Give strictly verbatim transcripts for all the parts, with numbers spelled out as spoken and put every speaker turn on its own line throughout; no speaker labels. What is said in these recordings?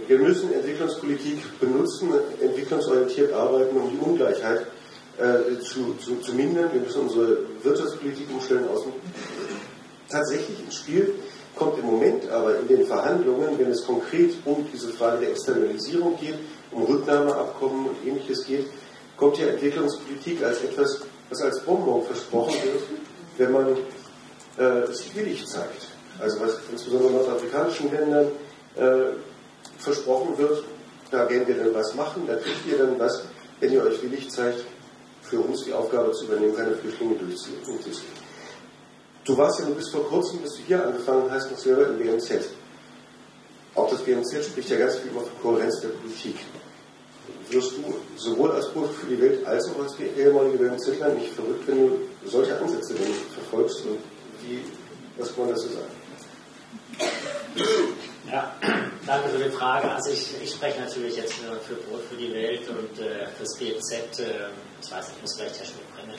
wir müssen Entwicklungspolitik benutzen, entwicklungsorientiert arbeiten, um die Ungleichheit äh, zu, zu, zu mindern. Wir müssen unsere Wirtschaftspolitik umstellen außen. Tatsächlich ins Spiel kommt im Moment aber in den Verhandlungen, wenn es konkret um diese Frage der Externalisierung geht, um Rücknahmeabkommen und Ähnliches geht, kommt ja Entwicklungspolitik als etwas, was als Bonbon versprochen wird, wenn man äh, sich willig zeigt. Also was insbesondere in nordafrikanischen Ländern äh, versprochen wird, da werden wir dann was machen, da kriegt ihr dann was, wenn ihr euch willig zeigt, für uns die Aufgabe zu übernehmen, keine Flüchtlinge durchzuziehen. Du warst ja nur bis vor kurzem, bis du hier angefangen hast, noch selber im B M Z. Auch das B M Z spricht ja ganz viel über Kohärenz der Politik. Wirst du sowohl als Bote für die Welt als auch als ehemalige BMZler nicht verrückt, wenn du solche Ansätze denn verfolgst und wie, was kann man dazu sagen?
Ja, danke für die Frage. Also ich, ich spreche natürlich jetzt für Brot für die Welt und äh, fürs B M Z, äh, ich weiß nicht, ich muss vielleicht Herr Schmidt-Brenner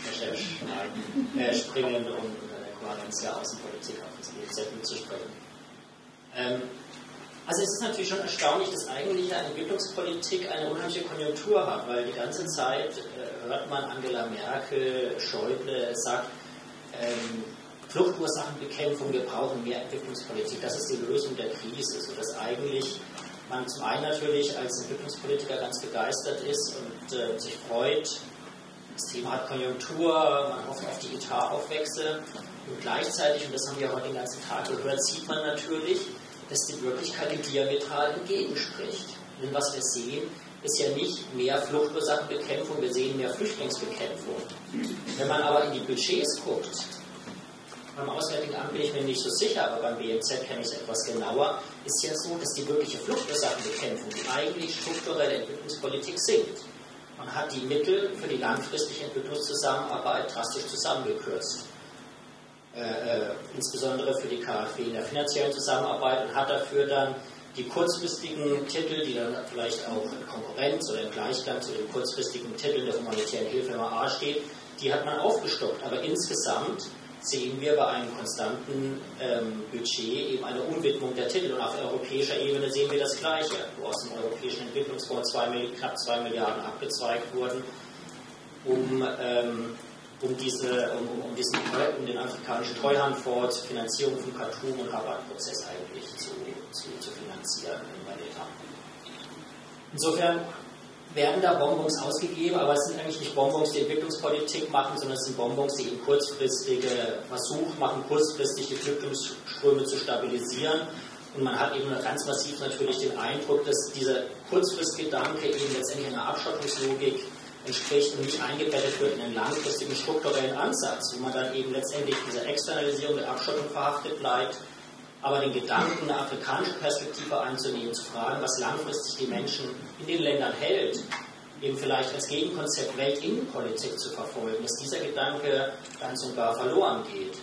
äh, springen, um unter der Kohärenz der Außenpolitik auf das B M Z mitzusprechen. Ähm, also es ist natürlich schon erstaunlich, dass eigentlich eine Entwicklungspolitik eine unheimliche Konjunktur hat, weil die ganze Zeit äh, hört man Angela Merkel, Schäuble sagt, ähm, Fluchtursachenbekämpfung, wir brauchen mehr Entwicklungspolitik, das ist die Lösung der Krise, sodass eigentlich man zum einen natürlich als Entwicklungspolitiker ganz begeistert ist und äh, sich freut, das Thema hat Konjunktur, man hofft auf die Etataufwächse und gleichzeitig, und das haben wir heute den ganzen Tag gehört, sieht man natürlich, dass die Wirklichkeit dem diametral entgegenspricht. Denn was wir sehen, ist ja nicht mehr Fluchtursachenbekämpfung, wir sehen mehr Flüchtlingsbekämpfung. Wenn man aber in die Budgets guckt, beim Auswärtigen Amt bin ich mir nicht so sicher, aber beim B M Z kenne ich es etwas genauer, ist ja so, dass die wirkliche Fluchtursachenbekämpfung, die eigentlich strukturelle Entwicklungspolitik sinkt. Man hat die Mittel für die langfristige Entwicklungszusammenarbeit drastisch zusammengekürzt. Äh, äh, insbesondere für die K f W in der finanziellen Zusammenarbeit und hat dafür dann die kurzfristigen Titel, die dann vielleicht auch in Konkurrenz oder im Gleichklang zu den kurzfristigen Titeln der humanitären Hilfe M A A steht, die hat man aufgestockt. Aber insgesamt sehen wir bei einem konstanten ähm, Budget eben eine Umwidmung der Titel. Und auf europäischer Ebene sehen wir das Gleiche, wo aus dem Europäischen Entwicklungsfonds zwei, knapp zwei Milliarden abgezweigt wurden, um, ähm, um, diese, um, um, diesen, um den afrikanischen Treuhandfonds, Finanzierung von Khartoum und Rabat-Prozess eigentlich zu, zu, zu finanzieren in Valeta. Insofern werden da Bonbons ausgegeben, aber es sind eigentlich nicht Bonbons, die Entwicklungspolitik machen, sondern es sind Bonbons, die eben kurzfristige Versuche machen, kurzfristig die Flüchtlingsströme zu stabilisieren. Und man hat eben ganz massiv natürlich den Eindruck, dass dieser Kurzfristgedanke eben letztendlich einer Abschottungslogik entspricht und nicht eingebettet wird in einen langfristigen strukturellen Ansatz, wo man dann eben letztendlich dieser Externalisierung der Abschottung verhaftet bleibt, aber den Gedanken, eine afrikanische Perspektive einzunehmen, zu fragen, was langfristig die Menschen in den Ländern hält, eben vielleicht als Gegenkonzept Weltinnenpolitik zu verfolgen, dass dieser Gedanke ganz und gar verloren geht.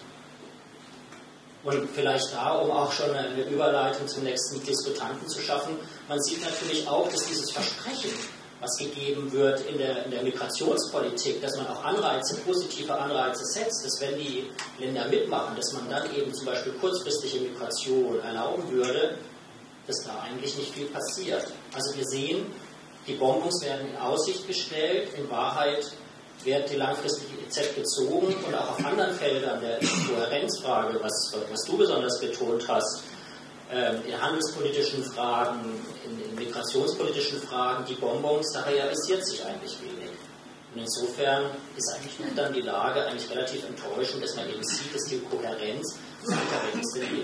Und vielleicht da, um auch schon eine Überleitung zum nächsten Diskutanten zu schaffen, man sieht natürlich auch, dass dieses Versprechen, was gegeben wird in der, in der Migrationspolitik, dass man auch Anreize, positive Anreize setzt, dass wenn die Länder mitmachen, dass man dann eben zum Beispiel kurzfristige Migration erlauben würde, dass da eigentlich nicht viel passiert. Also wir sehen, die Bonbons werden in Aussicht gestellt, in Wahrheit wird die langfristige E Z gezogen und auch auf anderen Feldern der Kohärenzfrage, was, was du besonders betont hast, in handelspolitischen Fragen, in, in migrationspolitischen Fragen, die Bonbons, da realisiert sich eigentlich wenig. Und insofern ist eigentlich nur dann die Lage eigentlich relativ enttäuschend, dass man eben sieht, dass die Kohärenz weiter weg ist denn je.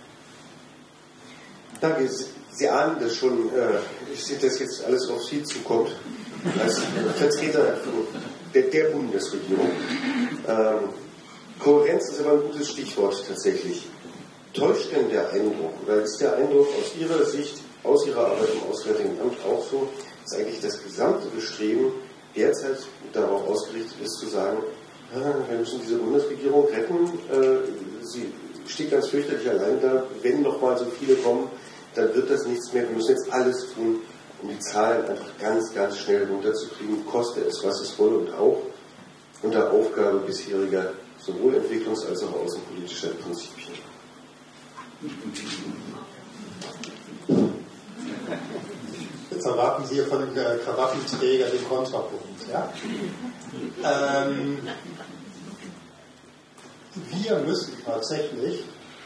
Danke. Sie ahnen das schon. Ich sehe, dass jetzt alles auf Sie zukommt, als Vertreter der, der Bundesregierung. Ähm, Kohärenz ist aber ein gutes Stichwort tatsächlich. Täuscht denn der Eindruck, oder ist der Eindruck aus Ihrer Sicht, aus Ihrer Arbeit im Auswärtigen Amt auch so, dass eigentlich das gesamte Bestreben derzeit darauf ausgerichtet ist, zu sagen, wir müssen diese Bundesregierung retten, sie steht ganz fürchterlich allein da, wenn noch mal so viele kommen, dann wird das nichts mehr, wir müssen jetzt alles tun, um die Zahlen einfach ganz, ganz schnell runterzukriegen, koste es, was es wolle, und auch unter Aufgabe bisheriger sowohl Entwicklungs- als auch außenpolitischer Prinzipien.
Jetzt erwarten Sie hier von dem äh, Krawattenträger den Kontrapunkt. Ja? ähm, wir müssen tatsächlich,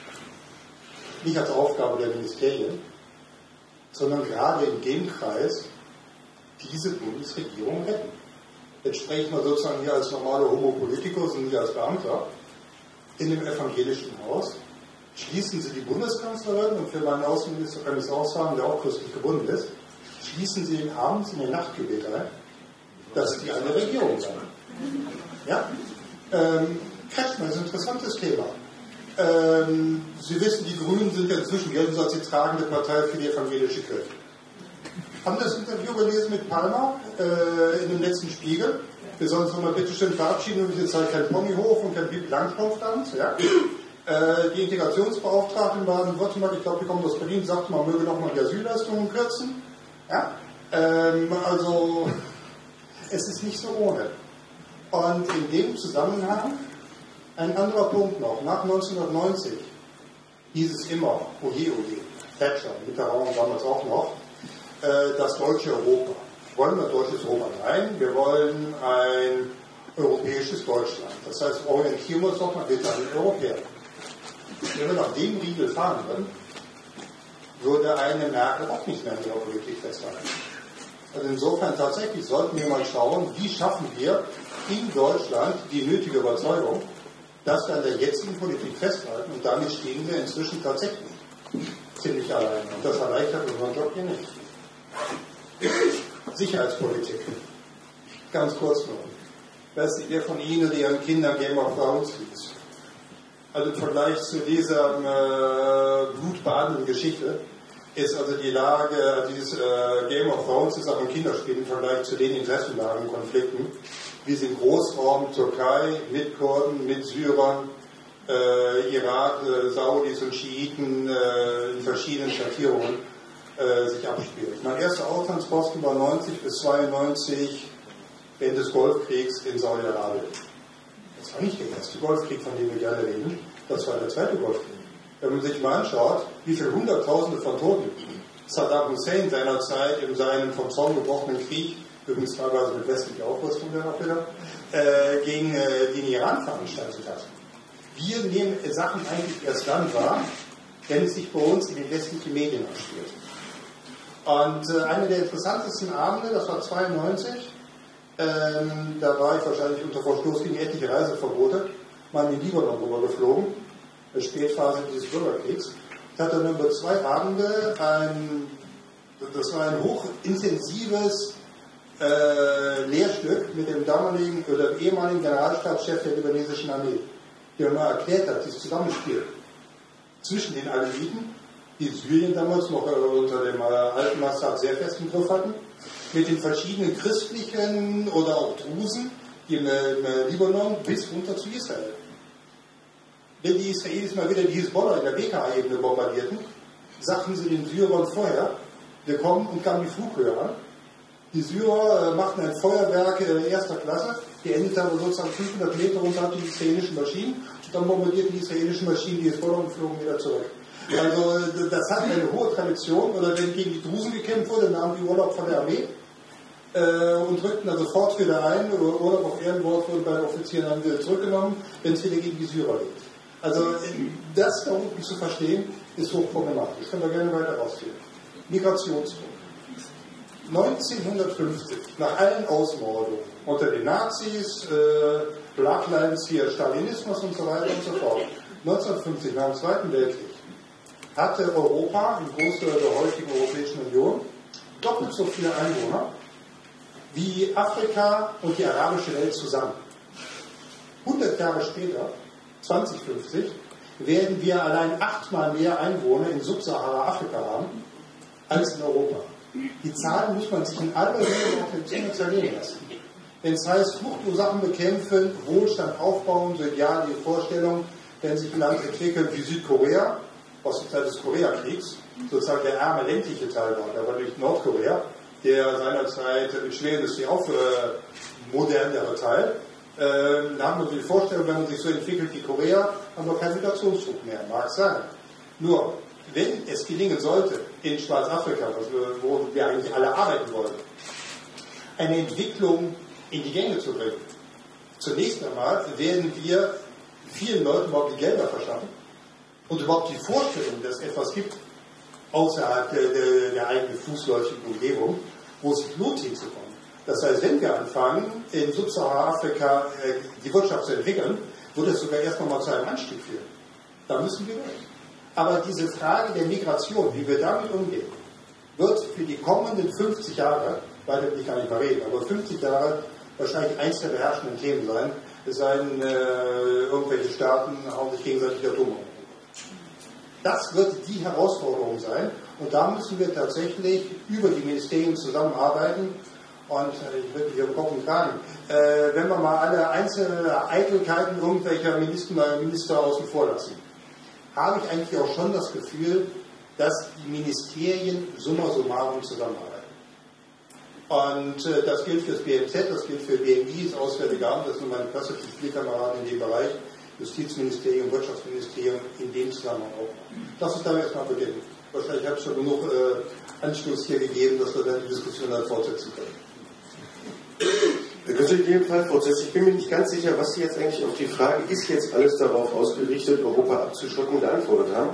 nicht als Aufgabe der Ministerien, sondern gerade in dem Kreis diese Bundesregierung retten. Jetzt spreche ich mal sozusagen hier als normaler Homo Politikus und nicht als Beamter. In dem evangelischen Haus schließen Sie die Bundeskanzlerin, und für meinen Außenminister kann ich es auch sagen, der auch kürzlich gebunden ist, schließen Sie ihn abends in ihr Nachtgebet ein, dass die eine Regierung sein. Ja? Ähm, Kretschmann ist ein interessantes Thema. Ähm, Sie wissen, die Grünen sind ja inzwischen gelten so als die tragende Partei für die evangelische Kirche. Haben das Interview gelesen mit Palmer äh, in dem letzten Spiegel? Wir sollen uns nochmal bitte schön verabschieden, und jetzt halt kein Ponyhof und kein Pipi Langstrumpf-Tanz. Ja? Äh, die Integrationsbeauftragten in Baden-Württemberg, ich glaube, die kommen aus Berlin, sagt, man möge nochmal die Asylleistungen kürzen. Ja? Ähm, also, es ist nicht so ohne. Und in dem Zusammenhang ein anderer Punkt noch. Nach neunzehnhundertneunzig hieß es immer, oje, oje, Thatcher, Mitterrand damals auch noch, äh, das deutsche Europa. Wollen wir ein deutsches Europa? Nein, wir wollen ein europäisches Deutschland. Das heißt, orientieren wir uns doch mal bitte an den Europäern. Wenn wir nach dem Riegel fahren würden, würde eine Merkel auch nicht mehr in ihrer Politik festhalten. Also insofern tatsächlich sollten wir mal schauen, wie schaffen wir in Deutschland die nötige Überzeugung, dass wir an der jetzigen Politik festhalten, und damit stehen wir inzwischen tatsächlich ziemlich allein. Und das erleichtert unseren Job hier nicht. Sicherheitspolitik. Ganz kurz nur. Wer ist wer von Ihnen oder Ihren Kindern Game of Thrones liest? Also im Vergleich zu dieser äh, blutbadenden Geschichte ist also die Lage, also dieses äh, Game of Thrones ist auch ein Kinderspiel im Vergleich zu den Interessenlagen und Konflikten, wie sie im Großraum Türkei mit Kurden, mit Syrern, äh, Irak, äh, Saudis und Schiiten äh, in verschiedenen Schattierungen äh, sich abspielt. Mein erster Auslandsposten war neunzig bis zweiundneunzig während des Golfkriegs in Saudi-Arabien. Das war nicht der erste Golfkrieg, von dem wir gerne reden, das war der zweite Golfkrieg. Wenn man sich mal anschaut, wie viele Hunderttausende von Toten Saddam Hussein seinerzeit in seinem vom Zaun gebrochenen Krieg, übrigens teilweise mit westlicher Aufrüstung dann auch wieder, äh, gegen äh, den Iran veranstaltet hat. Wir nehmen Sachen eigentlich erst dann wahr, wenn es sich bei uns in den westlichen Medien abspielt. Und äh, einer der interessantesten Abende, das war zweiundneunzig, ähm, da war ich wahrscheinlich unter Verstoß gegen etliche Reiseverbote, mal in den Libanon rübergeflogen, in der Spätphase dieses Bürgerkriegs. Ich hatte dann über zwei Abende ein, das war ein hochintensives äh, Lehrstück mit dem damaligen oder dem ehemaligen Generalstabschef der libanesischen Armee, der mal erklärt hat, dieses Zusammenspiel zwischen den Aleviten, die Syrien damals noch unter dem alten Assad sehr fest im Griff hatten, mit den verschiedenen christlichen oder auch Drusen, die im, im Libanon bis runter zu Israel. Wenn die Israelis mal wieder die Hisbollah in der Bekaa-Ebene bombardierten, sagten sie den Syrern vorher, wir kommen und gaben die Flughöhe an. Die Syrer äh, machten ein Feuerwerk äh, erster Klasse, die endete aber sozusagen fünfhundert Meter unter die israelischen Maschinen, und dann bombardierten die israelischen Maschinen die Hisbollah und flogen wieder zurück. Also das hat eine hohe Tradition, oder wenn gegen die Drusen gekämpft wurde, nahmen die Urlaub von der Armee äh, und rückten dann sofort wieder ein, Urlaub auf Ehrenwort wurde bei den Offizieren dann wieder zurückgenommen, wenn es wieder gegen die Syrer geht. Also das da unten zu verstehen, ist hochproblematisch. Das können wir gerne weiter ausführen. Migrationsdruck. neunzehnhundertfünfzig, nach allen Ausmordungen unter den Nazis, äh, Bloodlines hier, Stalinismus und so weiter und so fort. neunzehnhundertfünfzig, nach dem Zweiten Weltkrieg, hatte Europa, im Großteil der heutigen Europäischen Union, doppelt so viele Einwohner wie Afrika und die arabische Welt zusammen. hundert Jahre später, zweitausendfünfzig, werden wir allein achtmal mehr Einwohner in Subsahara-Afrika haben als in Europa. Die Zahlen muss man sich in aller Regel auf den Zunge zerlegen lassen. Wenn es heißt, Fluchtursachen bekämpfen, Wohlstand aufbauen, so ideale Vorstellung, wenn sich ein Land entwickelt wie Südkorea, aus der Zeit des Koreakriegs, sozusagen der arme ländliche Teil war, da war durch Nordkorea, der seinerzeit mit Schwerindustrie auch äh, modernere Teil. Äh, da haben wir so die Vorstellung, wenn man sich so entwickelt wie Korea, haben wir keinen Migrationsdruck mehr. Mag sein. Nur, wenn es gelingen sollte, in Schwarzafrika, wo wir eigentlich alle arbeiten wollen, eine Entwicklung in die Gänge zu bringen. Zunächst einmal werden wir vielen Leuten überhaupt die Gelder verschaffen und überhaupt die Vorstellung, dass es etwas gibt, außerhalb der, der, der eigenen fußläufigen Umgebung, wo es sich lohnt hinzukommen. Das heißt, wenn wir anfangen, in Subsahara-Afrika äh, die Wirtschaft zu entwickeln, wird es sogar erstmal mal zu einem Anstieg führen. Da müssen wir weg. Aber diese Frage der Migration, wie wir damit umgehen, wird für die kommenden fünfzig Jahre, weiter will ich gar nicht mehr reden, aber fünfzig Jahre wahrscheinlich eins der beherrschenden Themen sein, es seien äh, irgendwelche Staaten hauen sich gegenseitig die Atombomben. Das wird die Herausforderung sein und da müssen wir tatsächlich über die Ministerien zusammenarbeiten und äh, ich will mich hier im Kopf und Kragen, äh, wenn wir mal alle einzelnen Eitelkeiten irgendwelcher Minister, Minister außen vor lassen, habe ich eigentlich auch schon das Gefühl, dass die Ministerien summa summarum zusammenarbeiten. Und äh, das gilt für das B M Z, das gilt für B M I, das Auswärtige Amt, das sind meine klassischen Spielkameraden in dem Bereich, Justizministerium, Wirtschaftsministerium, in dem Zusammenhang auch. Lass uns damit erstmal beginnen. Wahrscheinlich habe ich schon genug äh, Anschluss hier gegeben, dass wir dann die Diskussion dann fortsetzen können.
Wir können sich in jedem Fall fortsetzen. Ich bin mir nicht ganz sicher, was Sie jetzt eigentlich auf die Frage, ist jetzt alles darauf ausgerichtet, Europa abzuschotten, geantwortet haben.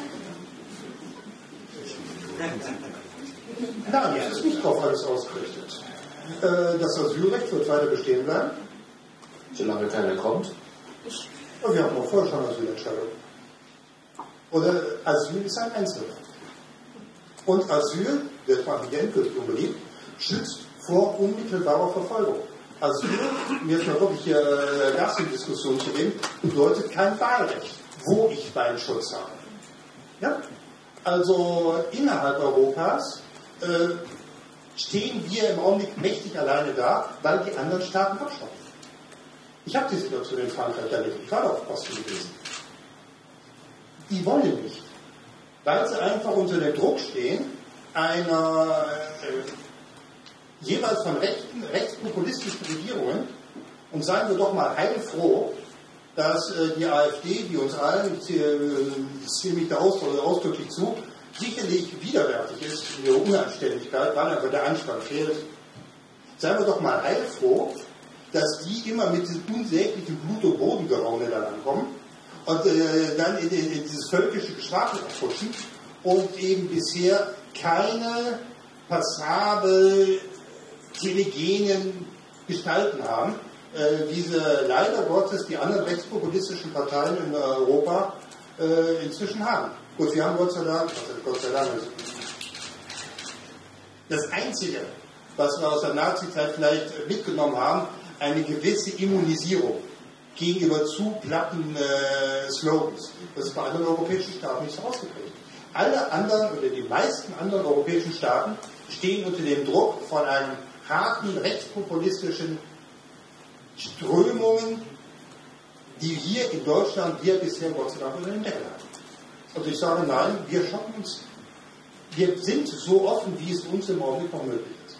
Nein, es ist nicht darauf alles ausgerichtet. Das Asylrecht wird weiter bestehen bleiben.
Solange keiner kommt.
Und wir haben auch vorher schon Asylentscheidungen. Oder Asyl ist ein Einzelrecht. Und Asyl, das macht mich endgültig unbeliebt, schützt vor unmittelbarer Verfolgung. Asyl, mir ist mal wirklich hier äh, Gas in Diskussion zu geben, bedeutet kein Wahlrecht, wo ich meinen Schutz habe. Ja? Also innerhalb Europas äh, stehen wir im Augenblick mächtig alleine da, weil die anderen Staaten abschaffen. Ich habe die Situation in Frankreich erlebt, ich war da auf Posten gewesen. Die wollen nicht, weil sie einfach unter dem Druck stehen, einer äh, jeweils von rechten, rechtspopulistischen Regierungen, und seien wir doch mal heilfroh, dass äh, die AfD, die uns allen, ich ziehe, ich ziehe mich da aus, ausdrücklich zu, sicherlich widerwärtig ist in ihrer Unanständigkeit, weil einfach der Anstand fehlt. Seien wir doch mal heilfroh, dass die immer mit diesem unsäglichen Blut- und Bodengeraune dann ankommen und äh, dann in, in, in dieses völkische Geschwafel abputschen und eben bisher keine passabel telegenen Gestalten haben, äh, wie sie leider Gottes die anderen rechtspopulistischen Parteien in Europa äh, inzwischen haben. Gut, wir haben Gott sei Dank, Gott sei Dank, das Einzige, was wir aus der Nazi-Zeit vielleicht mitgenommen haben, eine gewisse Immunisierung gegenüber zu platten äh, Slogans. Das ist bei anderen europäischen Staaten nicht so ausgeprägt. Alle anderen oder die meisten anderen europäischen Staaten stehen unter dem Druck von einem harten rechtspopulistischen Strömungen, die hier in Deutschland wir bisher Gott sei Dank unter den Deckel haben. Also ich sage nein, wir schaffen uns, wir sind so offen, wie es uns im Augenblick noch möglich ist.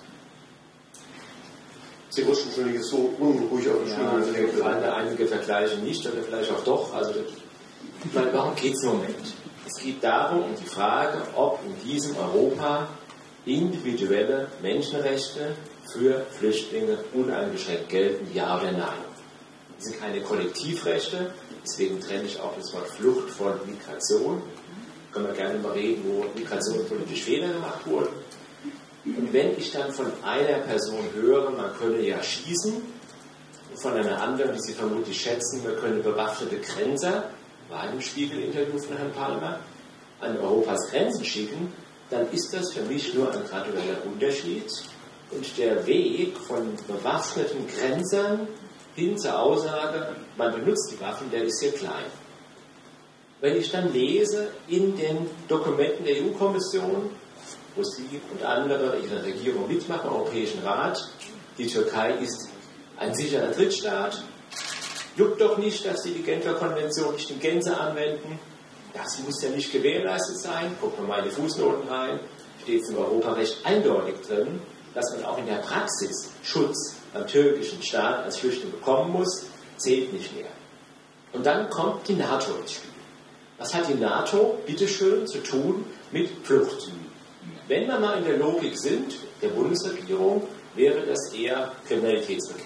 Sie wussten schon, ich so unruhig auf die
Ja,
Stimme.
also mir gefallen da einige Vergleiche nicht oder vielleicht auch doch. Also, ich meine, warum geht es im Moment? Es geht darum, um die Frage, ob in diesem Europa individuelle Menschenrechte für Flüchtlinge uneingeschränkt gelten, ja oder nein. Das sind keine Kollektivrechte, deswegen trenne ich auch das Wort Flucht von Migration. Da können wir gerne mal reden, wo Migration politisch Fehler gemacht wurden. Und wenn ich dann von einer Person höre, man könne ja schießen, und von einer anderen, die Sie vermutlich schätzen, man könne bewaffnete Grenzer, war im Spiegel-Interview von Herrn Palmer, an Europas Grenzen schicken, dann ist das für mich nur ein gradueller Unterschied. Und der Weg von bewaffneten Grenzern hin zur Aussage, man benutzt die Waffen, der ist sehr klein. Wenn ich dann lese in den Dokumenten der E U-Kommission, wo Sie und andere Ihre Regierung mitmachen, im Europäischen Rat, die Türkei ist ein sicherer Drittstaat, juckt doch nicht, dass Sie die Genfer Konvention nicht in Gänze anwenden, das muss ja nicht gewährleistet sein, gucken wir mal in die Fußnoten rein, steht es im Europarecht eindeutig drin, dass man auch in der Praxis Schutz am türkischen Staat als Flüchtling bekommen muss, zählt nicht mehr. Und dann kommt die NATO ins Spiel. Was hat die NATO, bitteschön, zu tun mit Flucht? Wenn wir mal in der Logik sind, der Bundesregierung, wäre das eher Kriminalitätsbekämpfung.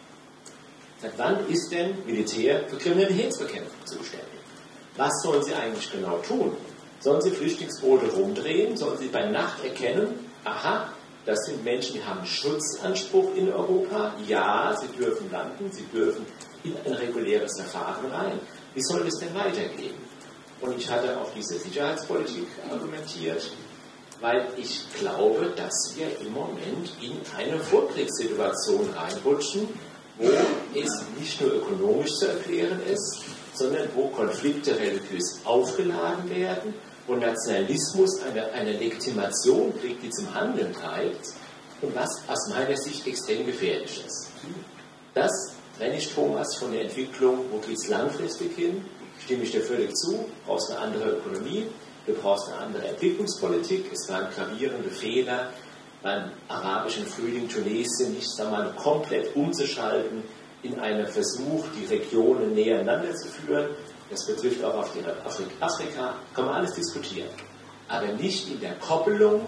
Seit wann ist denn Militär für Kriminalitätsbekämpfung zuständig? Was sollen sie eigentlich genau tun? Sollen sie Flüchtlingsboote rumdrehen? Sollen sie bei Nacht erkennen, aha, das sind Menschen, die haben Schutzanspruch in Europa? Ja, sie dürfen landen, sie dürfen in ein reguläres Verfahren rein. Wie soll es denn weitergehen? Und ich hatte auf diese Sicherheitspolitik argumentiert, weil ich glaube, dass wir im Moment in eine Vorkriegssituation reinrutschen, wo es nicht nur ökonomisch zu erklären ist, sondern wo Konflikte religiös aufgeladen werden, wo Nationalismus eine, eine Legitimation kriegt, die zum Handeln treibt und was aus meiner Sicht extrem gefährlich ist. Das trenne ich, Thomas, von der Entwicklung, wo geht es langfristig hin, stimme ich dir völlig zu, du brauchst eine andere Ökonomie, du brauchst eine andere Entwicklungspolitik, es waren gravierende Fehler beim arabischen Frühling Tunesien, nicht einmal komplett umzuschalten in einen Versuch, die Regionen näher aneinander zu führen. Das betrifft auch auf die Afrika, kann man alles diskutieren. Aber nicht in der Koppelung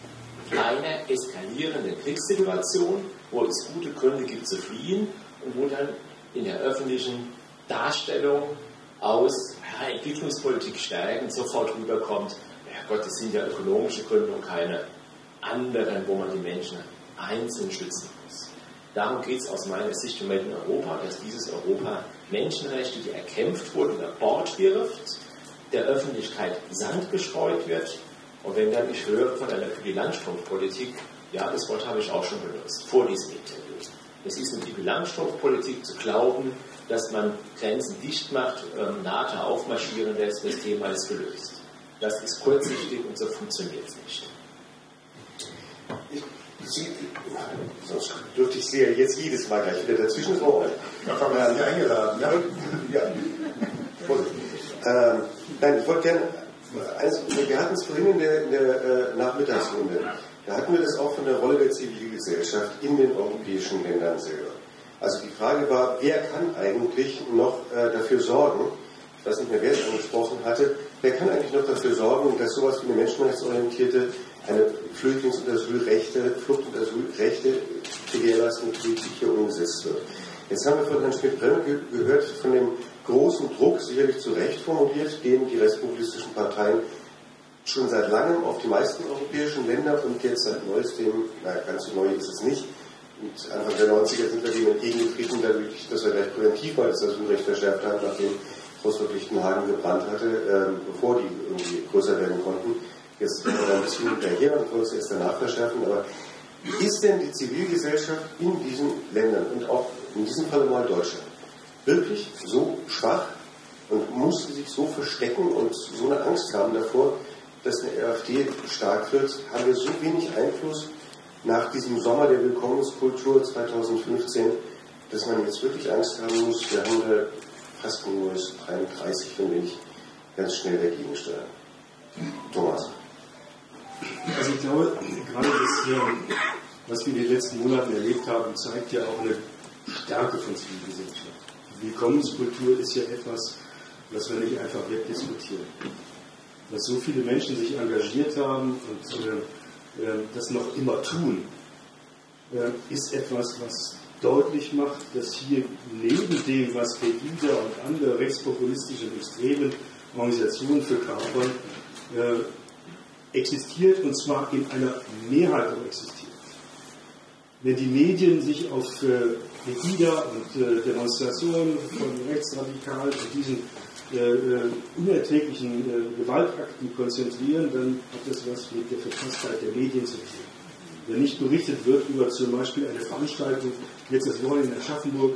einer eskalierenden Kriegssituation, wo es gute Gründe gibt zu fliehen und wo dann in der öffentlichen Darstellung aus ja, Entwicklungspolitik stärken sofort rüberkommt, ja Gott, das sind ja ökonomische Gründe und keine anderen, wo man die Menschen einzeln schützen muss. Darum geht es aus meiner Sicht im Moment in Europa, dass dieses Europa Menschenrechte, die erkämpft wurden, über Bord wirft, der Öffentlichkeit Sand gestreut wird. Und wenn dann ich höre von einer Pippi-Langstrumpf-Politik, ja, das Wort habe ich auch schon benutzt, vor diesem Interview. Es ist eine Pippi-Langstrumpf-Politik zu glauben, dass man Grenzen dicht macht, ähm, NATO aufmarschieren lässt, das Thema ist gelöst. Das ist kurzsichtig und so funktioniert es nicht.
Ich, Sie, sonst dürfte ich Sie ja jetzt jedes Mal gleich wieder dazwischen so.
Da haben wir nicht eingeladen, ja?
Ja. ähm, nein, ich wollte gerne, eines, wir hatten es vorhin in der, in der äh, Nachmittagsrunde, da hatten wir das auch von der Rolle der Zivilgesellschaft in den europäischen Ländern selber. Also die Frage war, wer kann eigentlich noch äh, dafür sorgen, ich weiß nicht mehr, wer es angesprochen hatte, wer kann eigentlich noch dafür sorgen, dass sowas wie eine menschenrechtsorientierte, eine Flüchtlings- und Asylrechte, Flucht- und Asylrechte gewährleistende Politik hier umgesetzt wird. Jetzt haben wir von Herrn Schmidt-Bremme ge gehört, von dem großen Druck, sicherlich zu Recht formuliert, den die rechtspopulistischen Parteien schon seit langem auf die meisten europäischen Länder und jetzt seit neuestem, naja, ganz so neu ist es nicht, und Anfang der neunziger sind wir dem entgegengetreten, dadurch, dass wir gleich präventiv mal das Asylrecht verschärft haben, nachdem Rostock Lichtenhagen gebrannt hatte, ähm, bevor die irgendwie größer werden konnten. Jetzt sind wir da ein bisschen hinterher und wollen es erst danach verschärfen. Aber ist denn die Zivilgesellschaft in diesen Ländern und auch in diesem Fall mal Deutschland wirklich so schwach und muss sie sich so verstecken und so eine Angst haben davor, dass eine AfD stark wird? Haben wir so wenig Einfluss nach diesem Sommer der Willkommenskultur zweitausendfünfzehn, dass man jetzt wirklich Angst haben muss? Wir haben da fast ein neues dreiunddreißig, finde ich, ganz schnell dagegen steuern. Thomas.
Also ich glaube, gerade das hier, was wir in den letzten Monaten erlebt haben, zeigt ja auch eine Stärke von Zivilgesellschaft. Die Willkommenskultur ist ja etwas, was wir nicht einfach wegdiskutieren. Dass so viele Menschen sich engagiert haben und äh, äh, das noch immer tun, äh, ist etwas, was deutlich macht, dass hier neben dem, was Pegida und andere rechtspopulistische und extreme Organisationen verkörpern, äh, existiert, und zwar in einer Mehrheit auch existiert. Wenn die Medien sich auf äh, Pegida und äh, Demonstrationen von Rechtsradikalen und diesen äh, unerträglichen äh, Gewaltakten konzentrieren, dann hat das was mit der Verfasstheit der Medien zu tun. Wenn nicht berichtet wird über zum Beispiel eine Veranstaltung, jetzt das Wochenende in Aschaffenburg,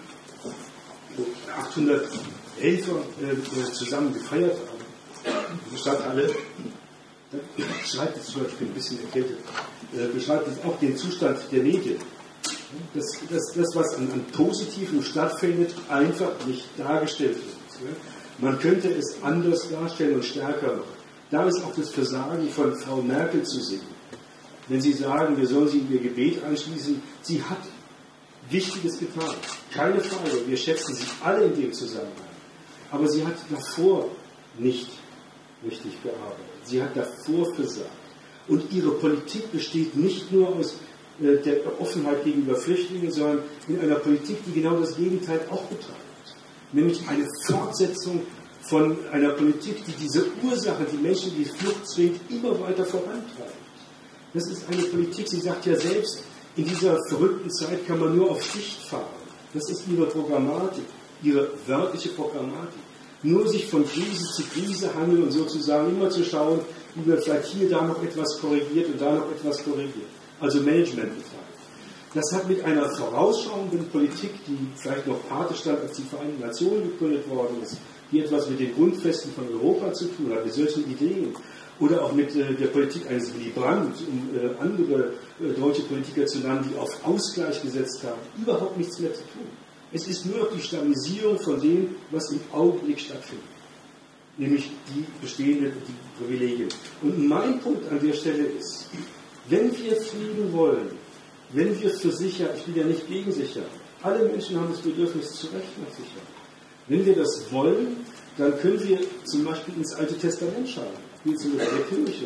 wo achthundert Helfer äh, zusammen gefeiert haben, in der Stadthalle, dann beschreibt es, ich bin ein bisschen erkältet, äh, beschreibt es auch den Zustand der Medien. Das, das, das was an, an Positivem stattfindet, einfach nicht dargestellt wird. Man könnte es anders darstellen und stärker machen. Da ist auch das Versagen von Frau Merkel zu sehen. Wenn Sie sagen, wir sollen sie in ihr Gebet anschließen, sie hat Wichtiges getan. Keine Frage, wir schätzen sie alle in dem Zusammenhang. Aber sie hat davor nicht richtig gearbeitet. Sie hat davor versagt. Und ihre Politik besteht nicht nur aus äh, der Offenheit gegenüber Flüchtlingen, sondern in einer Politik, die genau das Gegenteil auch betreibt. Nämlich eine Fortsetzung von einer Politik, die diese Ursachen, die Menschen, die Flucht zwingt, immer weiter vorantreibt. Das ist eine Politik, sie sagt ja selbst, in dieser verrückten Zeit kann man nur auf Sicht fahren. Das ist ihre Programmatik, ihre wörtliche Programmatik. Nur sich von Krise zu Krise handeln und sozusagen immer zu schauen, wie man vielleicht hier, da noch etwas korrigiert und da noch etwas korrigiert. Also Management betreibt. Das hat mit einer vorausschauenden Politik, die vielleicht noch Pate stand, als die Vereinten Nationen gegründet worden ist, die etwas mit den Grundfesten von Europa zu tun hat, mit solchen Ideen, oder auch mit äh, der Politik eines Willy Brandt, um äh, andere äh, deutsche Politiker zu nennen, die auf Ausgleich gesetzt haben, überhaupt nichts mehr zu tun. Es ist nur noch die Stabilisierung von dem, was im Augenblick stattfindet. Nämlich die bestehenden die Privilegien. Und mein Punkt an der Stelle ist, wenn wir Frieden wollen, wenn wir für sicher, ich bin ja nicht gegen Sicherheit, alle Menschen haben das Bedürfnis zu Recht nach Sicherheit. Wenn wir das wollen, dann können wir zum Beispiel ins Alte Testament schauen, wie zum Beispiel der Kirche.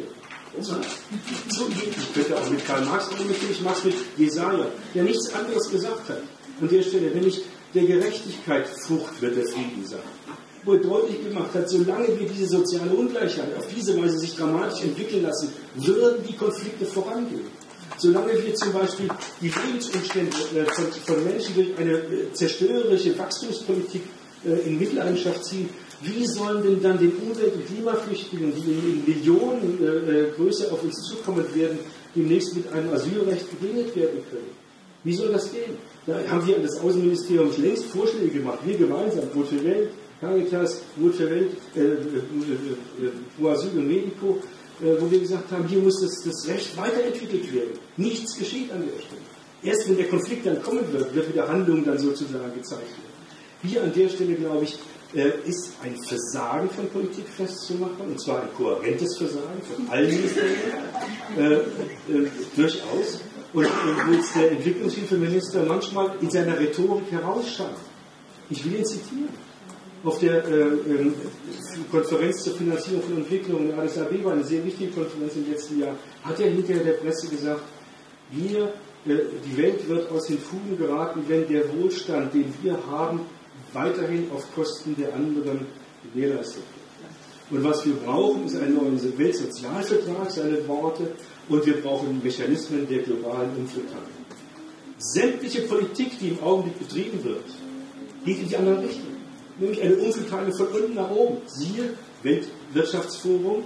Ich könnte auch mit Karl Marx reden, ich mache es mit Jesaja, der nichts anderes gesagt hat. An der Stelle, wenn ich der Gerechtigkeit Frucht wird der Frieden sein. Wo er deutlich gemacht hat, solange wir diese soziale Ungleichheit auf diese Weise sich dramatisch entwickeln lassen, würden die Konflikte vorangehen. Solange wir zum Beispiel die Lebensumstände von, von Menschen durch eine zerstörerische Wachstumspolitik in Mitleidenschaft ziehen, wie sollen denn dann den Umwelt- und Klimaflüchtlingen, die in Millionengröße auf uns zukommen werden, demnächst mit einem Asylrecht begegnet werden können? Wie soll das gehen? Da haben wir an das Außenministerium längst Vorschläge gemacht, wir gemeinsam, Brot für Welt, Caritas, Brot für Welt, äh, äh, äh, Pro Asyl und Medico, äh, wo wir gesagt haben, hier muss das, das Recht weiterentwickelt werden. Nichts geschieht an der Stelle. Erst wenn der Konflikt dann kommen wird, wird wieder Handlung dann sozusagen gezeigt werden. Hier an der Stelle, glaube ich, äh, ist ein Versagen von Politik festzumachen, und zwar ein kohärentes Versagen von allen Ministerien, äh, äh, durchaus. Und äh, wo jetzt der Entwicklungshilfeminister manchmal in seiner Rhetorik herausschaut. Ich will ihn zitieren. Auf der äh, äh, Konferenz zur Finanzierung von Entwicklung in Addis Abeba, eine sehr wichtige Konferenz im letzten Jahr, hat er hinterher der Presse gesagt, wir, äh, die Welt wird aus den Fugen geraten, wenn der Wohlstand, den wir haben, weiterhin auf Kosten der anderen gewährleistet wird. Und was wir brauchen, ist ein neuer Weltsozialvertrag, seine Worte, und wir brauchen Mechanismen der globalen Umverteilung. Sämtliche Politik, die im Augenblick betrieben wird, geht in die andere Richtung. Nämlich eine Umverteilung von unten nach oben. Siehe Weltwirtschaftsforum,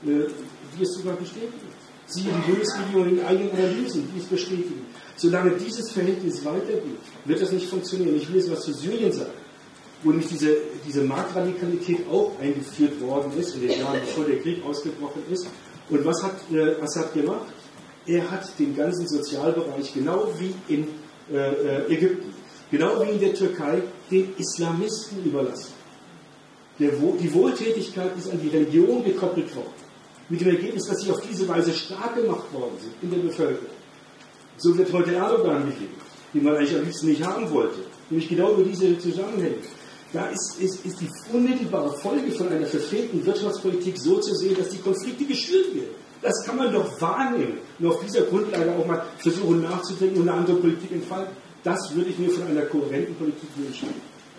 die es sogar bestätigen. Siehe die Bundesregierung in eigenen Analysen, die es bestätigen. Solange dieses Verhältnis weitergeht, wird das nicht funktionieren. Ich will jetzt was zu Syrien sagen, wo nämlich diese, diese Marktradikalität auch eingeführt worden ist, in den Jahren bevor der Krieg ausgebrochen ist. Und was hat äh, Assad gemacht? Er hat den ganzen Sozialbereich, genau wie in äh, Ägypten, genau wie in der Türkei, den Islamisten überlassen. Der, die Wohltätigkeit ist an die Religion gekoppelt worden. Mit dem Ergebnis, dass sie auf diese Weise stark gemacht worden sind in der Bevölkerung. So wird heute Erdogan gegeben, den man eigentlich am liebsten nicht haben wollte. Nämlich genau über diese Zusammenhänge. Da ist, ist, ist die unmittelbare Folge von einer verfehlten Wirtschaftspolitik so zu sehen, dass die Konflikte geschürt werden. Das kann man doch wahrnehmen. Und auf dieser Grundlage auch mal versuchen nachzudenken und eine andere Politik entfalten. Das würde ich mir von einer kohärenten Politik wünschen.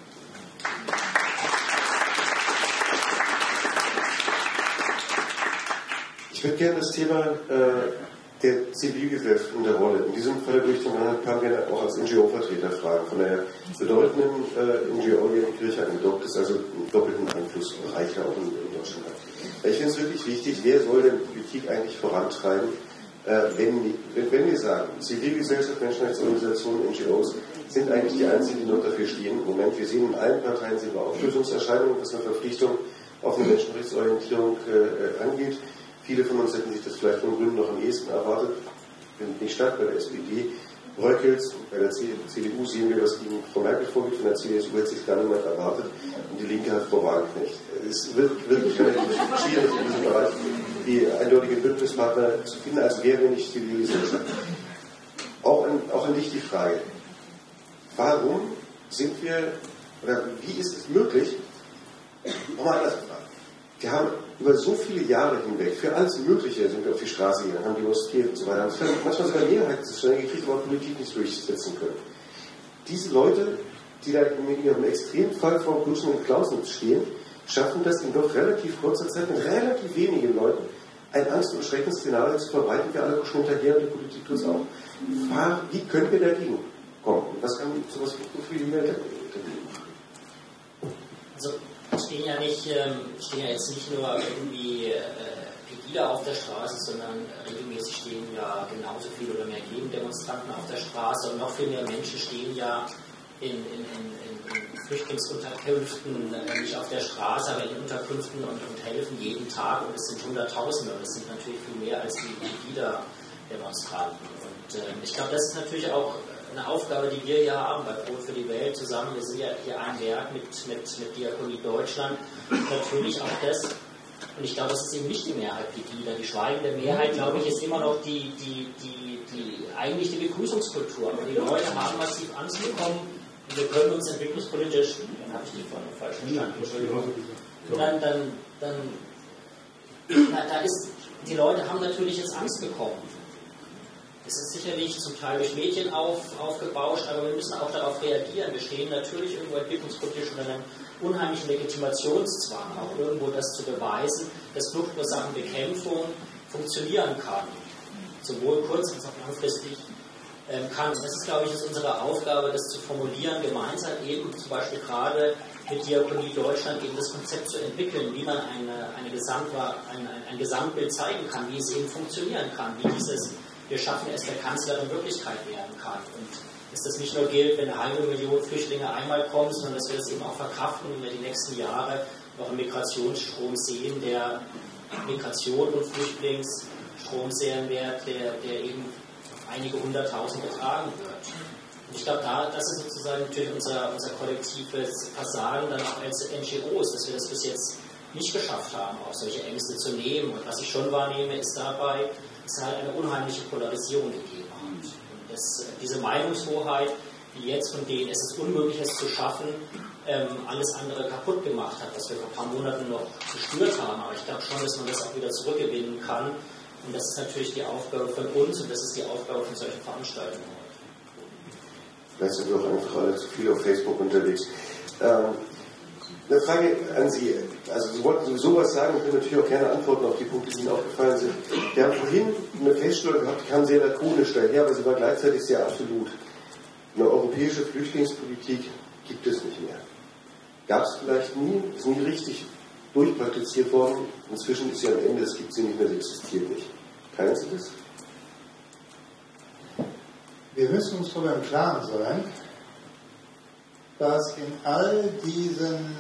Ich würde gerne das Thema äh, der Zivilgesellschaft in der Rolle, in diesem Fall durch den Herrn Pamela auch als N G O-Vertreter fragen, von der bedeutenden äh, N G O, die die Kirche angedockt ist, also einen doppelten Einfluss und reicher auch in, in Deutschland hat. Ich finde es wirklich wichtig, wer soll denn Politik eigentlich vorantreiben, äh, wenn, wenn, wenn wir sagen, Zivilgesellschaft, Menschenrechtsorganisationen, N G Os sind eigentlich die einzigen, die noch dafür stehen. Im Moment, wir sehen in allen Parteien sehen wir Auflösungserscheinungen, was eine Verpflichtung auf eine Menschenrechtsorientierung äh, angeht. Viele von uns hätten sich das vielleicht von Grünen noch am ehesten erwartet. Findet nicht statt. Bei der S P D bröckelt, bei der C D U sehen wir, was gegen Frau Merkel vorgeht. Von der C S U hat sich gar niemand erwartet. Und die Linke hat Frau Wagenknecht. Es ist wirklich relativ schwierig in diesem Bereich, die eindeutige Bündnispartner zu finden, als wäre nicht Zivilgesellschaft. Auch an, auch an dich die Frage. Warum sind wir, oder wie ist es möglich, nochmal anders gefragt, die haben über so viele Jahre hinweg für alles Mögliche sind wir auf die Straße gegangen, haben demonstriert und so weiter, haben manchmal sogar Mehrheiten gekriegt, aber Politik nicht durchsetzen können. Diese Leute, die da in ihrem Extremfall vor Kutschen und Klausnitz stehen, schaffen das in doch relativ kurzer Zeit mit relativ wenigen Leuten, ein Angst- und Schreckensszenario zu verbreiten. Wir alle kuschen hinterher und die Politik tut es auch. Wie können wir dagegen kommen? Was kann sowas für die Welt dagegen machen?
Also stehen ja nicht, ähm, stehen ja jetzt nicht nur irgendwie äh, Pegida auf der Straße, sondern regelmäßig stehen ja genauso viele oder mehr Gegendemonstranten auf der Straße und noch viel mehr Menschen stehen ja in, in, in, in Flüchtlingsunterkünften, äh, nicht auf der Straße, aber in Unterkünften und, und helfen jeden Tag und es sind Hunderttausende und es sind natürlich viel mehr als die Pegida-Demonstranten. Und äh, ich glaube, das ist natürlich auch eine Aufgabe, die wir ja haben bei Brot für die Welt zusammen. Wir sind ja hier ein Werk mit, mit, mit Diakonie Deutschland. Natürlich auch das, und ich glaube, das ist eben nicht die Mehrheit Pegida. Die schweigende Mehrheit, glaube ich, ist immer noch die, die, die, die eigentlich die Begrüßungskultur. Aber die Leute haben massiv Angst bekommen und wir können uns entwicklungspolitisch, dann habe ich die vorhin falsch verstanden, Entschuldigung. Dann, dann, dann, na, da ist, die Leute haben natürlich jetzt Angst bekommen. Es ist sicherlich zum Teil durch Medien auf, aufgebauscht, aber wir müssen auch darauf reagieren. Wir stehen natürlich irgendwo entwicklungspolitisch unter einem unheimlichen Legitimationszwang, auch irgendwo das zu beweisen, dass Fluchtursachenbekämpfung funktionieren kann. Sowohl kurz- als auch langfristig ähm, kann. Das ist, glaube ich, ist unsere Aufgabe, das zu formulieren, gemeinsam eben zum Beispiel gerade mit Diakonie Deutschland eben das Konzept zu entwickeln, wie man eine, eine Gesamtwa- ein, ein, ein Gesamtbild zeigen kann, wie es eben funktionieren kann, wie dieses wir schaffen es, der Kanzlerin Wirklichkeit werden kann. Und dass das nicht nur gilt, wenn eine halbe Million Flüchtlinge einmal kommen, sondern dass wir das eben auch verkraften und wir die nächsten Jahre noch einen Migrationsstrom sehen, der Migration und Flüchtlingsstrom sehen wird, der, der eben einige hunderttausend betragen wird. Und ich glaube, da, das ist sozusagen natürlich unser, unser kollektives Versagen dann auch als N G Os, dass wir das bis jetzt nicht geschafft haben, auch solche Ängste zu nehmen. Und was ich schon wahrnehme, ist dabei, es halt eine unheimliche Polarisierung gegeben hat. Und das, diese Meinungshoheit, die jetzt von denen es ist unmöglich ist zu schaffen, ähm, alles andere kaputt gemacht hat, was wir vor ein paar Monaten noch gespürt haben. Aber ich glaube schon, dass man das auch wieder zurückgewinnen kann. Und das ist natürlich die Aufgabe von uns und das ist die Aufgabe von solchen Veranstaltungen heute.
Vielleicht sind wir auch einfach alle zu viel auf Facebook unterwegs. Ähm, Eine Frage an Sie. Also Sie wollten sowieso was sagen, ich können natürlich auch gerne antworten auf die Punkte, die Ihnen aufgefallen sind. Wir haben vorhin eine Feststellung gehabt, die kam sehr lakonisch daher, aber sie war gleichzeitig sehr absolut. Eine europäische Flüchtlingspolitik gibt es nicht mehr. Gab es vielleicht nie, ist nie richtig durchpraktiziert worden. Inzwischen ist sie am Ende, es gibt sie nicht mehr, sie existiert nicht. Teilen Sie das?
Wir müssen uns darüber im Klaren sein, dass in all diesen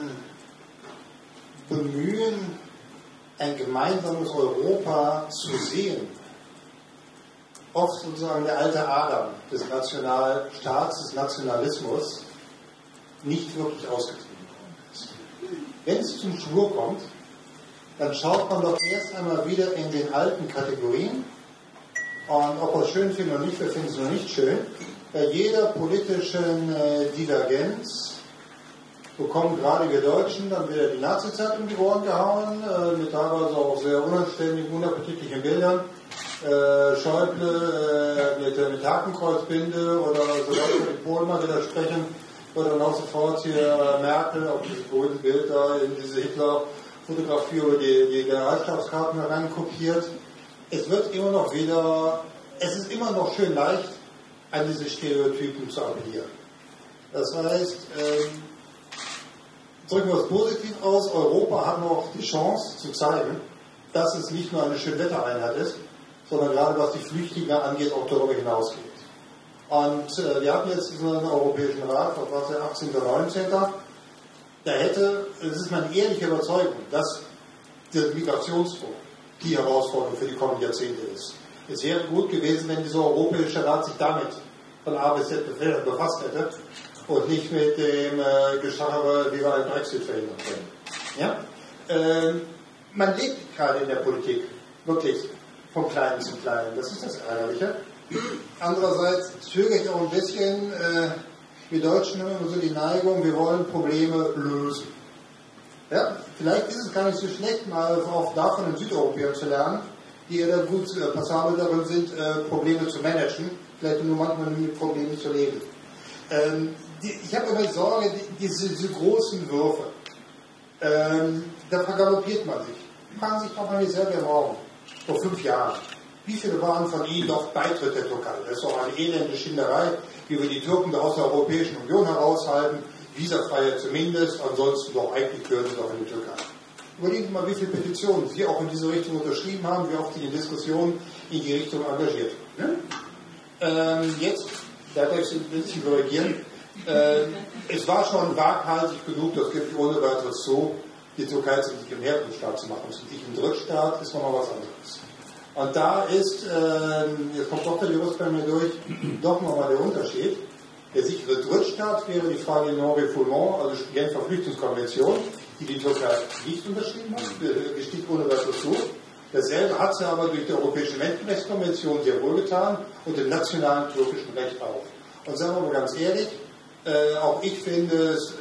Bemühen, ein gemeinsames Europa zu sehen, oft sozusagen der alte Adam des Nationalstaats, des Nationalismus, nicht wirklich ausgetrieben worden ist. Wenn es zum Schwur kommt, dann schaut man doch erst einmal wieder in den alten Kategorien und ob wir es schön finden oder nicht, wir finden es noch nicht schön. Bei jeder politischen äh, Divergenz bekommen gerade wir Deutschen dann wieder die Nazizeit um die Ohren gehauen, äh, mit teilweise auch sehr unanständigen, unappetitlichen Bildern. Äh, Schäuble äh, mit, äh, mit Hakenkreuzbinde oder so weiter, die Polen mal widersprechen, wird dann auch sofort hier äh, Merkel auf dieses berühmte Bild da in diese Hitler-Fotografie über die, die Generalstabskarten hereinkopiert. Es wird immer noch wieder, es ist immer noch schön leicht, an diese Stereotypen zu appellieren. Das heißt, ähm, drücken wir es positiv aus, Europa hat noch die Chance zu zeigen, dass es nicht nur eine Schönwettereinheit ist, sondern gerade was die Flüchtlinge angeht, auch darüber hinausgeht. Und äh, wir hatten jetzt diesen Europäischen Rat, was war der achtzehnten neunzehnten Da hätte, es ist meine ehrliche Überzeugung, dass der Migrationsdruck die Herausforderung für die kommenden Jahrzehnte ist. Es wäre gut gewesen, wenn dieser Europäische Rat sich damit von A bis Z befasst hätte und nicht mit dem äh, Geschachere, wie wir einen Brexit verhindern können. Ja? Ähm, man lebt gerade in der Politik wirklich vom Kleinen zum Kleinen. Das ist das Ärgerliche. Andererseits zögere ich auch ein bisschen, äh, wir Deutschen haben immer so die Neigung, wir wollen Probleme lösen. Ja, vielleicht ist es gar nicht so schlecht, mal auch davon in Südeuropäern zu lernen, die ja da gut äh, passabel darin sind, äh, Probleme zu managen, vielleicht nur manchmal mit Problemen zu leben. Ähm, die, ich habe immer Sorge, die, diese, diese großen Würfe, ähm, da vergaloppiert man sich. Fragen sich doch mal selber im Raum, vor fünf Jahren. Wie viele waren von Ihnen doch Beitritt der Türkei? Das ist doch eine elende Schinderei, wie wir die Türken da aus der Europäischen Union heraushalten, Visafreiheit zumindest, ansonsten doch eigentlich gehören sie doch in die Türkei. Überlegen Sie mal, wie viele Petitionen Sie auch in diese Richtung unterschrieben haben, wie oft Sie in Diskussionen in die Richtung engagiert haben. Ne? Ähm, jetzt, da darf ich ein bisschen korrigieren, äh, es war schon waghalsig genug, das gebe ich ohne weiteres zu, die Türkei zu sich im Herkunftsstaat zu machen. Zu sich im Drittstaat ist nochmal was anderes. Und da ist, äh, jetzt kommt doch der Jurist bei mir durch, doch nochmal der Unterschied. Der sichere Drittstaat wäre die Frage Non-Refoulement, also die Genfer Flüchtlingskonvention, die die Türkei nicht unterschrieben hat, gesteht ohne weiteres zu. Dasselbe hat sie aber durch die Europäische Menschenrechtskonvention sehr wohl getan und im nationalen türkischen Recht auch. Und sagen wir mal ganz ehrlich, äh, auch ich finde es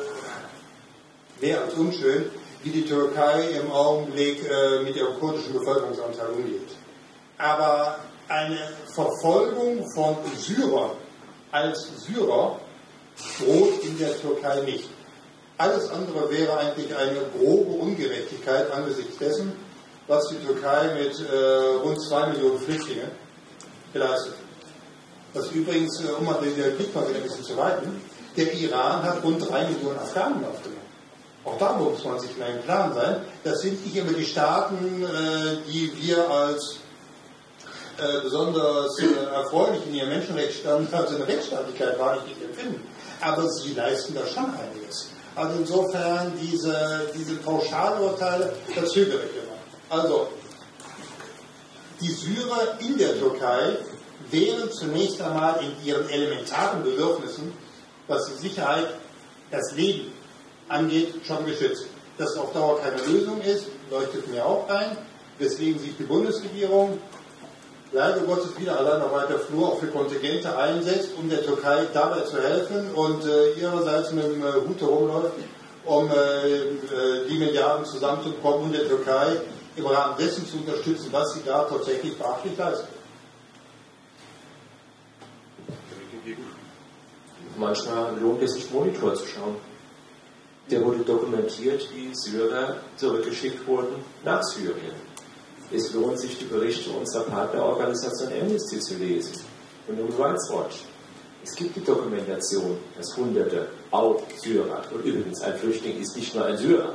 äh, mehr als unschön, wie die Türkei im Augenblick äh, mit ihrem kurdischen Bevölkerungsanteil umgeht. Aber eine Verfolgung von Syrern als Syrer droht in der Türkei nicht. Alles andere wäre eigentlich eine grobe Ungerechtigkeit angesichts dessen, was die Türkei mit äh, rund zwei Millionen Flüchtlingen geleistet hat. Das übrigens, äh, um mal den Blick mal wieder ein bisschen zu weiten, der Iran hat rund drei Millionen Afghanen aufgenommen. Auch da muss man sich mal im Klaren sein. Das sind nicht immer die Staaten, äh, die wir als äh, besonders äh, erfreulich in ihrem Menschenrechtsstand, also in der Rechtsstaatlichkeit wahrlich nicht empfinden. Aber sie leisten da schon einiges. Also insofern diese, diese Pauschalurteile verzögere ich immer. Also, die Syrer in der Türkei wären zunächst einmal in ihren elementaren Bedürfnissen, was die Sicherheit, das Leben angeht, schon geschützt. Dass es auf Dauer keine Lösung ist, leuchtet mir auch ein, weswegen sich die Bundesregierung leider Gottes wieder allein auf weiter Flur auch für Kontingente einsetzt, um der Türkei dabei zu helfen und äh, ihrerseits mit dem äh, Hut herumläuft, um äh, die Milliarden zusammenzubekommen und der Türkei im Rahmen dessen zu unterstützen, was sie da tatsächlich beachtlich leistet.
Manchmal lohnt es sich, Monitor zu schauen. Der wurde dokumentiert, wie Syrer zurückgeschickt wurden nach Syrien. Es lohnt sich, die Berichte unserer Partnerorganisation Amnesty zu lesen und Human Rights Watch. Es gibt die Dokumentation, dass Hunderte, auch Syrer, und übrigens ein Flüchtling ist nicht nur ein Syrer.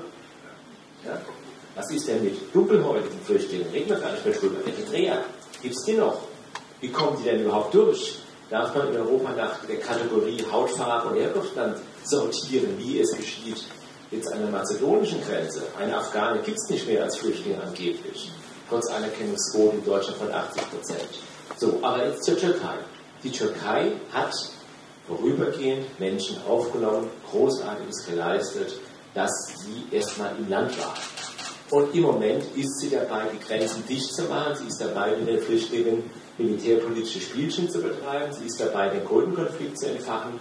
Ja? Was ist denn mit dunkelhäutigen Flüchtlingen? Reden wir gar nicht mehr drüber. Eritreer, gibt es die noch? Wie kommen die denn überhaupt durch? Darf man in Europa nach der Kategorie Hautfarbe und Herkunftsland sortieren, wie es geschieht jetzt an der mazedonischen Grenze? Eine Afghane gibt es nicht mehr als Flüchtling angeblich, trotz Anerkennungsquote in Deutschland von achtzig Prozent. So, aber jetzt zur Türkei. Die Türkei hat vorübergehend Menschen aufgenommen, Großartiges geleistet, dass sie erstmal im Land waren. Und im Moment ist sie dabei, die Grenzen dicht zu machen. Sie ist dabei, mit den Flüchtlingen militärpolitische Spielchen zu betreiben. Sie ist dabei, den Kurdenkonflikt zu entfachen.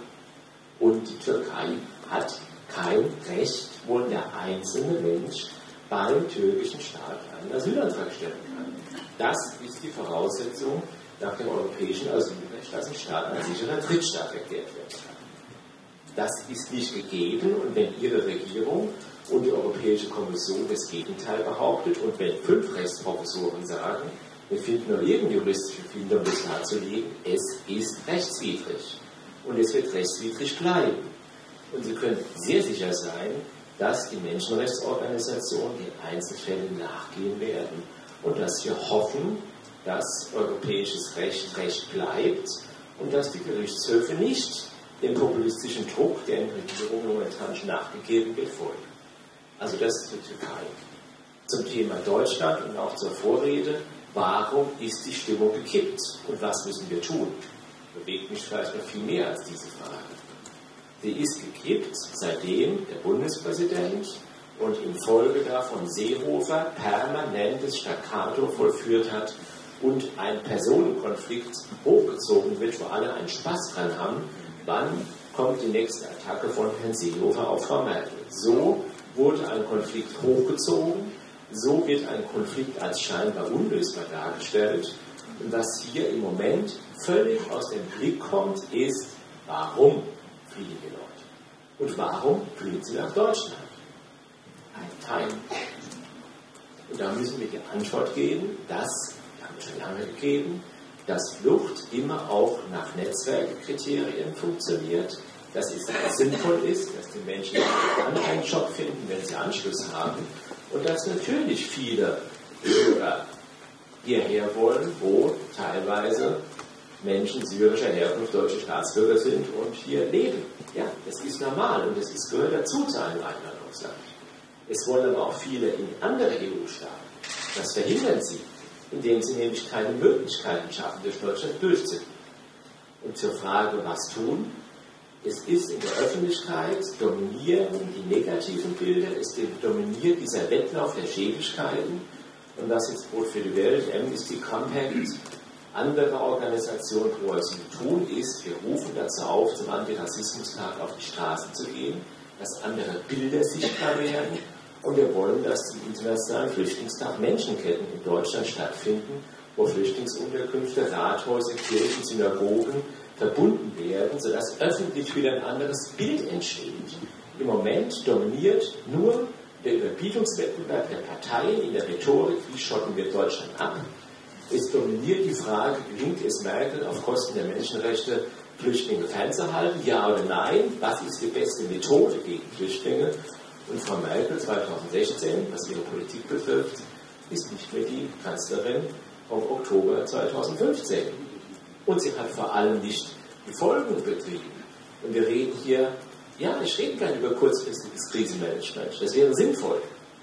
Und die Türkei hat kein Recht, wo der einzelne Mensch beim türkischen Staat einen Asylantrag stellen kann. Das ist die Voraussetzung nach dem europäischen Asylrecht, dass ein Staat ein sicherer Drittstaat erklärt werden kann. Das ist nicht gegeben, und wenn Ihre Regierung und die Europäische Kommission das Gegenteil behauptet und wenn fünf Rechtsprofessoren sagen, wir finden nur irgendeine juristische Findung, das darzulegen, es ist rechtswidrig. Und es wird rechtswidrig bleiben. Und Sie können sehr sicher sein, dass die Menschenrechtsorganisationen den Einzelfällen nachgehen werden und dass wir hoffen, dass europäisches Recht Recht bleibt und dass die Gerichtshöfe nicht dem populistischen Druck, der in Regierungen momentan nachgegeben wird, folgen. Also das ist die Türkei. Zum Thema Deutschland und auch zur Vorrede, warum ist die Stimmung gekippt und was müssen wir tun? Bewegt mich vielleicht noch viel mehr als diese Frage. Sie ist gekippt, seitdem der Bundespräsident und in Folge davon Seehofer permanentes Staccato vollführt hat und ein Personenkonflikt hochgezogen wird, wo alle einen Spaß dran haben, wann kommt die nächste Attacke von Herrn Seehofer auf Frau Merkel. So wurde ein Konflikt hochgezogen, so wird ein Konflikt als scheinbar unlösbar dargestellt. Und was hier im Moment völlig aus dem Blick kommt, ist, warum fliehen die Leute? Und warum fliehen sie nach Deutschland? Ein Teil. Und da müssen wir die Antwort geben, dass, die haben wir schon lange gegeben, dass Flucht immer auch nach Netzwerkkriterien funktioniert, dass es sinnvoll ist, dass die Menschen dann einen Job finden, wenn sie Anschluss haben und dass natürlich viele Bürger hierher wollen, wo teilweise Menschen syrischer Herkunft deutsche Staatsbürger sind und hier leben. Ja, das ist normal und das ist, gehört dazu zu einem Einwanderungsland. Es wollen aber auch viele in andere E U-Staaten. Das verhindern sie, indem sie nämlich keine Möglichkeiten schaffen, durch Deutschland durchzuziehen. Und zur Frage, was tun? Es ist in der Öffentlichkeit, dominieren die negativen Bilder, es dominiert dieser Wettlauf der Schäbigkeiten. Und was jetzt Brot für die Welt, Amnesty, Compact, andere Organisationen pro Asyl tun, ist, wir rufen dazu auf, zum Antirassismustag auf die Straßen zu gehen, dass andere Bilder sichtbar werden. Und wir wollen, dass zum Internationalen Flüchtlingstag Menschenketten in Deutschland stattfinden, wo Flüchtlingsunterkünfte, Rathäuser, Kirchen, Synagogen verbunden werden, sodass öffentlich wieder ein anderes Bild entsteht. Im Moment dominiert nur der Überbietungswettbewerb der Parteien in der Rhetorik, wie schotten wir Deutschland ab. Es dominiert die Frage, gelingt es Merkel auf Kosten der Menschenrechte, Flüchtlinge fernzuhalten, ja oder nein, was ist die beste Methode gegen Flüchtlinge? Und Frau Merkel zweitausendsechzehn, was ihre Politik betrifft, ist nicht mehr die Kanzlerin vom Oktober zweitausendfünfzehn. Und sie hat vor allem nicht die Folgen betrieben. Und wir reden hier, ja, ich rede gar nicht über kurzfristiges Krisenmanagement, das wäre sinnvoll.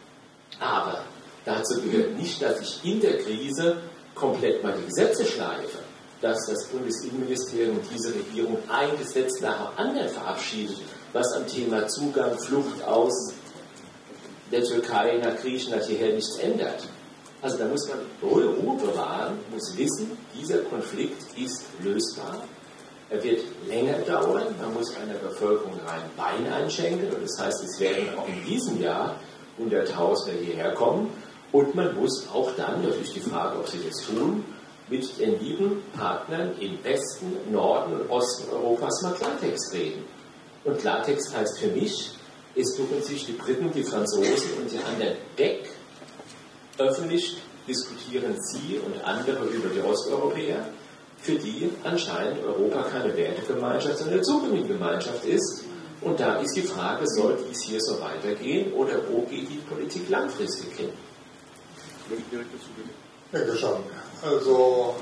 Aber dazu gehört nicht, dass ich in der Krise komplett mal die Gesetze schleife, dass das Bundesinnenministerium und diese Regierung ein Gesetz nach dem anderen verabschiedet, was am Thema Zugang, Flucht aus der Türkei nach Griechenland hierher nichts ändert. Also da muss man Ruhe bewahren, muss wissen, dieser Konflikt ist lösbar. Er wird länger dauern, man muss einer Bevölkerung rein Bein einschenken und das heißt, es werden auch in diesem Jahr Hunderttausende hierher kommen und man muss auch dann, natürlich die Frage, ob sie das tun, mit den lieben Partnern im Westen, Norden und Osten Europas mal Klartext reden. Und Klartext heißt für mich, es suchen sich die Briten, die Franzosen und die anderen weg. Öffentlich diskutieren sie und andere über die Osteuropäer, für die anscheinend Europa keine Wertegemeinschaft, sondern eine Zukunftsgemeinschaft ist. Und da ist die Frage, soll dies hier so weitergehen oder wo geht die Politik langfristig hin?
Ja, schon. Also,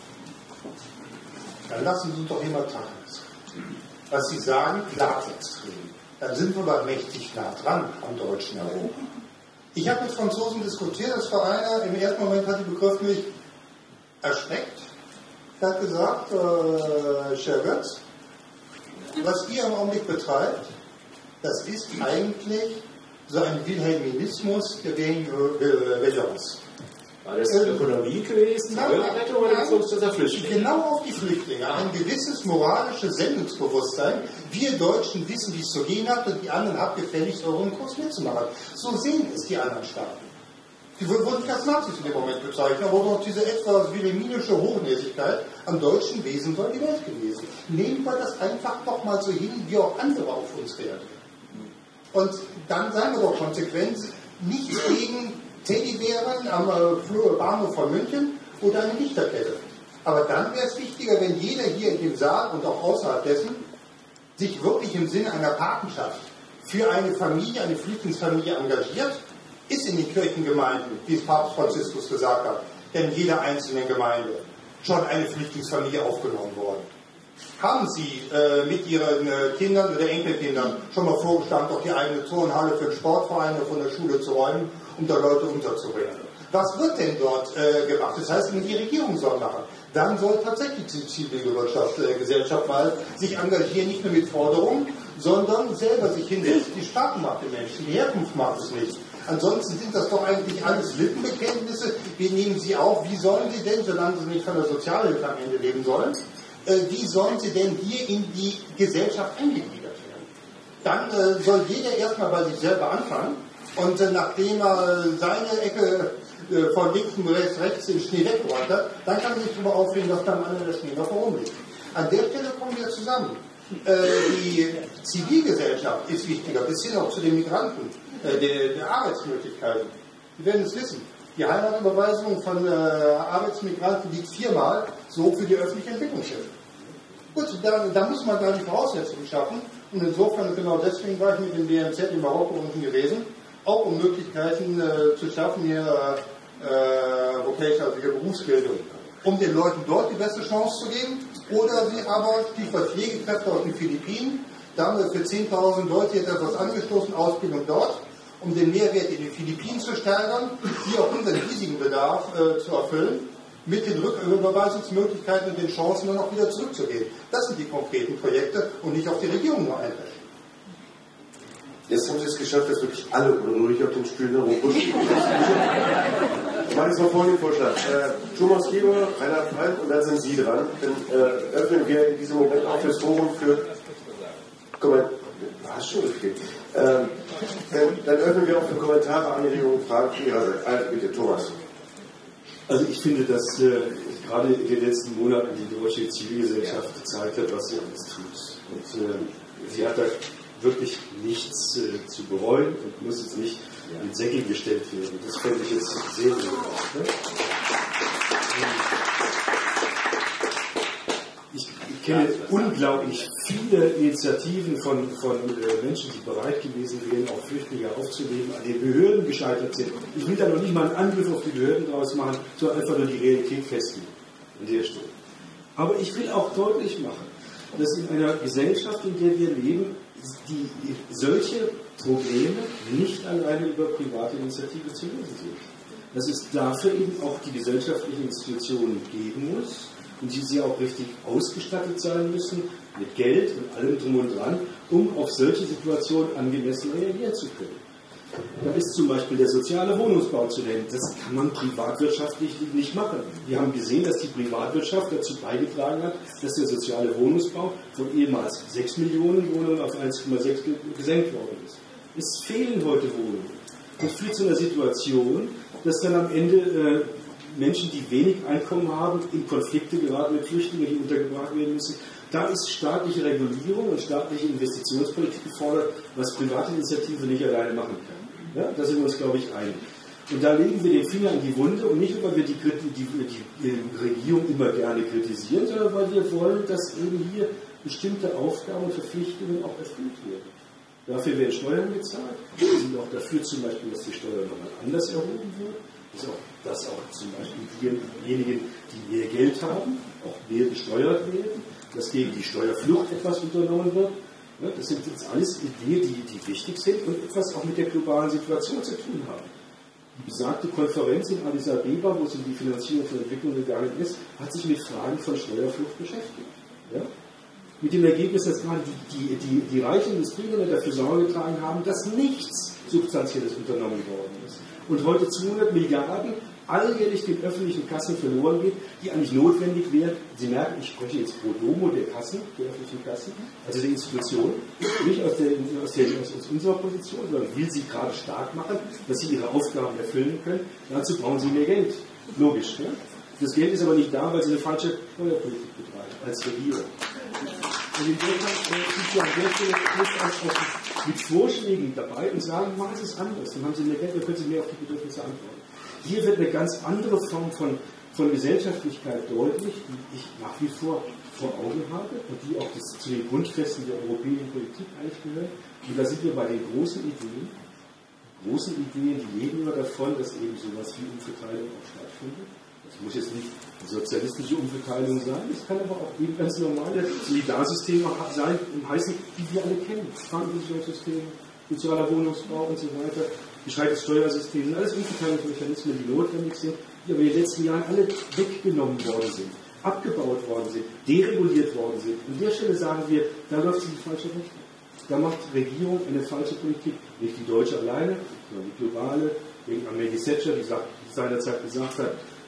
dann lassen Sie uns doch jemand sagen. Was Sie sagen, Klartext reden. Dann sind wir aber mächtig nah dran am deutschen Europa. Ich habe mit Franzosen diskutiert, das war einer, im ersten Moment hat die Begriff mich erschreckt. Er hat gesagt, äh, Herr Götz, was ihr im Augenblick betreibt, das ist eigentlich so ein Wilhelminismus der Veillance.
War das ähm, Ökonomie gewesen?
Nein,
nein, oder Flüchtlinge?
Genau auf die Flüchtlinge. Ein gewisses moralisches Sendungsbewusstsein. Wir Deutschen wissen, wie es zu gehen hat und die anderen habt gefälligst euren Kurs mitzumachen. So sehen es die anderen Staaten. Die wurden nicht als Nazis in dem Moment bezeichnet, aber doch diese etwas wilhelminische Hochnäsigkeit am deutschen Wesen soll die Welt gewesen. Nehmen wir das einfach doch mal so hin, wie auch andere auf uns reagieren. Und dann seien wir doch konsequent, nichts gegen Teddybären am äh, Bahnhof von München oder eine Lichterkette. Aber dann wäre es wichtiger, wenn jeder hier in dem Saal und auch außerhalb dessen sich wirklich im Sinne einer Patenschaft für eine Familie, eine Flüchtlingsfamilie engagiert, ist in den Kirchengemeinden, wie es Papst Franziskus gesagt hat, denn in jeder einzelnen Gemeinde schon eine Flüchtlingsfamilie aufgenommen worden. Haben Sie äh, mit Ihren äh, Kindern oder Enkelkindern schon mal vorgestanden, doch die eigene Turnhalle für den Sportverein oder von der Schule zu räumen, um da Leute unterzubringen? Was wird denn dort äh, gemacht? Das heißt, die Regierung soll machen. Dann soll tatsächlich die Zivilgesellschaft äh, Gesellschaft mal sich engagieren, nicht nur mit Forderungen, sondern selber sich hinsetzen. Die Sprache macht den Menschen, die Herkunft macht es nicht. Ansonsten sind das doch eigentlich alles Lippenbekenntnisse. Wir nehmen sie auf. Wie sollen sie denn, solange sie nicht von der Sozialhilfe am Ende leben sollen, äh, wie sollen sie denn hier in die Gesellschaft eingegliedert werden? Dann äh, soll jeder erstmal bei sich selber anfangen und äh, nachdem er seine Ecke äh, von links und rechts, rechts im Schnee weggeräumt hat, dann kann er sich darüber aufregen, dass da am anderen der Schnee noch herumliegt. An der Stelle kommen wir zusammen. Äh, die Zivilgesellschaft ist wichtiger, bis hin auch zu den Migranten, äh, der, der Arbeitsmöglichkeiten. Wir werden es wissen. Die Heimatüberweisung von äh, Arbeitsmigranten liegt viermal so hoch wie die öffentliche Entwicklungshilfe. Gut, da, da muss man da die Voraussetzungen schaffen. Und insofern, genau deswegen war ich mit dem B M Z in Marokko unten gewesen, auch um Möglichkeiten äh, zu schaffen, hier, äh, Vocation, also hier Berufsbildung, um den Leuten dort die beste Chance zu geben. Oder sie aber, Stichwort Pflegekräfte aus den Philippinen, da haben wir für zehntausend Leute jetzt etwas angestoßen, Ausbildung dort, um den Mehrwert in den Philippinen zu steigern, hier auch unseren riesigen Bedarf äh, zu erfüllen, mit den Rücküberweisungsmöglichkeiten und den Chancen dann auch wieder zurückzugehen. Das sind die konkreten Projekte und nicht auf die Regierung nur einrechnen.
Jetzt haben Sie es geschafft, dass wirklich alle unruhig auf den Stühlen herumrutschen. Ich mache jetzt mal folgenden Vorschlag. Äh, Thomas Geber, Reinhard Falk und dann sind Sie dran. Dann äh, öffnen wir in diesem Moment auch das Forum für... Guck mal, hast schon gefehlt. Ähm, dann, dann öffnen wir auch für Kommentare, Anregungen, Fragen von Ihrer Seite. Also bitte, Thomas.
Also ich finde, dass äh, gerade in den letzten Monaten die deutsche Zivilgesellschaft gezeigt hat, was sie alles tut. Und äh, sie hat da wirklich nichts äh, zu bereuen und muss jetzt nicht in Säcke gestellt werden. Das fände ich jetzt sehr, sehr gut. Ne? Ich, ich kenne unglaublich viele Initiativen von, von äh, Menschen, die bereit gewesen wären, auch Flüchtlinge aufzunehmen, an den Behörden gescheitert sind. Ich will da noch nicht mal einen Angriff auf die Behörden draus machen, sondern einfach nur die Realität festlegen an der Stelle. Aber ich will auch deutlich machen, dass in einer Gesellschaft, in der wir leben, die solche Probleme nicht alleine über private Initiative zu lösen sind. Dass es dafür eben auch die gesellschaftlichen Institutionen geben muss und die sie auch richtig ausgestattet sein müssen, mit Geld und allem drum und dran, um auf solche Situationen angemessen reagieren zu können. Da ist zum Beispiel der soziale Wohnungsbau zu nennen. Das kann man privatwirtschaftlich nicht machen. Wir haben gesehen, dass die Privatwirtschaft dazu beigetragen hat, dass der soziale Wohnungsbau von ehemals sechs Millionen Wohnungen auf eins Komma sechs gesenkt worden ist. Es fehlen heute Wohnungen. Das führt zu einer Situation, dass dann am Ende äh, Menschen, die wenig Einkommen haben, in Konflikte geraten mit Flüchtlingen, die untergebracht werden müssen. Da ist staatliche Regulierung und staatliche Investitionspolitik gefordert, was private Initiative nicht alleine machen kann. Ja, da sind wir uns, glaube ich, einig. Und da legen wir den Finger in die Wunde und nicht, weil wir die, die, die, die Regierung immer gerne kritisieren, sondern weil wir wollen, dass eben hier bestimmte Aufgaben und Verpflichtungen auch erfüllt werden. Dafür werden Steuern gezahlt. Wir sind auch dafür zum Beispiel, dass die Steuer nochmal anders erhoben wird. Dass auch, dass auch zum Beispiel diejenigen, die mehr Geld haben, auch mehr besteuert werden. Dass gegen die Steuerflucht etwas unternommen wird. Das sind jetzt alles Ideen, die, die wichtig sind und etwas auch mit der globalen Situation zu tun haben. Die besagte Konferenz in Addis Abeba, wo es um die Finanzierung von Entwicklung gegangen ist, hat sich mit Fragen von Steuerflucht beschäftigt. Ja? Mit dem Ergebnis, dass gerade die, die, die, die reichen Industrieländer dafür Sorge getragen haben, dass nichts Substanzielles unternommen worden ist. Und heute zweihundert Milliarden alljährlich den öffentlichen Kassen verloren geht, die eigentlich notwendig wären. Sie merken, ich spreche jetzt pro domo der Kassen, der öffentlichen Kassen, also der Institutionen, nicht aus, der, aus, der, aus unserer Position, sondern will sie gerade stark machen, dass sie ihre Aufgaben erfüllen können. Dazu brauchen sie mehr Geld. Logisch. Ja? Das Geld ist aber nicht da, weil sie eine falsche Steuerpolitik betreiben, als Regierung. Und in Deutschland sind sie an der Stelle auch mit Vorschlägen dabei und sagen, machen Sie es anders. Dann haben Sie mehr Geld, dann können Sie mehr auf die Bedürfnisse antworten. Hier wird eine ganz andere Form von, von Gesellschaftlichkeit deutlich, die ich nach wie vor vor Augen habe und die auch das, zu den Grundfesten der europäischen Politik eigentlich gehören. Und da sind wir bei den großen Ideen. Großen Ideen, die leben nur davon, dass eben sowas wie Umverteilung auch stattfindet. Das muss jetzt nicht eine sozialistische Umverteilung sein, es kann aber auch eben ganz normale Solidarsysteme sein, heißen, die wir alle kennen. Krankenversicherungssystem, sozialer Wohnungsbau und so weiter. Gescheites Steuersystem, sind alles Umverteilungsmechanismen, die notwendig sind, die aber in den letzten Jahren alle weggenommen worden sind, abgebaut worden sind, dereguliert worden sind. An der Stelle sagen wir, da läuft es in die falsche Richtung. Da macht die Regierung eine falsche Politik. Nicht die deutsche alleine, sondern die globale. Wegen Maggie Thatcher, die seinerzeit gesagt hat,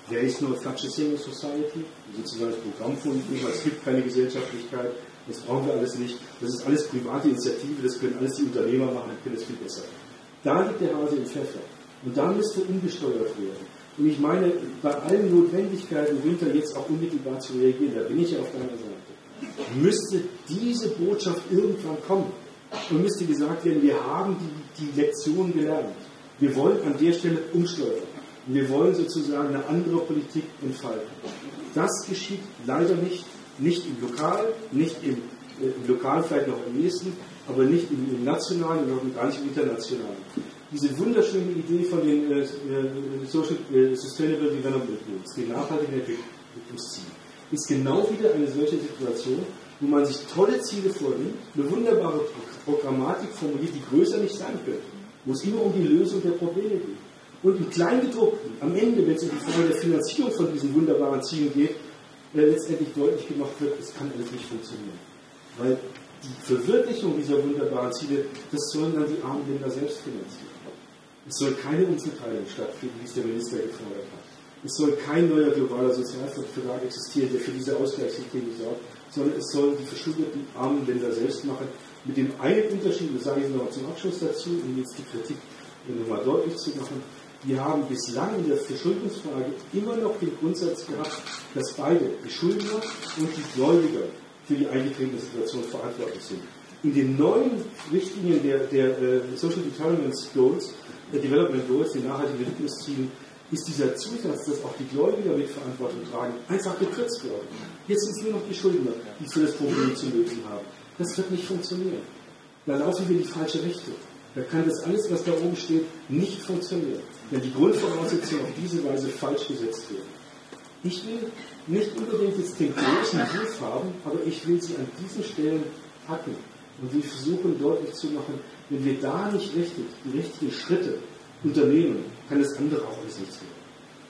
There is no fascism in society, sozusagen das Programm von ihm, es gibt keine Gesellschaftlichkeit, das brauchen wir alles nicht, das ist alles private Initiative, das können alles die Unternehmer machen, die können das viel besser. Da liegt der Hase im Pfeffer und da müsste umgesteuert werden. Und ich meine, bei allen Notwendigkeiten, Winter jetzt auch unmittelbar zu reagieren, da bin ich ja auf deiner Seite, müsste diese Botschaft irgendwann kommen und müsste gesagt werden, wir haben die, die Lektion gelernt. Wir wollen an der Stelle umsteuern. Und wir wollen sozusagen eine andere Politik entfalten. Das geschieht leider nicht, nicht im Lokal, nicht im, äh, im Lokal vielleicht noch am ehesten, aber nicht im, im Nationalen und auch gar nicht im Internationalen. Diese wunderschöne Idee von den äh, Social, äh, Sustainable Development Goals, den nachhaltigen Entwicklungszielen, ist genau wieder eine solche Situation, wo man sich tolle Ziele vornimmt, eine wunderbare Programmatik formuliert, die größer nicht sein könnte, wo es immer um die Lösung der Probleme geht. Und im Kleingedruckten, am Ende, wenn es um die Frage der Finanzierung von diesen wunderbaren Zielen geht, äh, letztendlich deutlich gemacht wird, es kann alles nicht funktionieren. Weil die Verwirklichung dieser wunderbaren Ziele, das sollen dann die armen Länder selbst finanzieren. Es soll keine Umverteilung stattfinden, wie es der Minister gefordert hat. Es soll kein neuer globaler Sozialvertrag existieren, der für diese Ausgleichssysteme sorgt, sondern es sollen die verschuldeten armen Länder selbst machen. Mit dem einen Unterschied, das sage ich noch zum Abschluss dazu, um jetzt die Kritik nochmal deutlich zu machen. Wir haben bislang in der Verschuldungsfrage immer noch den Grundsatz gehabt, dass beide, die Schuldner und die Gläubiger, für die eingetretene Situation verantwortlich sind. In den neuen Richtlinien der, der uh, Social Development Goals, der Development Goals, den nachhaltigen Entwicklungszielen, ist dieser Zusatz, dass auch die Gläubiger mit Verantwortung tragen, einfach gekürzt worden. Jetzt sind es nur noch die Schuldner, die für das Problem zu lösen haben. Das wird nicht funktionieren. Da laufen wir in die falsche Richtung. Da kann das alles, was da oben steht, nicht funktionieren. Wenn die Grundvoraussetzungen auf diese Weise falsch gesetzt werden. Ich will nicht unbedingt jetzt den großen Wurf haben, aber ich will sie an diesen Stellen packen. Und wir versuchen deutlich zu machen, wenn wir da nicht richtig, die richtigen Schritte unternehmen, kann das andere auch alles nichts werden.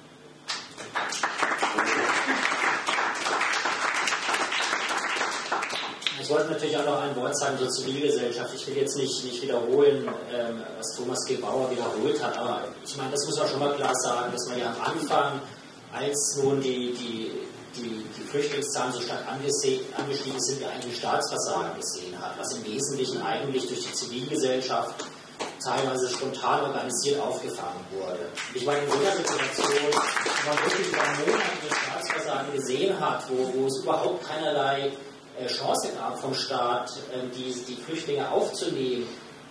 Ich wollte natürlich auch noch ein Wort sagen zur Zivilgesellschaft. Ich will jetzt nicht, nicht wiederholen, ähm, was Thomas G. Bauer wiederholt hat, aber ich meine, das muss man schon mal klar sagen, dass man ja am Anfang, als nun die, die, die, die Flüchtlingszahlen so stark angestiegen sind, ja eigentlich Staatsversagen gesehen hat, was im Wesentlichen eigentlich durch die Zivilgesellschaft teilweise spontan organisiert aufgefangen wurde. Ich meine, in so einer Situation, wo man wirklich über Monate das Staatsversagen gesehen hat, wo, wo es überhaupt keinerlei Chance gab vom Staat, die, die Flüchtlinge aufzunehmen,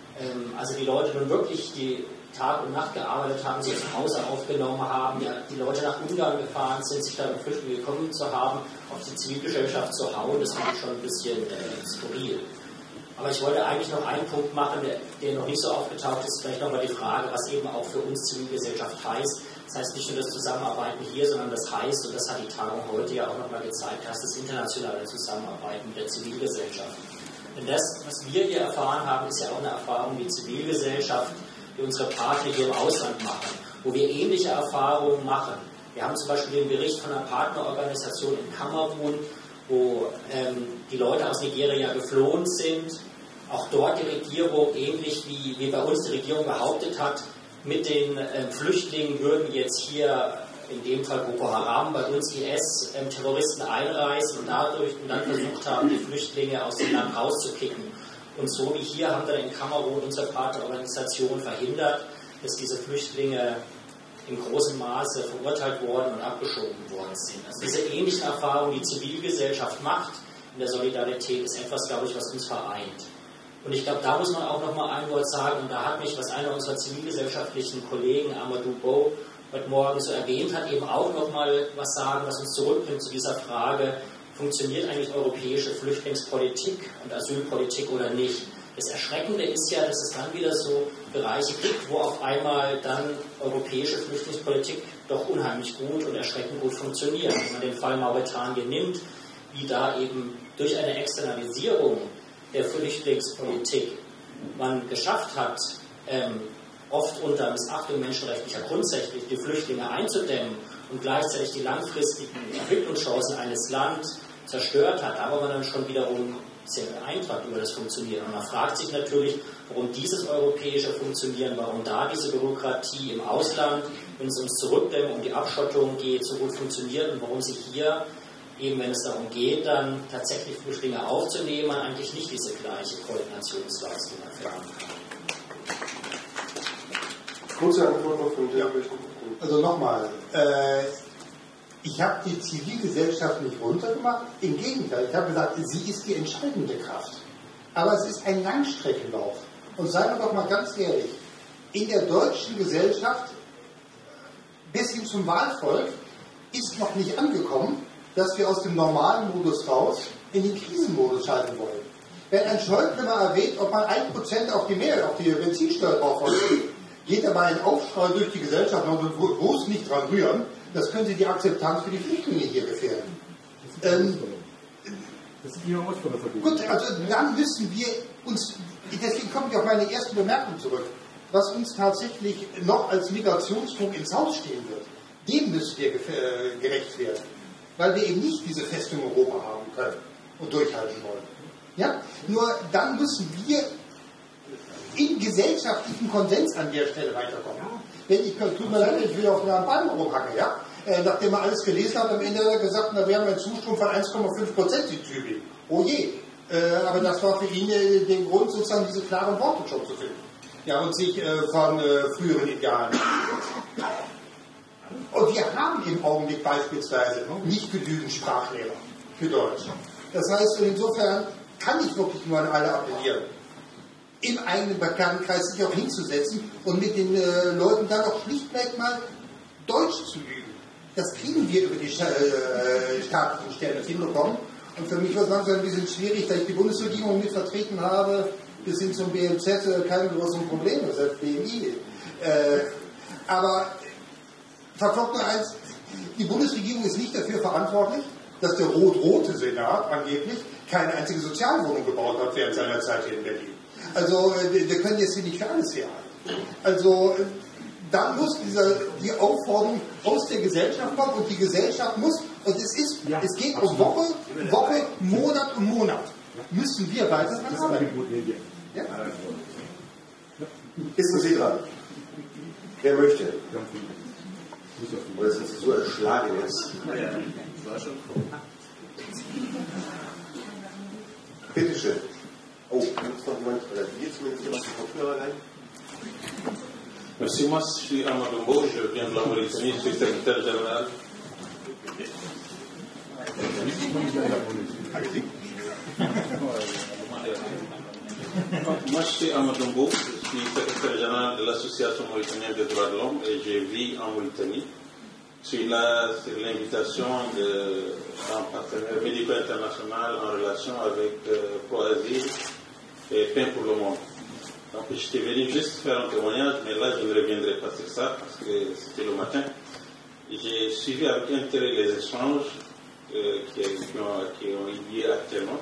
also die Leute nun wirklich die Tag und Nacht gearbeitet haben, sie zu Hause aufgenommen haben, ja, die Leute nach Ungarn gefahren sind, sich da um Flüchtlinge gekommen zu haben, auf die Zivilgesellschaft zu hauen, das finde ich schon ein bisschen äh, skurril. Aber ich wollte eigentlich noch einen Punkt machen, der, der noch nicht so aufgetaucht ist, vielleicht nochmal die Frage, was eben auch für uns Zivilgesellschaft heißt. Das heißt nicht nur das Zusammenarbeiten hier, sondern das heißt, und das hat die Tagung heute ja auch nochmal gezeigt, heißt das internationale Zusammenarbeiten mit der Zivilgesellschaft. Denn das, was wir hier erfahren haben, ist ja auch eine Erfahrung, die Zivilgesellschaft, die unsere Partner hier im Ausland machen, wo wir ähnliche Erfahrungen machen. Wir haben zum Beispiel den Bericht von einer Partnerorganisation in Kamerun, wo ähm, die Leute aus Nigeria geflohen sind. Auch dort die Regierung, ähnlich wie, wie bei uns die Regierung behauptet hat, mit den ähm, Flüchtlingen würden jetzt hier, in dem Fall Boko Haram, bei uns I S-Terroristen ähm, einreisen und dadurch und dann versucht haben, die Flüchtlinge aus dem Land rauszukicken. Und so wie hier haben dann in Kamerun unsere Partnerorganisation verhindert, dass diese Flüchtlinge in großem Maße verurteilt worden und abgeschoben worden sind. Also diese ähnlichen Erfahrungen, die Zivilgesellschaft macht in der Solidarität, ist etwas, glaube ich, was uns vereint. Und ich glaube, da muss man auch noch mal ein Wort sagen, und da hat mich, was einer unserer zivilgesellschaftlichen Kollegen, Amadou Bo, heute Morgen so erwähnt hat, eben auch noch mal was sagen, was uns zurückbringt zu dieser Frage, funktioniert eigentlich europäische Flüchtlingspolitik und Asylpolitik oder nicht? Das Erschreckende ist ja, dass es dann wieder so Bereiche gibt, wo auf einmal dann europäische Flüchtlingspolitik doch unheimlich gut und erschreckend gut funktioniert. Wenn man den Fall Mauretanien nimmt, wie da eben durch eine Externalisierung der Flüchtlingspolitik man geschafft hat, ähm, oft unter Missachtung menschenrechtlicher Grundsätze die Flüchtlinge einzudämmen und gleichzeitig die langfristigen Entwicklungschancen eines Landes zerstört hat. Da war man dann schon wiederum ist ja eine Eintracht über das Funktionieren. Und man fragt sich natürlich, warum dieses europäische Funktionieren, warum da diese Bürokratie im Ausland, wenn es ums Zurückdrängen, um die Abschottung geht, so gut funktioniert und warum sich hier, eben wenn es darum geht, dann tatsächlich Flüchtlinge aufzunehmen, man eigentlich nicht diese gleiche Koordinationsleistung erfahren kann.
Kurze Antwort noch von dir.
Ja. Also nochmal, äh, ich habe die Zivilgesellschaft nicht runtergemacht, im Gegenteil, ich habe gesagt, sie ist die entscheidende Kraft. Aber es ist ein Langstreckenlauf. Und seien wir doch mal ganz ehrlich, in der deutschen Gesellschaft bis hin zum Wahlvolk ist noch nicht angekommen, dass wir aus dem normalen Modus raus in den Krisenmodus schalten wollen. Wenn ein Schäuble mal erwähnt, ob man ein Prozent auf die Mehr, auf die Benzinsteuer drauf hat, geht dabei ein Aufschrei durch die Gesellschaft und bloß nicht dran rühren. Das könnte die Akzeptanz für die Flüchtlinge hier gefährden. Ähm,
das ist Ihre Ausforderung.
Gut, also dann müssen wir uns, deswegen komme ich auf meine erste Bemerkung zurück, was uns tatsächlich noch als Migrationsdruck ins Haus stehen wird, dem müssen wir gerecht werden, weil wir eben nicht diese Festung Europa haben können und durchhalten wollen. Ja? Nur dann müssen wir in gesellschaftlichen Konsens an der Stelle weiterkommen. Wenn ich, tut mir leid, ich will auf einer Bahn rumhacken, ja? Äh, nachdem wir alles gelesen haben, am Ende hat er gesagt, na, wir haben einen Zustrom von eins Komma fünf Prozent in Tübingen. Oh je. Äh, aber das war für ihn äh, den Grund, sozusagen diese klaren Worte schon zu finden. Ja, und sich äh, von äh, früheren Idealen. Und wir haben im Augenblick beispielsweise nicht genügend Sprachlehrer für Deutsch. Das heißt, insofern kann ich wirklich nur an alle appellieren, im eigenen Bekanntenkreis sich auch hinzusetzen und mit den äh, Leuten dann auch schlichtweg mal Deutsch zu üben. Das kriegen wir über die äh, staatlichen Stellen hinbekommen. Und für mich war es langsam ein bisschen schwierig, da ich die Bundesregierung mit vertreten habe, bis hin zum B M Z äh, keine großen Probleme, selbst B M I. Äh, aber verfolgt nur eins, die Bundesregierung ist nicht dafür verantwortlich, dass der rot-rote Senat angeblich keine einzige Sozialwohnung gebaut hat während seiner Zeit hier in Berlin. Also wir können jetzt hier nicht für alles herhalten. Also da muss dieser, die Aufforderung aus der Gesellschaft kommen und die Gesellschaft muss, und es ist, ja, es geht um Woche, Woche, Monat um Monat, müssen wir weiter dran arbeiten. Ja?
Ist Sie dran? Wer möchte? Oder sind Sie so erschlagen jetzt? Bitte schön. Oh, muss noch jemand, oder wir zumindest jemand die Kopfhörer rein?
Merci, moi je suis Amadou Mbow, je viens de la Mauritanie, je suis secrétaire général. Moi je suis Amadou Mbow, je suis secrétaire général de l'Association mauritanienne des droits de l'homme et je vis en Mauritanie. Je suis là sur l'invitation d'un partenaire médico-international en relation avec euh, ProAsile et Pain pour le monde. Donc j'étais venu juste faire un témoignage, mais là je ne reviendrai pas sur ça parce que c'était le matin. J'ai suivi avec intérêt les échanges euh, qui, qui, ont, qui ont eu lieu actuellement.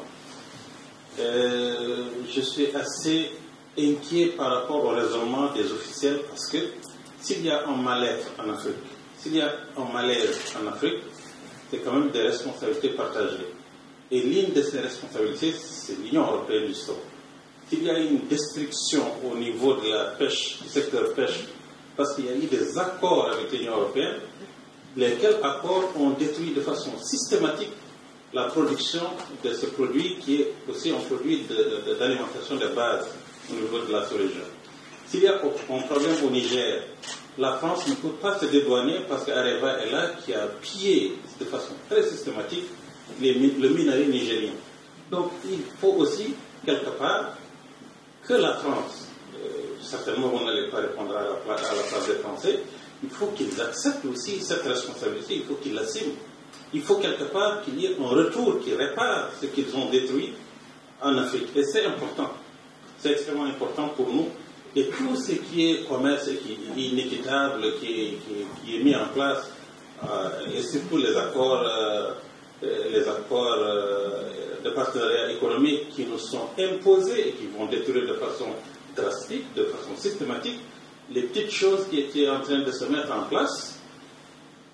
Euh, je suis assez inquiet par rapport au raisonnement des officiels parce que s'il y a un mal-être en Afrique, s'il y a un malaise en Afrique, c'est quand même des responsabilités partagées. Et l'une de ces responsabilités, c'est l'Union européenne du Sud. S'il y a une destruction au niveau de la pêche, du secteur pêche, parce qu'il y a eu des accords avec l'Union européenne, lesquels accords ont détruit de façon systématique la production de ce produit qui est aussi un produit d'alimentation de, de, de base au niveau de la sous-région. S'il y a un problème au Niger, la France ne peut pas se dédouaner parce qu'Areva est là qui a pillé de façon très systématique les, le minerai nigérien. Donc il faut aussi, quelque part, que la France, euh, certainement vous n'allez pas répondre à la, à la place des Français, il faut qu'ils acceptent aussi cette responsabilité, il faut qu'ils l'assument. Il faut quelque part qu'il y ait un retour qui répare ce qu'ils ont détruit en Afrique. Et c'est important. C'est extrêmement important pour nous. Et tout ce qui est commerce et qui est inéquitable, qui est, qui, qui est mis en place, euh, et surtout les accords, euh, les accords euh, de partenariat économique qui nous sont imposés et qui vont détruire de façon drastique, de façon systématique, les petites choses qui étaient en train de se mettre en place,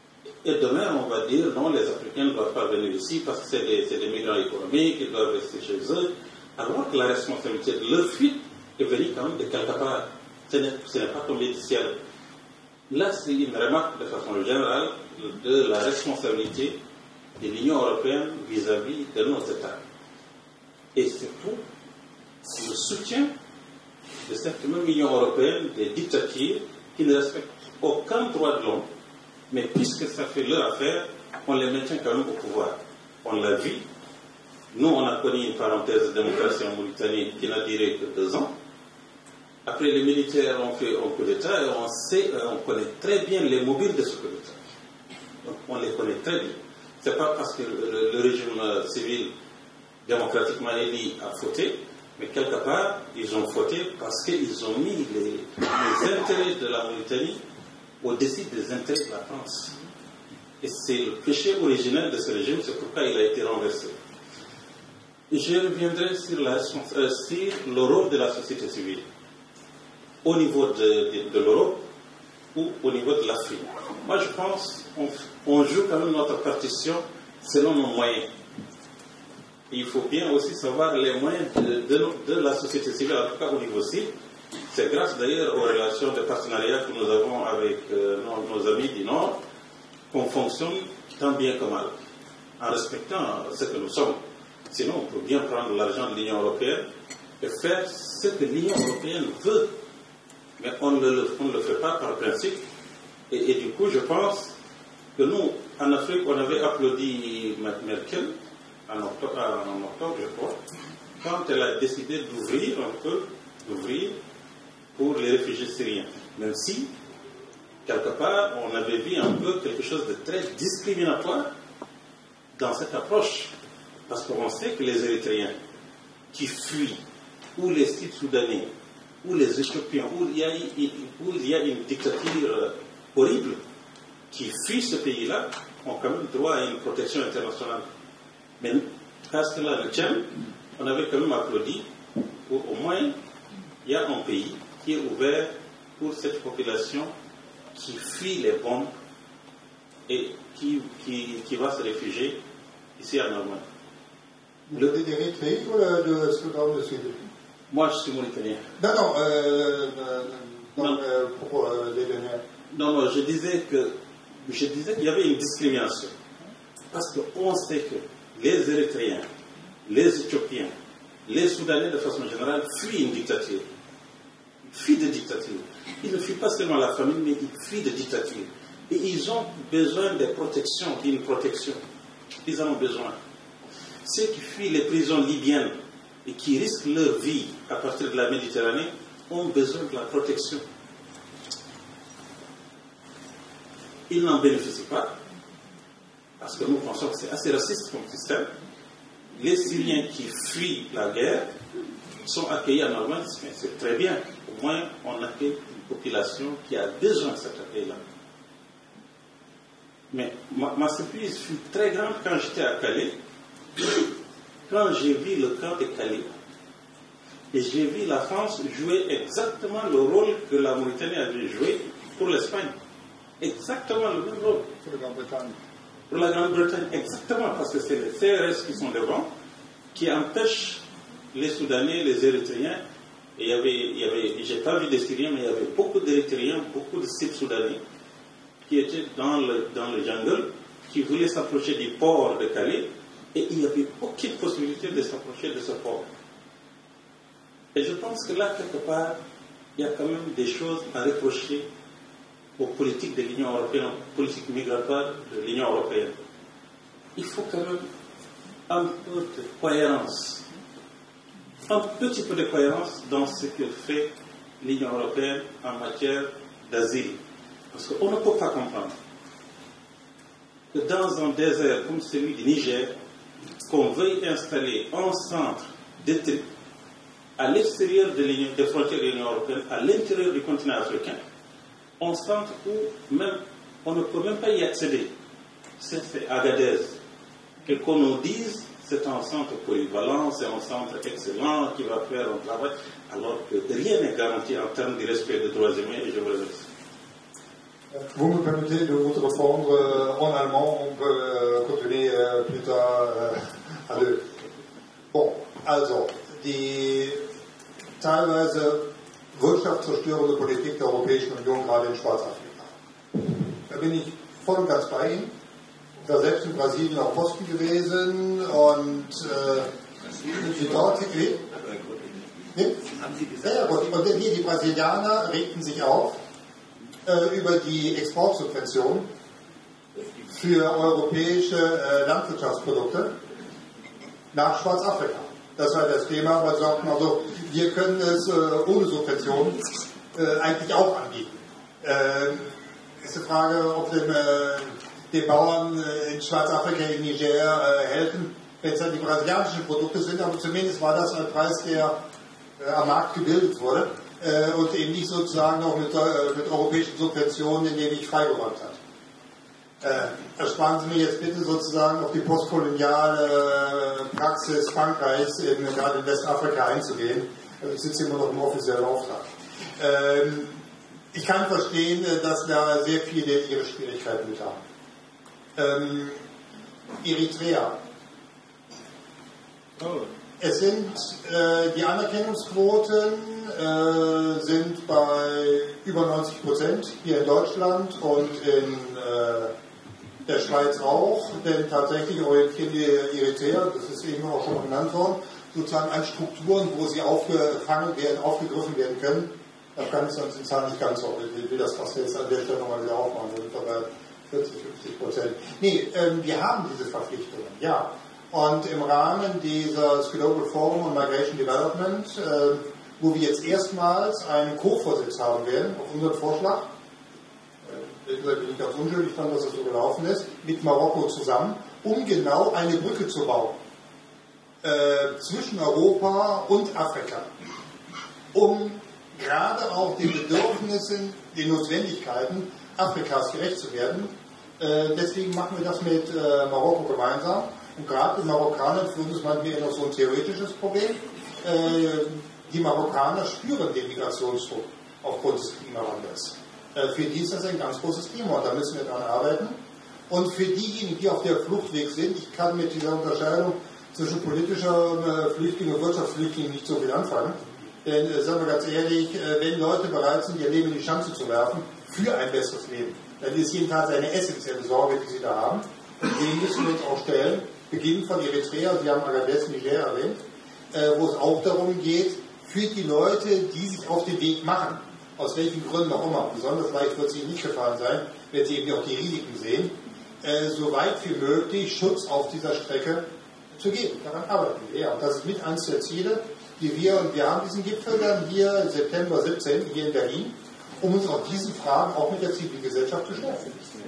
Et demain, on va dire non, les Africains ne doivent pas venir ici parce que c'est des, des migrants économiques, ils doivent rester chez eux. Alors que la responsabilité de leur fuite est venue quand même de quelque part. Ce n'est pas tombé du ciel. Là, c'est une remarque de façon générale de la responsabilité de l'Union européenne vis-à-vis de nos États. Et surtout, le soutien de cette même Union européenne des dictatures qui ne respectent aucun droit de l'homme, mais puisque ça fait leur affaire, on les maintient quand même au pouvoir. On l'a vu. Nous, on a connu une parenthèse de démocratie en Mauritanie qui n'a duré que deux ans. Après, les militaires ont fait un coup d'État et on sait, on connaît très bien les mobiles de ce coup d'État. Donc, on les connaît très bien. Ce n'est pas parce que le, le régime civil démocratiquement élu a fauté, mais quelque part, ils ont fauté parce qu'ils ont mis les, les intérêts de la Mauritanie au-dessus des intérêts de la France. Et c'est le péché originel de ce régime, c'est pourquoi il a été renversé. Et je reviendrai sur, la, euh, sur le rôle de la société civile au niveau de, de, de l'Europe ou au niveau de l'Afrique. Moi, je pense qu'on on joue quand même notre partition selon nos moyens. Et il faut bien aussi savoir les moyens de, de, de la société civile, en tout cas au niveau civil. C'est grâce d'ailleurs aux relations de partenariat que nous avons avec euh, nos, nos amis du Nord qu'on fonctionne tant bien que mal, en respectant ce que nous sommes. Sinon, on peut bien prendre l'argent de l'Union européenne et faire ce que l'Union européenne veut. Mais on ne le, on ne le fait pas par principe. Et, et du coup, je pense que nous, en Afrique, on avait applaudi Merkel en octobre, en octobre, je crois, quand elle a décidé d'ouvrir un peu, d'ouvrir pour les réfugiés syriens. Même si, quelque part, on avait vu un peu quelque chose de très discriminatoire dans cette approche. Parce qu'on sait que les Érythréens qui fuient, ou les Sud-Soudanais, ou les Éthiopiens, où il y a, où il y a une dictature horrible, qui fuient ce pays-là, ont quand même droit à une protection internationale. Mais à cela le tient, on avait quand même applaudi pour au moins, il y a un pays qui est ouvert pour cette population qui fuit les bombes et qui, qui, qui va se réfugier ici en Allemagne.
Le d'Érythrée ou de Soudan du Sud?
Moi, je suis mauritanien.
Non, non, euh, non,
non.
Euh, pour euh, les dernières.
Non, non, je disais que je disais qu'il y avait une discrimination. Parce qu'on sait que les Érythréens, les Éthiopiens, les Soudanais de façon générale fuient une dictature. Ils fuient de dictature. Ils ne fuient pas seulement la famille, mais ils fuient de dictature. Et ils ont besoin de protection, d'une protection. Ils en ont besoin. Ceux qui fuient les prisons libyennes et qui risquent leur vie à partir de la Méditerranée ont besoin de la protection. Ils n'en bénéficient pas, parce que nous pensons que c'est assez raciste comme système. Les Syriens qui fuient la guerre sont accueillis en Allemagne, mais c'est très bien. Au moins, on accueille une population qui a besoin de cet accueil-là. Mais ma, ma surprise fut très grande quand j'étais à Calais, quand j'ai vu le camp de Calais, et j'ai vu la France jouer exactement le rôle que la Mauritanie avait joué pour l'Espagne. Exactement le même rôle.
Pour la Grande-Bretagne.
Pour la Grande-Bretagne, exactement, parce que c'est les C R S qui sont devant, qui empêchent les Soudanais, les Érythréens. Et il y avait, il y avait, j'ai pas vu des Syriens, mais il y avait beaucoup d'Érythréens, beaucoup de Sud-Soudanais qui étaient dans le, dans le jungle, qui voulaient s'approcher du port de Calais, et il n'y avait aucune possibilité de s'approcher de ce port. Et je pense que là, quelque part, il y a quand même des choses à reprocher aux politiques de l'Union européenne, aux politiques migratoires de l'Union européenne. Il faut quand même un peu de cohérence, un petit peu de cohérence dans ce que fait l'Union européenne en matière d'asile. Parce qu'on ne peut pas comprendre que dans un désert comme celui du Niger, qu'on veuille installer un centre d'études à l'extérieur de des frontières de l'Union européenne, à l'intérieur du continent africain, un centre où même, on ne peut même pas y accéder. C'est Agadez. Et qu'on nous dise, c'est un centre polyvalent, c'est un centre excellent qui va faire un travail, alors que rien n'est garanti en termes de respect des droits humains, et je vous remercie.
Vous me permettez de vous répondre en allemand, on peut continuer plus tard à deux. Bon, also, die teilweise wirtschaftszerstörende Politik der Europäischen Union, gerade in Schwarzafrika. Da bin ich voll und ganz bei Ihnen. Ich war selbst in Brasilien auf Posten gewesen und äh, die dortige. Ne? Ja, ja, gut. Und hier die Brasilianer regten sich auf äh, über die Exportsubvention für europäische äh, Landwirtschaftsprodukte nach Schwarzafrika. Das war das Thema, weil sie sagten, also wir können es äh, ohne Subvention äh, eigentlich auch anbieten. Ähm, ist die Frage, ob dem, äh, den Bauern äh, in Schwarzafrika, in Niger äh, helfen, wenn es dann die brasilianischen Produkte sind, aber zumindest war das ein Preis, der äh, am Markt gebildet wurde äh, und eben nicht sozusagen noch mit, äh, mit europäischen Subventionen, indem ich freigeräumt hat. Äh, ersparen Sie mir jetzt bitte sozusagen auf die postkoloniale Praxis Frankreichs, eben gerade in Westafrika einzugehen. Ich sitze immer noch im offiziellen Auftrag. Ähm, ich kann verstehen, dass da sehr viele ihre Schwierigkeiten mit haben. Ähm, Eritrea. Oh. Es sind, äh, die Anerkennungsquoten äh, sind bei über neunzig Prozent hier in Deutschland und in äh, der Schweiz auch, denn tatsächlich orientieren die Eritreer, das ist eben auch schon genannt worden, sozusagen an Strukturen, wo sie aufgefangen werden, aufgegriffen werden können. Afghanistan sind Zahlen nicht ganz so, ich will das fast jetzt an der Stelle nochmal wieder aufmachen, wir sind dabei vierzig, fünfzig Prozent. Nee, ähm, wir haben diese Verpflichtungen, ja. Und im Rahmen dieses Global Forum on Migration Development, äh, wo wir jetzt erstmals einen Co-Vorsitz haben werden, auf unseren Vorschlag, äh, bin ich ganz unschuldig dran, dass das so gelaufen ist, mit Marokko zusammen, um genau eine Brücke zu bauen äh, zwischen Europa und Afrika, um gerade auch den Bedürfnissen, den Notwendigkeiten Afrikas gerecht zu werden. Äh, deswegen machen wir das mit äh, Marokko gemeinsam. Und gerade die Marokkaner, für uns manchmal noch so ein theoretisches Problem, äh, die Marokkaner spüren den Migrationsdruck aufgrund des Klimawandels. Äh, für die ist das ein ganz großes Thema und da müssen wir dran arbeiten. Und für diejenigen, die auf der Fluchtweg sind, ich kann mit dieser Unterscheidung zwischen politischer äh, Flüchtling und Wirtschaftsflüchtling nicht so viel anfangen. Denn, äh, sagen wir ganz ehrlich, äh, wenn Leute bereit sind, ihr Leben in die Schanze zu werfen, für ein besseres Leben, dann ist jedenfalls eine essentielle Sorge, die sie da haben. Und dem müssen wir uns auch stellen. Beginnen von Eritrea, Sie haben Agadez, Niger erwähnt, äh, wo es auch darum geht, für die Leute, die sich auf den Weg machen, aus welchen Gründen auch immer, besonders leicht wird es Ihnen nicht gefallen sein, wenn Sie eben auch die Risiken sehen, äh, so weit wie möglich Schutz auf dieser Strecke zu geben. Daran arbeiten wir. Ja, und das ist mit eines der Ziele, die wir, und wir haben diesen Gipfel dann hier im September siebzehn hier in Berlin, um uns auf diesen Fragen auch mit der Zivilgesellschaft zu stellen.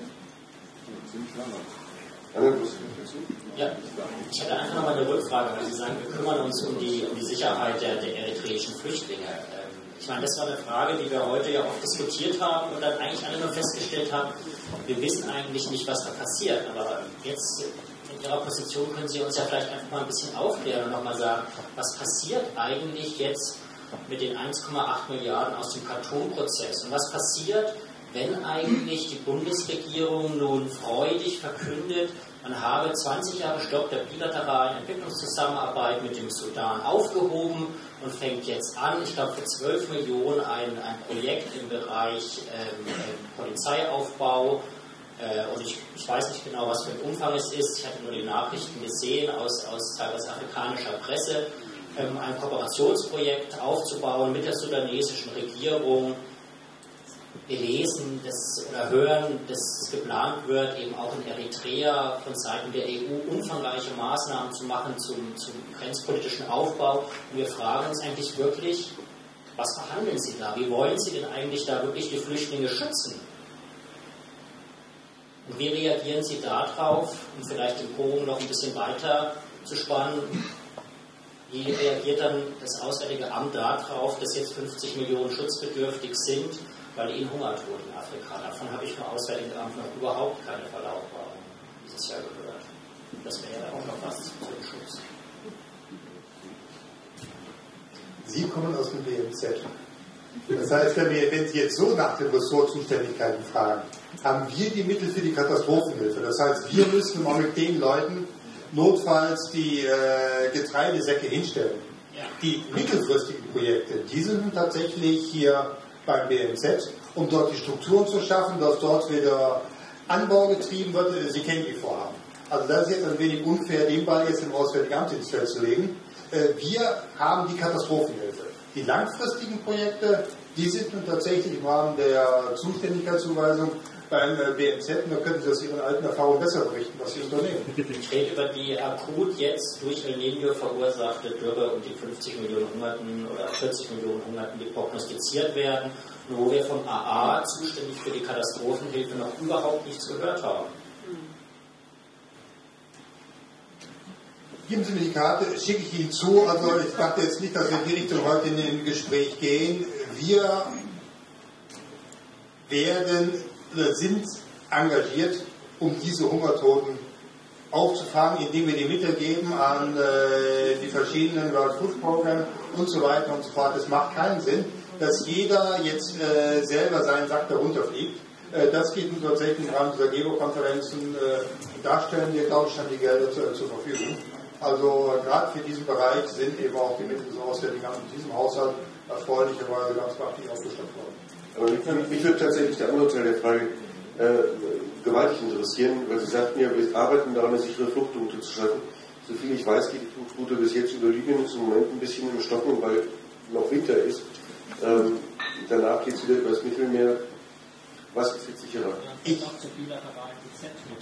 Ja, ich hätte einfach nochmal eine Rückfrage, weil Sie sagen, wir kümmern uns um die, um die Sicherheit der, der eritreischen Flüchtlinge. Ich meine, das war eine Frage, die wir heute ja oft diskutiert haben und dann eigentlich alle nur festgestellt haben, wir wissen eigentlich nicht, was da passiert. Aber jetzt in Ihrer Position können Sie uns ja vielleicht einfach mal ein bisschen aufklären und nochmal sagen, was passiert eigentlich jetzt mit den eins Komma acht Milliarden aus dem Khartoum-Prozess und was passiert, wenn eigentlich die Bundesregierung nun freudig verkündet, man habe zwanzig Jahre Stopp der bilateralen Entwicklungszusammenarbeit mit dem Sudan aufgehoben und fängt jetzt an, ich glaube für zwölf Millionen ein, ein Projekt im Bereich ähm, äh, Polizeiaufbau. Äh, und ich, ich weiß nicht genau, was für ein Umfang es ist. Ich hatte nur die Nachrichten gesehen aus, aus teilweise afrikanischer Presse, ähm, ein Kooperationsprojekt aufzubauen mit der sudanesischen Regierung. Wir lesen das, oder hören, dass es geplant wird, eben auch in Eritrea von Seiten der E U umfangreiche Maßnahmen zu machen zum, zum grenzpolitischen Aufbau. Und wir fragen uns eigentlich wirklich, was verhandeln Sie da? Wie wollen Sie denn eigentlich da wirklich die Flüchtlinge schützen? Und wie reagieren Sie darauf, um vielleicht den Bogen noch ein bisschen weiter zu spannen? Wie reagiert dann das Auswärtige Amt darauf, dass jetzt fünfzig Millionen schutzbedürftig sind, weil ihnen Hunger droht in Afrika? Davon habe ich vom Auswärtigen Amt noch überhaupt keine Verlautbarung dieses Jahr gehört. Das wäre ja auch noch was zum Schutz.
Sie kommen aus dem B M Z. Das heißt, wenn, wir, wenn Sie jetzt so nach den Ressortzuständigkeiten fragen, haben wir die Mittel für die Katastrophenhilfe. Das heißt, wir müssen mal mit den Leuten notfalls die äh, Getreidesäcke hinstellen.
Ja.
Die mittelfristigen Projekte, die sind tatsächlich hier beim B M Z, um dort die Strukturen zu schaffen, dass dort wieder Anbau getrieben wird. Sie kennen die Vorhaben. Also das ist jetzt ein wenig unfair, den Ball jetzt im Auswärtigen Amt ins Feld zu legen. Wir haben die Katastrophenhilfe. Die langfristigen Projekte, die sind nun tatsächlich im Rahmen der Zuständigkeitszuweisung beim B M Z, und da können Sie aus Ihren alten Erfahrungen besser berichten, was Sie unternehmen.
Ich rede über die akut jetzt durch El Niño verursachte Dürre und die fünfzig Millionen Hungerten oder vierzig Millionen Hungerten, die prognostiziert werden, und wo wir vom A A, zuständig für die Katastrophenhilfe, noch überhaupt nichts gehört haben.
Geben Sie mir die Karte, schicke ich Ihnen zu. Also ich dachte jetzt nicht, dass wir in die Richtung heute in dem Gespräch gehen. Wir werden oder sind engagiert, um diese Hungertoten aufzufangen, indem wir die Mittel geben an äh, die verschiedenen World Food Program und so weiter und so fort. Es macht keinen Sinn, dass jeder jetzt äh, selber seinen Sack darunter fliegt. Äh, das geht uns tatsächlich im Rahmen dieser Geokonferenzen. Äh, da stellen wir, glaube ich, schon die Gelder zu, zur Verfügung. Also gerade für diesen Bereich sind eben auch die Mittel des Auswärtigen Amtes in diesem Haushalt erfreulicherweise ganz praktisch aufgestockt worden.
Aber mich, mich würde tatsächlich der andere Teil der Frage äh, gewaltig interessieren, weil Sie sagten ja, wir arbeiten daran, eine sichere Fluchtroute zu schaffen. Soviel ich weiß, geht die Fluchtroute bis jetzt über Libyen, ist im Moment ein bisschen im Stocken, weil noch Winter ist. Ähm, danach geht es wieder über das Mittelmeer. Was ist jetzt sicherer?
Ich noch zur bilateralen G Z mit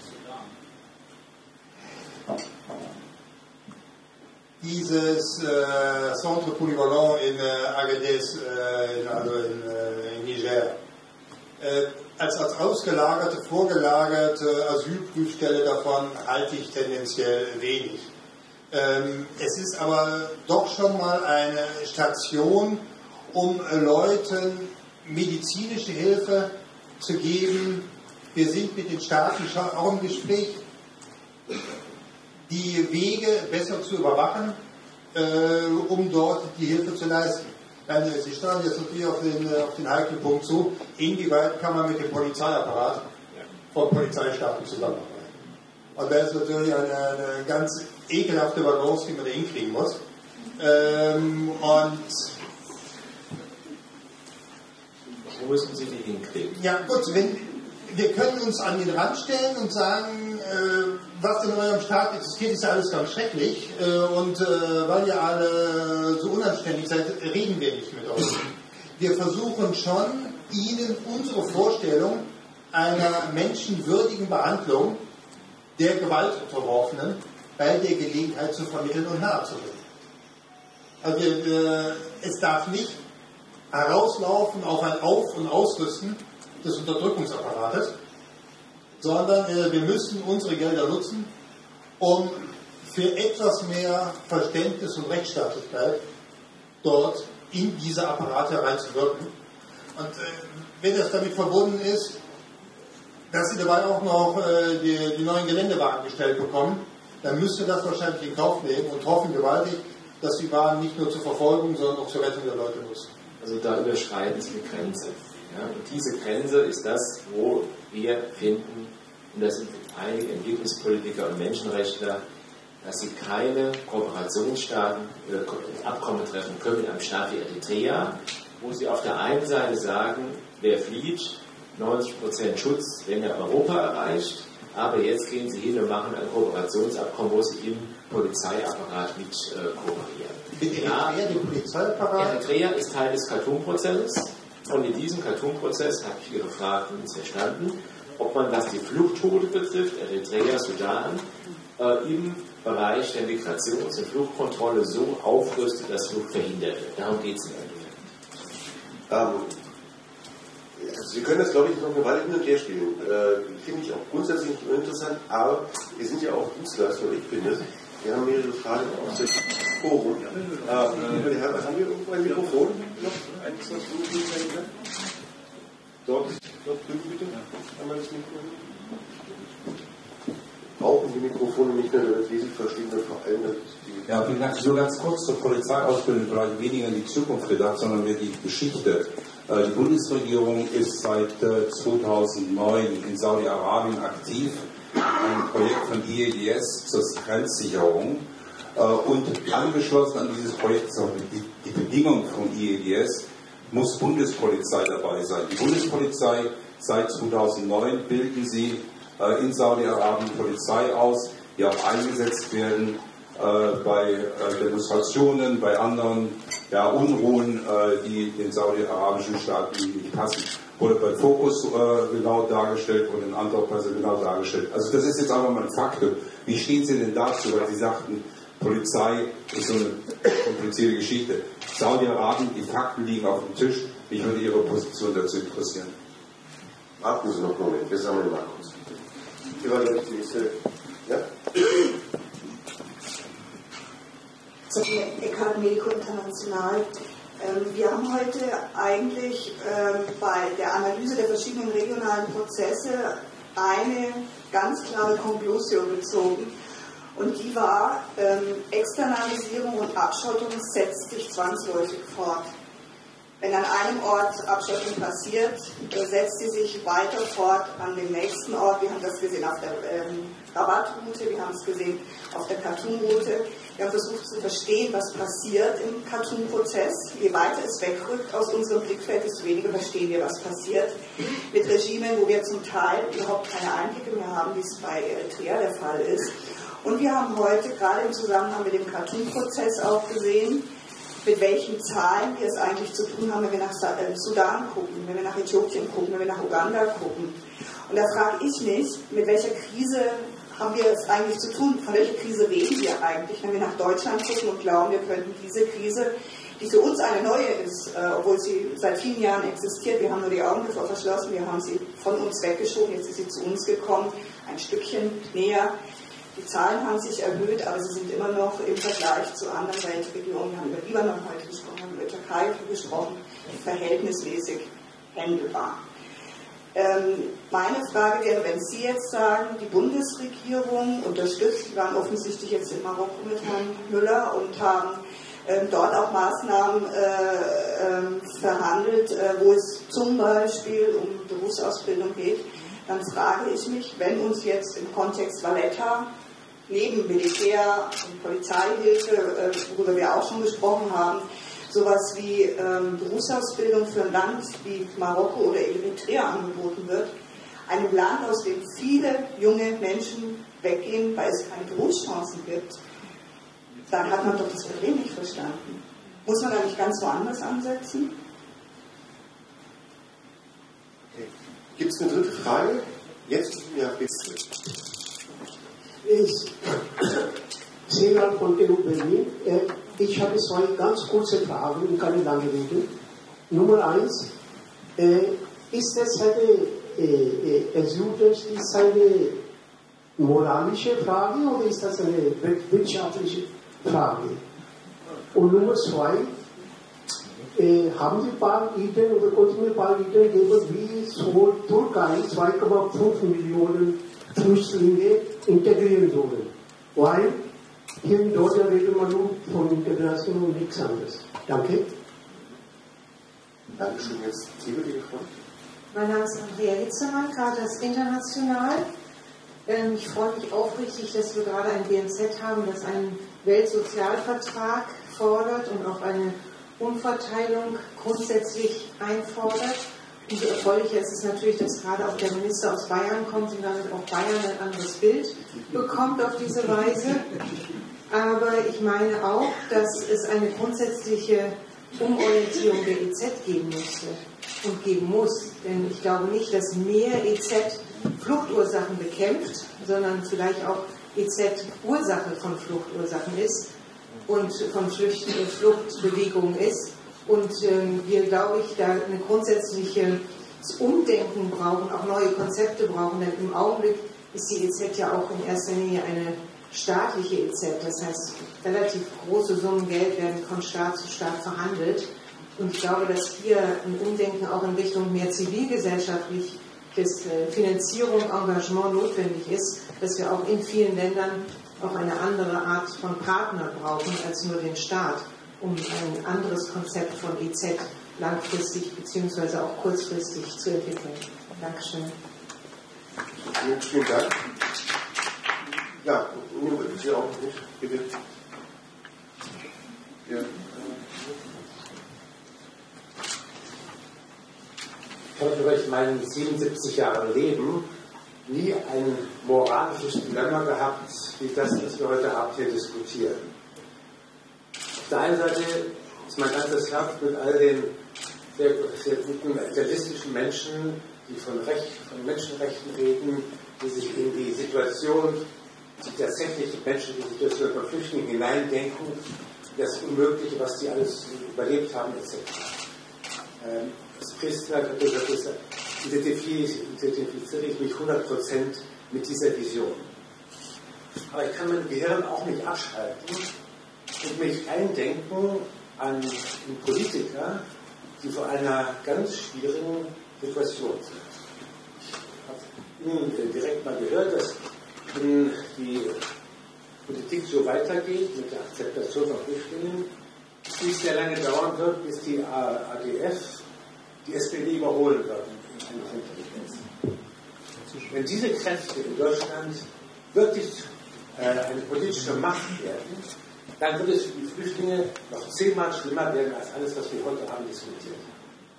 Sudan.
Dieses äh, Centre Polyvalent in äh, Agadez, äh, in, also in, äh, in Niger, äh, als, als ausgelagerte, vorgelagerte Asylprüfstelle davon halte ich tendenziell wenig. Ähm, es ist aber doch schon mal eine Station, um äh, Leuten medizinische Hilfe zu geben. Wir sind mit den Staaten schon auch im Gespräch, die Wege besser zu überwachen, äh, um dort die Hilfe zu leisten. Dann, Sie steuern jetzt natürlich auf den, auf den heiklen Punkt zu, inwieweit kann man mit dem Polizeiapparat von Polizeistaaten zusammenarbeiten. Und das ist natürlich eine, eine ganz ekelhafte Balance, die man da hinkriegen muss. Ähm, und
Wo müssen Sie die hinkriegen?
ja gut, wenn, wir können uns an den Rand stellen und sagen, äh, was in eurem Staat existiert, ist ja alles ganz schrecklich. Äh, und äh, weil ihr alle so unanständig seid, reden wir nicht mit euch. Wir versuchen schon, ihnen unsere Vorstellung einer menschenwürdigen Behandlung der Gewaltunterworfenen bei der Gelegenheit zu vermitteln und nahezubringen. Also äh, es darf nicht herauslaufen auf ein Auf- und Ausrüsten des Unterdrückungsapparates, sondern äh, wir müssen unsere Gelder nutzen, um für etwas mehr Verständnis und Rechtsstaatlichkeit dort in diese Apparate reinzuwirken. Und äh, wenn das damit verbunden ist, dass sie dabei auch noch äh, die, die neuen Geländewagen gestellt bekommen, dann müsst ihr das wahrscheinlich in Kauf nehmen und hoffen gewaltig, dass die Wagen nicht nur zur Verfolgung, sondern auch zur Rettung der Leute nutzen.
Also da überschreiten Sie eine Grenze. Ja, und diese Grenze ist das, wo wir finden, und das sind einige Entwicklungspolitiker und Menschenrechtler, dass sie keine Kooperationsstaaten äh, Abkommen treffen können mit einem Staat wie Eritrea, wo sie auf der einen Seite sagen, wer flieht, neunzig Prozent Schutz, wenn er Europa erreicht, aber jetzt gehen sie hin und machen ein Kooperationsabkommen, wo sie im Polizeiapparat mit äh, kooperieren.
Mit Eritrea, ja, dem Polizeiapparat?
Eritrea ist Teil des Khartoum-Prozesses und in diesem Khartoum-Prozess habe ich Ihre Frage verstanden, ob man, was die Fluchttote betrifft, Eritrea, Sudan, äh, im Bereich der Migrations- und Fluchtkontrolle so aufrüstet, dass Flucht verhindert wird. Darum geht es im Endeffekt.
Ähm, Sie können das, glaube ich, noch eine Weile hin und her spielen. Äh, Finde ich auch grundsätzlich nicht uninteressant, aber wir sind ja auch Dienstleister, oder ich bin es. Wir haben mehrere Fragen aus dem Forum. Äh, haben wir irgendwo ein Mikrofon noch? Eins, was du Dort, dort drüben bitte. Einmal das Mikrofon. Brauchen Sie Mikrofone nicht mehr, damit wir sie verstehen und vor allem die.
Ja, vielen Dank. So ganz kurz zur Polizeiausbildung, vielleicht weniger in die Zukunft gedacht, sondern mehr die Geschichte. Die Bundesregierung ist seit zweitausendneun in Saudi-Arabien aktiv, ein Projekt von I E D S zur Grenzsicherung. Und angeschlossen an dieses Projekt ist auch die, die Bedingung von I E D S, muss Bundespolizei dabei sein. Die Bundespolizei, seit zweitausendneun bilden sie äh, in Saudi-Arabien Polizei aus, die auch eingesetzt werden äh, bei äh, Demonstrationen, bei anderen ja, Unruhen, äh, die den saudi-arabischen Staaten nicht passen. Wurde bei Fokus äh, genau dargestellt und in Antwortweise genau dargestellt. Also das ist jetzt einfach mal ein Faktum. Wie stehen Sie denn dazu, weil Sie sagten, Polizei ist so eine komplizierte Geschichte. Saudi-Arabien, die Fakten liegen auf dem Tisch. Mich würde Ihre Position dazu interessieren.
Warten Sie noch einen Moment, wir sammeln mal kurz. Hier war die nächste. Ja?
Eckhard Medico International. Wir haben heute eigentlich bei der Analyse der verschiedenen regionalen Prozesse eine ganz klare Konklusion gezogen. Und die war, ähm, Externalisierung und Abschottung setzt sich zwangsläufig fort. Wenn an einem Ort Abschottung passiert, äh, setzt sie sich weiter fort an dem nächsten Ort. Wir haben das gesehen auf der ähm, Rabat-Route, wir haben es gesehen auf der Khartoum-Route. Wir haben versucht zu verstehen, was passiert im Khartoum-Prozess. Je weiter es wegrückt aus unserem Blickfeld, desto weniger verstehen wir, was passiert. Mit Regimen, wo wir zum Teil überhaupt keine Einblicke mehr haben, wie es bei Eritrea der Fall ist. Und wir haben heute gerade im Zusammenhang mit dem Khartoum-Prozess auch gesehen, mit welchen Zahlen wir es eigentlich zu tun haben, wenn wir nach Sudan gucken, wenn wir nach Äthiopien gucken, wenn wir nach Uganda gucken. Und da frage ich mich, mit welcher Krise haben wir es eigentlich zu tun? Von welcher Krise reden wir eigentlich, wenn wir nach Deutschland gucken und glauben, wir könnten diese Krise, die für uns eine neue ist, äh, obwohl sie seit vielen Jahren existiert, wir haben nur die Augen davor verschlossen, wir haben sie von uns weggeschoben, jetzt ist sie zu uns gekommen, ein Stückchen näher. Die Zahlen haben sich erhöht, aber sie sind immer noch im Vergleich zu anderen Weltregionen, wir haben über Libanon heute gesprochen, wir haben über Türkei gesprochen, verhältnismäßig händelbar. Ähm, meine Frage wäre, wenn Sie jetzt sagen, die Bundesregierung unterstützt, Sie waren offensichtlich jetzt in Marokko mit Herrn Müller und haben ähm, dort auch Maßnahmen äh, ähm, verhandelt, äh, wo es zum Beispiel um Berufsausbildung geht, dann frage ich mich, wenn uns jetzt im Kontext Valletta neben Militär- und Polizeihilfe, äh, worüber wir auch schon gesprochen haben, sowas wie ähm, Berufsausbildung für ein Land wie Marokko oder Eritrea angeboten wird, einem Land, aus dem viele junge Menschen weggehen, weil es keine Berufschancen gibt, dann hat man doch das Problem nicht verstanden. Muss man da nicht ganz woanders ansetzen?
Okay. Gibt es eine dritte Frage? Jetzt, ja, bitte.
Ich sehe von Berlin. Ich habe zwei ganz kurze Fragen und keine lange Rede. Nummer eins, äh, ist es eine, äh, es ist eine moralische Frage oder ist das eine wirtschaftliche Frage? Und Nummer zwei, äh, haben Sie ein paar Ideen oder konnten Sie ein paar Ideen geben, wie soll Türkei zwei Komma fünf Millionen Flüchtlinge integrieren sollen? Weil hier in Deutschland reden wir nur von Integration und nichts anderes. Danke.
Dankeschön. Jetzt Thebe, die gefragt.
Mein Name ist Andrea Hitzemann, Caritas International. Ich freue mich aufrichtig, dass wir gerade ein B M Z haben, das einen Weltsozialvertrag fordert und auch eine Umverteilung grundsätzlich einfordert. Umso erfreulicher ist es natürlich, dass gerade auch der Minister aus Bayern kommt und damit auch Bayern ein anderes Bild bekommt auf diese Weise. Aber ich meine auch, dass es eine grundsätzliche Umorientierung der E Z geben müsste und geben muss. Denn ich glaube nicht, dass mehr E Z Fluchtursachen bekämpft, sondern zugleich auch E Z Ursache von Fluchtursachen ist und von Flucht, Fluchtbewegungen ist. Und ähm, wir, glaube ich, da eine grundsätzliche Umdenken brauchen, auch neue Konzepte brauchen, denn im Augenblick ist die E Z ja auch in erster Linie eine staatliche E Z, das heißt, relativ große Summen Geld werden von Staat zu Staat verhandelt. Und ich glaube, dass hier ein Umdenken auch in Richtung mehr zivilgesellschaftlich des äh, Finanzierung, Engagement notwendig ist, dass wir auch in vielen Ländern auch eine andere Art von Partner brauchen als nur den Staat, um ein anderes Konzept von E Z langfristig bzw. auch kurzfristig zu entwickeln. Dankeschön.
Vielen Dank. Ja, Sie auch nicht, bitte. Ja.
Ich habe durch meinen siebenundsiebzig Jahre Leben nie ein moralisches Dilemma gehabt, wie das, was wir heute Abend hier diskutieren. Auf der einen Seite ist mein ganzes Herz mit all den sehr, sehr guten idealistischen Menschen, die von, Recht, von Menschenrechten reden, die sich in die Situation, die tatsächliche menschliche Situation von Flüchtlingen hineindenken, das Unmögliche, was die alles überlebt haben, et cetera. Ähm, als Priester hat gesagt, identifiziere ich mich hundert Prozent mit dieser Vision. Aber ich kann mein Gehirn auch nicht abschalten und mich eindenken an Politiker, die vor einer ganz schwierigen Situation sind. Ich habe Ihnen direkt mal gehört, dass wenn die Politik so weitergeht mit der Akzeptation von Flüchtlingen, dies sehr lange dauern wird, bis die A D F die S P D überholen wird. Wenn diese Kräfte in Deutschland wirklich äh, eine politische Macht werden, dann wird es für die Flüchtlinge noch zehnmal schlimmer werden als alles, was wir heute Abend diskutiert haben.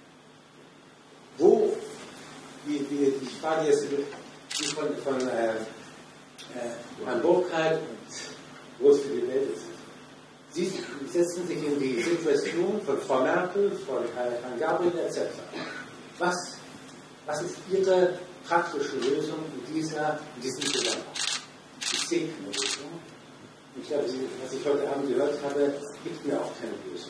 Wo, wie, wie die Frage jetzt die von, von äh, äh, Herrn Burkhardt und Groß für die Welt ist, Sie setzen sich in die Situation von Frau Merkel, von Herrn Gabriel et cetera. Was, was ist Ihre praktische Lösung in, dieser, in diesem Dilemma? Ich sehe keine Lösung. Ich glaube, was ich heute Abend gehört habe, gibt mir auch keine Lösung.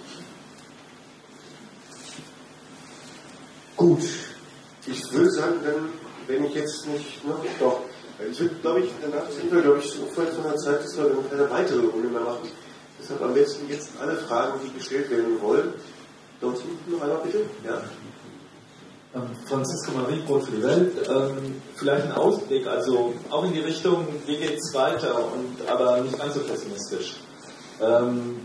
Gut, ich würde sagen, dann, wenn ich jetzt nicht noch, doch, ich würde, glaube ich, danach sind wir, glaube ich, so ungefähr von der Zeit, dass wir dann keine weitere Runde mehr machen. Deshalb am besten jetzt alle Fragen, die gestellt werden wollen. Dort hinten noch einmal bitte. Ja.
Franziska Marie, Brot für die Welt. Ähm, vielleicht ein Ausblick, also auch in die Richtung, wie geht es weiter, und, aber nicht ganz so pessimistisch. Ähm,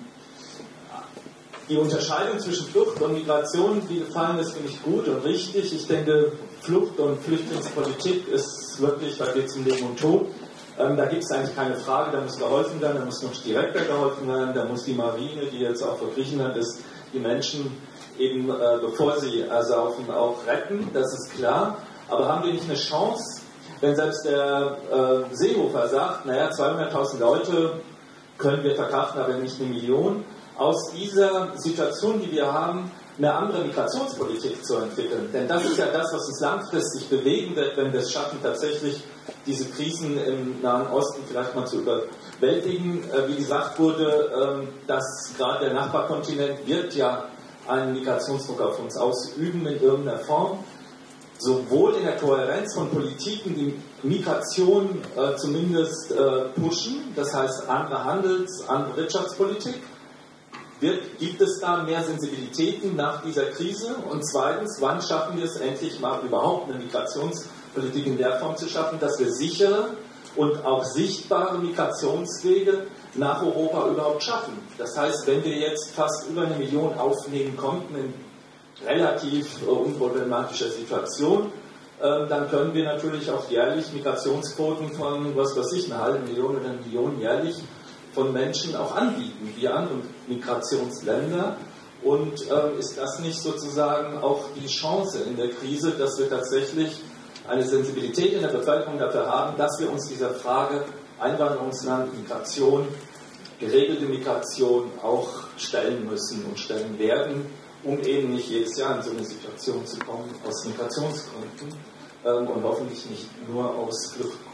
die Unterscheidung zwischen Flucht und Migration, wie gefallen ist, finde ich gut und richtig. Ich denke, Flucht- und Flüchtlingspolitik ist wirklich, da geht es um Leben und Tod. Ähm, da gibt es eigentlich keine Frage, da muss geholfen werden, da muss noch direkter geholfen werden, da muss die Marine, die jetzt auch vor Griechenland ist, die Menschen eben äh, bevor sie ersaufen, auch retten, das ist klar. Aber haben wir nicht eine Chance, wenn selbst der äh, Seehofer sagt, naja, zweihunderttausend Leute können wir verkraften, aber nicht eine Million, aus dieser Situation, die wir haben, eine andere Migrationspolitik zu entwickeln. Denn das ist ja das, was uns langfristig bewegen wird, wenn wir es schaffen, tatsächlich diese Krisen im Nahen Osten vielleicht mal zu überwältigen. Äh, wie gesagt wurde, äh, dass gerade der Nachbarkontinent wird ja einen Migrationsdruck auf uns ausüben in irgendeiner Form, sowohl in der Kohärenz von Politiken, die Migration äh, zumindest äh, pushen, das heißt andere Handels-, andere Wirtschaftspolitik. Wird, gibt es da mehr Sensibilitäten nach dieser Krise? Und zweitens, wann schaffen wir es endlich mal überhaupt eine Migrationspolitik in der Form zu schaffen, dass wir sichere und auch sichtbare Migrationswege nach Europa überhaupt schaffen? Das heißt, wenn wir jetzt fast über eine Million aufnehmen konnten in relativ äh, unproblematischer Situation, äh, dann können wir natürlich auch jährlich Migrationsquoten von, was weiß ich, eine halbe Million oder eine Million jährlich von Menschen auch anbieten, wie andere Migrationsländer. Und äh, ist das nicht sozusagen auch die Chance in der Krise, dass wir tatsächlich eine Sensibilität in der Bevölkerung dafür haben, dass wir uns dieser Frage Einwanderungsland, Migration, geregelte Migration auch stellen müssen und stellen werden, um eben nicht jedes Jahr in so eine Situation zu kommen aus Migrationsgründen ähm, und hoffentlich nicht nur aus Fluchtgründen.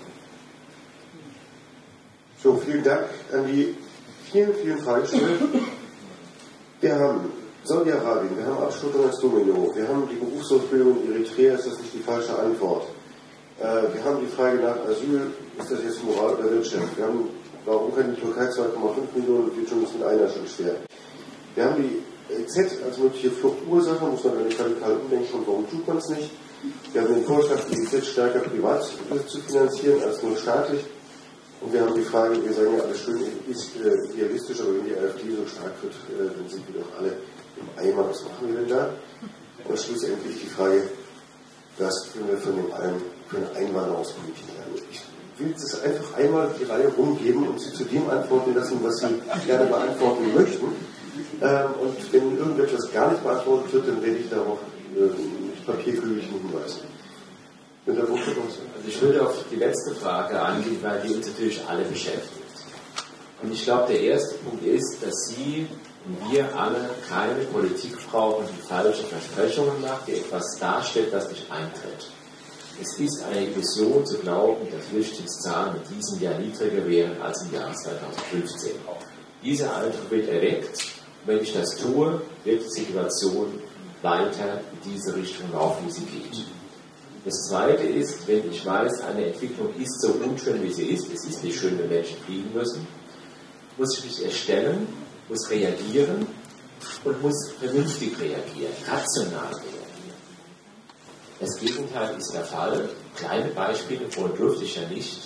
So, vielen Dank an die vielen, vielen Fragesteller. Wir haben Saudi-Arabien, wir haben Abschottung als Domino, wir haben die Berufsausbildung in Eritrea, ist das nicht die falsche Antwort? Äh, wir haben die Frage nach Asyl, ist das jetzt Moral oder Wirtschaft? Wir haben, warum kann die Türkei zwei Komma fünf Millionen, wird schon ein bisschen einer schon schwer. Wir haben die Z als mögliche Fluchtursache muss man eine radikale Umdenken und warum tut man es nicht? Wir haben den Vorschlag, die E Z stärker privat zu finanzieren als nur staatlich. Und wir haben die Frage, wir sagen ja alles schön idealistisch, aber wenn die AfD so stark wird, dann sind wir doch alle im Eimer. Was machen wir denn da? Und schlussendlich die Frage, was können wir von dem allem für eine Einwanderungspolitik haben? Ich will es einfach einmal die Reihe rumgeben und Sie zu dem antworten lassen, was Sie gerne beantworten möchten. Und wenn irgendetwas gar nicht beantwortet wird, dann werde ich darauf mit Papierkügelchen hinweisen.
Also ich würde auf die letzte Frage angehen, weil die uns natürlich alle beschäftigt. Und ich glaube, der erste Punkt ist, dass Sie und wir alle keine Politik brauchen, die falsche Versprechungen macht, die etwas darstellt, das nicht eintritt. Es ist eine Illusion zu glauben, dass Flüchtlingszahlen in diesem Jahr niedriger wären als im Jahr zweitausendfünfzehn. Dieser Eindruck wird erweckt. Und wenn ich das tue, wird die Situation weiter in diese Richtung laufen, wie sie geht. Das Zweite ist, wenn ich weiß, eine Entwicklung ist so unschön, wie sie ist, es ist nicht schön, wenn Menschen fliehen müssen, muss ich mich erstellen, muss reagieren und muss vernünftig reagieren, rational reagieren. Das Gegenteil ist der Fall. Kleine Beispiele, vorhin durfte ich ja nicht.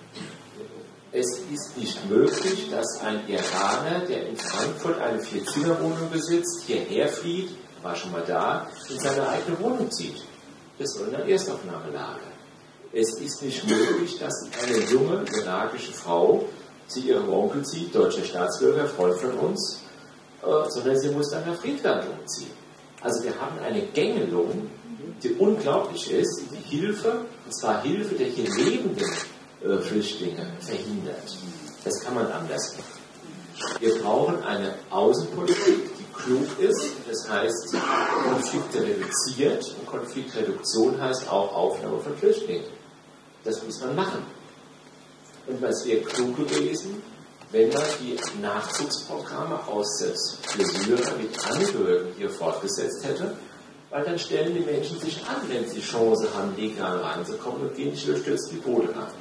Es ist nicht möglich, dass ein Iraner, der in Frankfurt eine Vier-Zimmer-Wohnung besitzt, hierher flieht, war schon mal da, in seine eigene Wohnung zieht. Das soll eine Erstaufnahmelage. Es ist nicht möglich, dass eine junge irakische Frau zu ihrem Onkel zieht, deutscher Staatsbürger, Freund von uns, äh, sondern sie muss dann nach Friedland umziehen. Also wir haben eine Gängelung, die unglaublich ist, die Hilfe, und zwar Hilfe der hier lebenden äh, Flüchtlinge, verhindert. Das kann man anders machen. Wir brauchen eine Außenpolitik, die klug ist, das heißt Konflikte reduziert, und Konfliktreduktion heißt auch Aufnahme von Flüchtlingen. Das muss man machen. Und es wäre klug gewesen, wenn man die Nachzugsprogramme aus für Syrer mit Angehörigen hier fortgesetzt hätte, weil dann stellen die Menschen sich an, wenn sie die Chance haben, legal reinzukommen und gehen nicht überstürzt die Boote rein.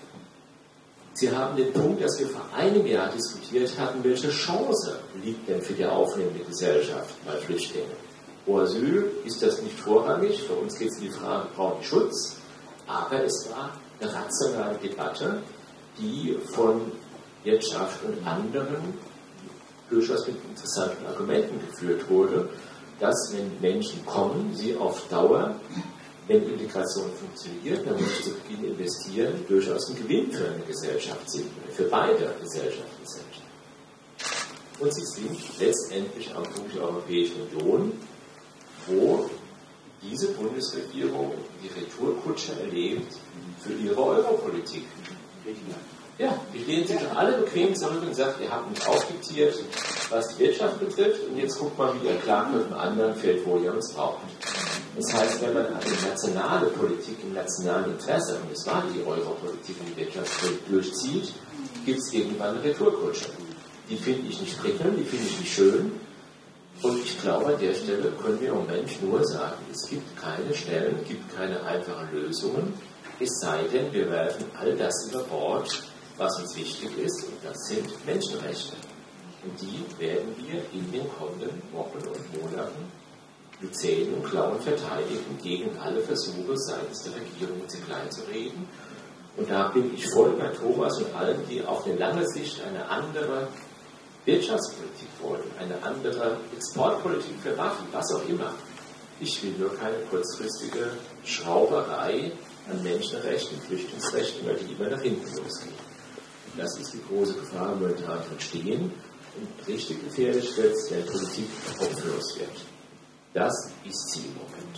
Sie haben den Punkt, dass wir vor einem Jahr diskutiert hatten, welche Chance liegt denn für die aufnehmende Gesellschaft bei Flüchtlingen. Vor Asyl ist das nicht vorrangig, für uns geht es um die Frage, brauchen die Schutz, aber es war eine rationale Debatte, die von Wirtschaft und anderen durchaus mit interessanten Argumenten geführt wurde, dass wenn Menschen kommen, sie auf Dauer, wenn Integration funktioniert, dann muss ich zu Beginn investieren, durchaus ein Gewinn für eine Gesellschaft sind, für beide Gesellschaften sind. Und sie sind letztendlich am Punkt der Europäischen Union, wo diese Bundesregierung die Retourkutsche erlebt für ihre Europolitik. Ja, die lehnen sich doch alle bequem zurück und sagen, ihr habt mich aufdiktiert, was die Wirtschaft betrifft, und jetzt guckt mal, wie ihr klagt mit einem anderen Feld, wo ihr uns braucht. Das heißt, wenn man eine nationale Politik im nationalen Interesse, und es war die Europolitik und die Wirtschaftspolitik, durchzieht, gibt es irgendwann eine Retourkutsche. Die finde ich nicht prickelnd, die finde ich nicht schön. Und ich glaube, an der Stelle können wir im Moment nur sagen, es gibt keine schnellen, es gibt keine einfachen Lösungen, es sei denn, wir werfen all das über Bord, was uns wichtig ist, und das sind Menschenrechte. Und die werden wir in den kommenden Wochen und Monaten mit Zähnen und Klauen verteidigen gegen alle Versuche seitens der Regierung, sie klein zu reden. Und da bin ich voll bei Thomas und allen, die auf eine lange Sicht eine andere Wirtschaftspolitik wollen, eine andere Exportpolitik für Waffen, was auch immer. Ich will nur keine kurzfristige Schrauberei an Menschenrechten, Flüchtlingsrechten, weil die immer nach hinten losgehen. Und das ist die große Gefahr, wo wir dran stehen. Und richtig gefährlich wird es, wenn Politik kopflos wird. Das ist sie im Moment.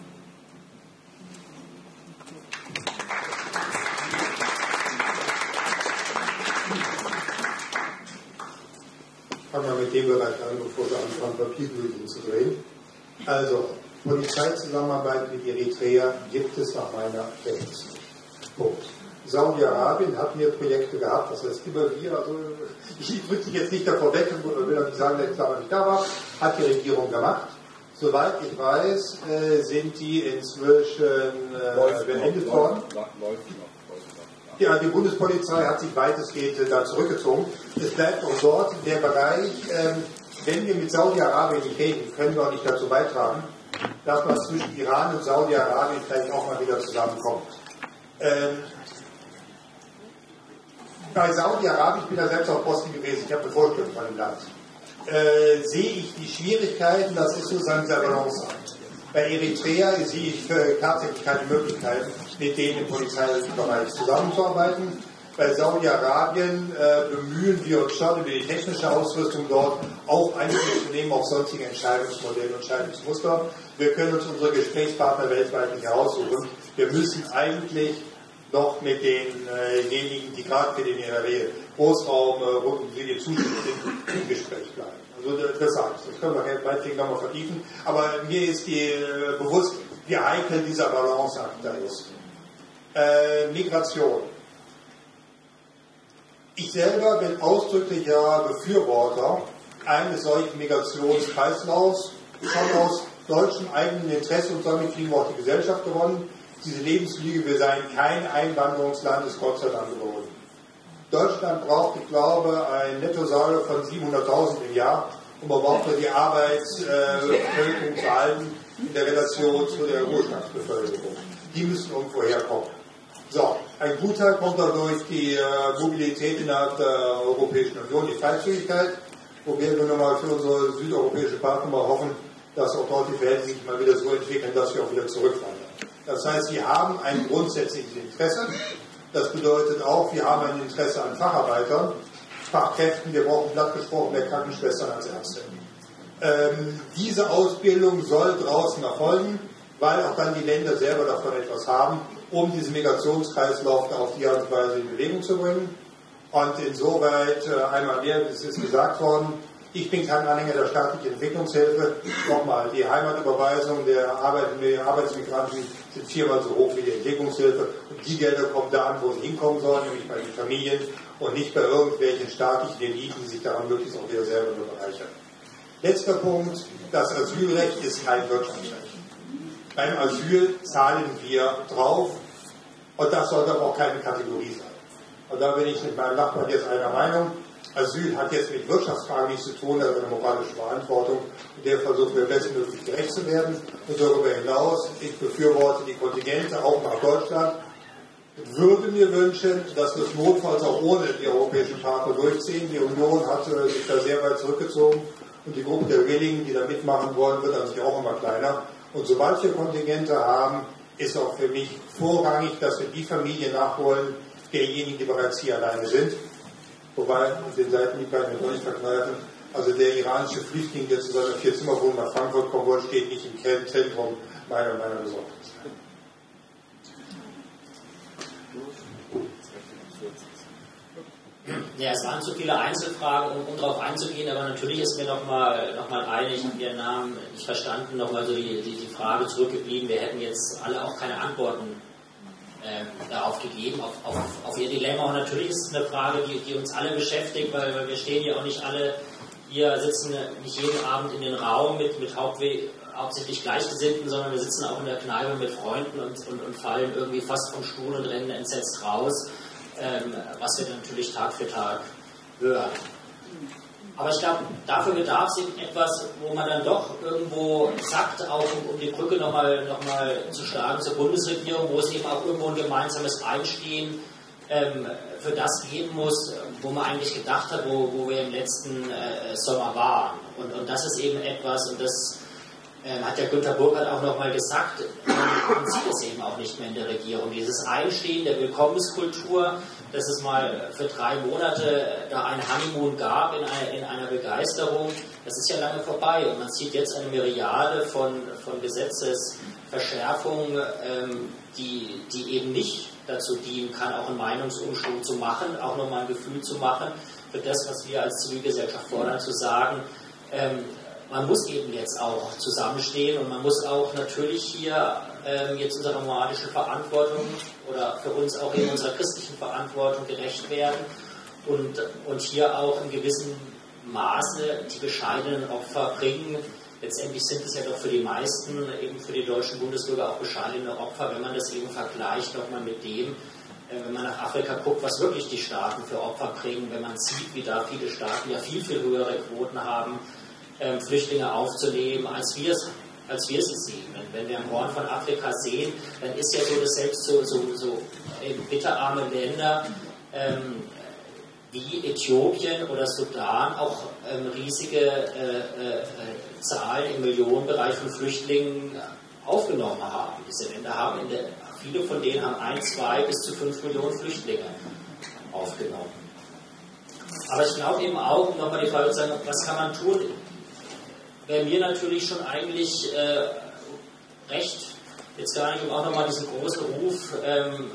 Fangen wir mit dem Bereich an, bevor wir anfangen, Papierkügelchen zu drehen. Also, Polizeizusammenarbeit mit Eritrea gibt es nach meiner Kenntnis nicht. Punkt. Saudi-Arabien hat hier Projekte gehabt, das heißt immer wir, also ich würde jetzt nicht davor weg und will auch nicht sagen, dass ich da nicht da war, hat die Regierung gemacht. Soweit ich weiß, äh, sind die inzwischen äh, beendet worden. Ja, die Bundespolizei hat sich weitestgehend äh, da zurückgezogen. Es bleibt auch dort der Bereich, ähm, wenn wir mit Saudi-Arabien nicht reden, können wir auch nicht dazu beitragen, dass man zwischen Iran und Saudi-Arabien vielleicht auch mal wieder zusammenkommt. Ähm, bei Saudi-Arabien, ich bin da selbst auf Posten gewesen, ich habe eine Vorstellung von dem Land, äh, sehe ich die Schwierigkeiten, das ist sozusagen dieser Balance. Bei Eritrea sehe ich tatsächlich keine Möglichkeiten, mit denen im polizeilichen Bereich zusammenzuarbeiten. Bei Saudi-Arabien äh, bemühen wir uns schon über die technische Ausrüstung dort auch Einfluss zu nehmen auf sonstige Entscheidungsmodelle und Entscheidungsmuster. Wir können uns unsere Gesprächspartner weltweit nicht heraussuchen. Wir müssen eigentlich noch mit denjenigen, die gerade für den Großraum äh, Rückenlinie zuständig sind, im Gespräch bleiben. Also das sage ich. Das können wir meinetwegen nochmal vertiefen. Aber mir ist die, äh, bewusst, wie heikel dieser Balanceakt da ist. Äh, Migration. Ich selber bin ausdrücklicher Befürworter eines solchen Migrationskreislaufs, schon aus deutschem eigenen Interesse, und damit kriegen wir auch die Gesellschaft gewonnen. Diese Lebenslüge, wir seien kein Einwanderungsland, ist Gott sei Dank geworden. Deutschland braucht, ich glaube, ein Nettosaldo von siebenhunderttausend im Jahr, um überhaupt nur die Arbeitsbevölkerung zu halten in der Relation zu der Ruhestandsbevölkerung. Die müssen irgendwo herkommen. So, ein Gutteil kommt dadurch die äh, Mobilität innerhalb der Europäischen Union, die Freizügigkeit, wo wir nur nochmal für unsere südeuropäische Partner mal hoffen, dass auch dort die Verhältnisse sich mal wieder so entwickeln, dass wir auch wieder zurückwandern. Das heißt, sie haben ein grundsätzliches Interesse. Das bedeutet auch, wir haben ein Interesse an Facharbeitern, Fachkräften. Wir brauchen platt gesprochen mehr Krankenschwestern als Ärzte. Ähm, diese Ausbildung soll draußen erfolgen, weil auch dann die Länder selber davon etwas haben, um diesen Migrationskreislauf auf die Art und Weise in Bewegung zu bringen. Und insoweit äh, einmal mehr, es ist gesagt worden, ich bin kein Anhänger der staatlichen Entwicklungshilfe. Nochmal, die Heimatüberweisung der Arbeit, Arbeitsmigranten sind viermal so hoch wie die Entwicklungshilfe. Und die Gelder kommen da an, wo sie hinkommen sollen, nämlich bei den Familien und nicht bei irgendwelchen staatlichen Eliten, die sich daran möglichst auch wieder selber nur bereichern. Letzter Punkt, das Asylrecht ist kein Wirtschaftsrecht. Beim Asyl zahlen wir drauf und das sollte aber auch keine Kategorie sein. Und da bin ich mit meinem Nachbarn jetzt einer Meinung. Asyl hat jetzt mit Wirtschaftsfragen nichts zu tun, das ist eine moralische Verantwortung, und der versuchen wir bestmöglich gerecht zu werden. Und darüber hinaus, ich befürworte die Kontingente auch nach Deutschland, würde mir wünschen, dass wir es notfalls auch ohne die europäischen Partner durchziehen. Die Union hat äh, sich da sehr weit zurückgezogen und die Gruppe der Willigen, die da mitmachen wollen, wird an sich auch immer kleiner. Und sobald wir Kontingente haben, ist auch für mich vorrangig, dass wir die Familien nachholen, derjenigen, die bereits hier alleine sind. Wobei, den Seiten, die kann ich mir nicht verkneifen, also der iranische Flüchtling, der zu seiner Vierzimmerwohnung nach Frankfurt kommen wollte, steht nicht im Zentrum meiner, meiner Besorgnis.
Ja, es waren zu viele Einzelfragen, um, um darauf einzugehen, aber natürlich ist mir nochmal noch mal eine, ich habe Ihren Namen nicht verstanden, nochmal so die, die, die Frage zurückgeblieben, wir hätten jetzt alle auch keine Antworten äh, darauf gegeben, auf, auf, auf Ihr Dilemma. Und natürlich ist es eine Frage, die, die uns alle beschäftigt, weil, weil wir stehen ja auch nicht alle hier, sitzen nicht jeden Abend in den Raum mit, mit Hauptweg, hauptsächlich Gleichgesinnten, sondern wir sitzen auch in der Kneipe mit Freunden und, und, und fallen irgendwie fast vom Stuhl und rennen entsetzt raus. Ähm, was wir natürlich Tag für Tag hören. Aber ich glaube, dafür bedarf es eben etwas, wo man dann doch irgendwo sagt, auch um, um die Brücke nochmal noch mal zu schlagen zur Bundesregierung, wo es eben auch irgendwo ein gemeinsames Einstehen ähm, für das geben muss, wo man eigentlich gedacht hat, wo, wo wir im letzten äh, Sommer waren. Und, und das ist eben etwas, und das Ähm, hat ja Günter Burkhardt auch nochmal gesagt, man sieht es eben auch nicht mehr in der Regierung. Dieses Einstehen der Willkommenskultur, dass es mal für drei Monate da ein Honeymoon gab in einer, in einer Begeisterung, das ist ja lange vorbei. Und man sieht jetzt eine Myriade von, von Gesetzesverschärfungen, ähm, die, die eben nicht dazu dienen kann, auch einen Meinungsumschwung zu machen, auch nochmal ein Gefühl zu machen, für das, was wir als Zivilgesellschaft fordern, zu sagen, ähm, man muss eben jetzt auch zusammenstehen und man muss auch natürlich hier ähm, jetzt unserer moralischen Verantwortung oder für uns auch in unserer christlichen Verantwortung gerecht werden und, und hier auch in gewissem Maße die bescheidenen Opfer bringen. Letztendlich sind es ja doch für die meisten, eben für die deutschen Bundesbürger auch bescheidene Opfer, wenn man das eben vergleicht nochmal mit dem, äh, wenn man nach Afrika guckt, was wirklich die Staaten für Opfer bringen, wenn man sieht, wie da viele Staaten ja viel, viel höhere Quoten haben, ähm, Flüchtlinge aufzunehmen, als wir es als wir sie sehen. Wenn, wenn wir am Horn von Afrika sehen, dann ist ja so, dass selbst so, so, so bitterarme Länder ähm, wie Äthiopien oder Sudan auch ähm, riesige äh, äh, Zahlen im Millionenbereich von Flüchtlingen aufgenommen haben. Diese Länder haben, in der, viele von denen haben ein, zwei bis zu fünf Millionen Flüchtlinge aufgenommen. Aber ich glaube eben auch, um nochmal die Frage zu sagen, was kann man tun, wäre mir natürlich schon eigentlich äh, recht, jetzt gar nicht, um auch nochmal diesen großen Ruf ähm,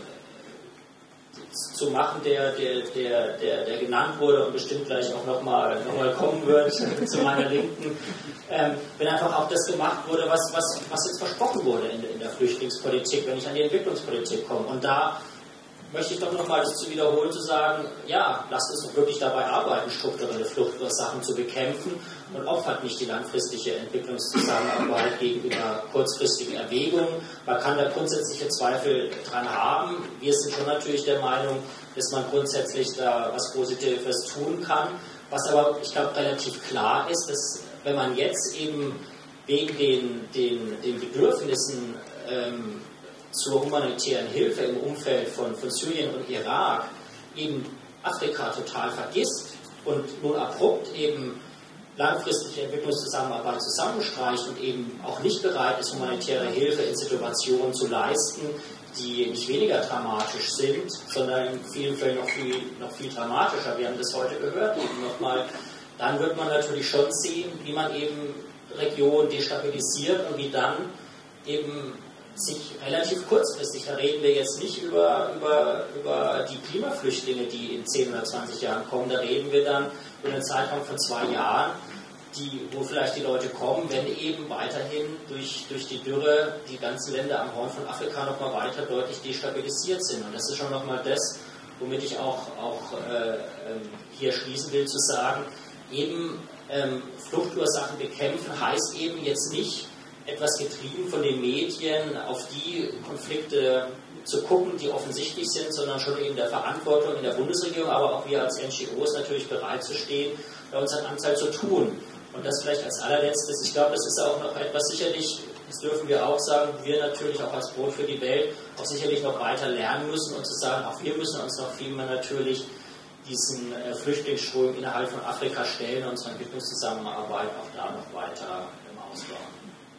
zu machen, der, der, der, der, der genannt wurde und bestimmt gleich auch nochmal noch mal kommen wird zu meiner Linken, ähm, wenn einfach auch das gemacht wurde, was, was, was jetzt versprochen wurde in, in der Flüchtlingspolitik, wenn ich an die Entwicklungspolitik komme. Und da möchte ich doch nochmal das zu wiederholen, zu sagen, ja, lasst uns doch wirklich dabei arbeiten, strukturelle Fluchtursachen zu bekämpfen und opfert nicht die langfristige Entwicklungszusammenarbeit gegenüber kurzfristigen Erwägungen. Man kann da grundsätzliche Zweifel dran haben. Wir sind schon natürlich der Meinung, dass man grundsätzlich da was Positives tun kann. Was aber, ich glaube, relativ klar ist, dass wenn man jetzt eben wegen den, den, den Bedürfnissen ähm, zur humanitären Hilfe im Umfeld von, von Syrien und Irak eben Afrika total vergisst und nun abrupt eben langfristige Entwicklungszusammenarbeit zusammenstreicht und eben auch nicht bereit ist, humanitäre Hilfe in Situationen zu leisten, die nicht weniger dramatisch sind, sondern in vielen Fällen noch viel, noch viel dramatischer. Wir haben das heute gehört. Eben nochmal, dann wird man natürlich schon sehen, wie man eben Regionen destabilisiert und wie dann eben sich relativ kurzfristig, da reden wir jetzt nicht über, über, über die Klimaflüchtlinge, die in zehn oder zwanzig Jahren kommen, da reden wir dann über einen Zeitraum von zwei Jahren, die, wo vielleicht die Leute kommen, wenn eben weiterhin durch, durch die Dürre die ganzen Länder am Horn von Afrika nochmal weiter deutlich destabilisiert sind. Und das ist schon nochmal das, womit ich auch, auch äh, hier schließen will, zu sagen, eben ähm, Fluchtursachen bekämpfen heißt eben jetzt nicht, etwas getrieben von den Medien auf die Konflikte zu gucken, die offensichtlich sind, sondern schon in der Verantwortung in der Bundesregierung, aber auch wir als N G Os natürlich bereit zu stehen, bei unseren Anteil zu tun. Und das vielleicht als allerletztes, ich glaube, das ist auch noch etwas sicherlich, das dürfen wir auch sagen, wir natürlich auch als Brot für die Welt auch sicherlich noch weiter lernen müssen und zu sagen, auch wir müssen uns noch viel mehr natürlich diesen äh, Flüchtlingsstrom innerhalb von Afrika stellen und unsere Entwicklungszusammenarbeit auch da noch weiter im Ausbauen.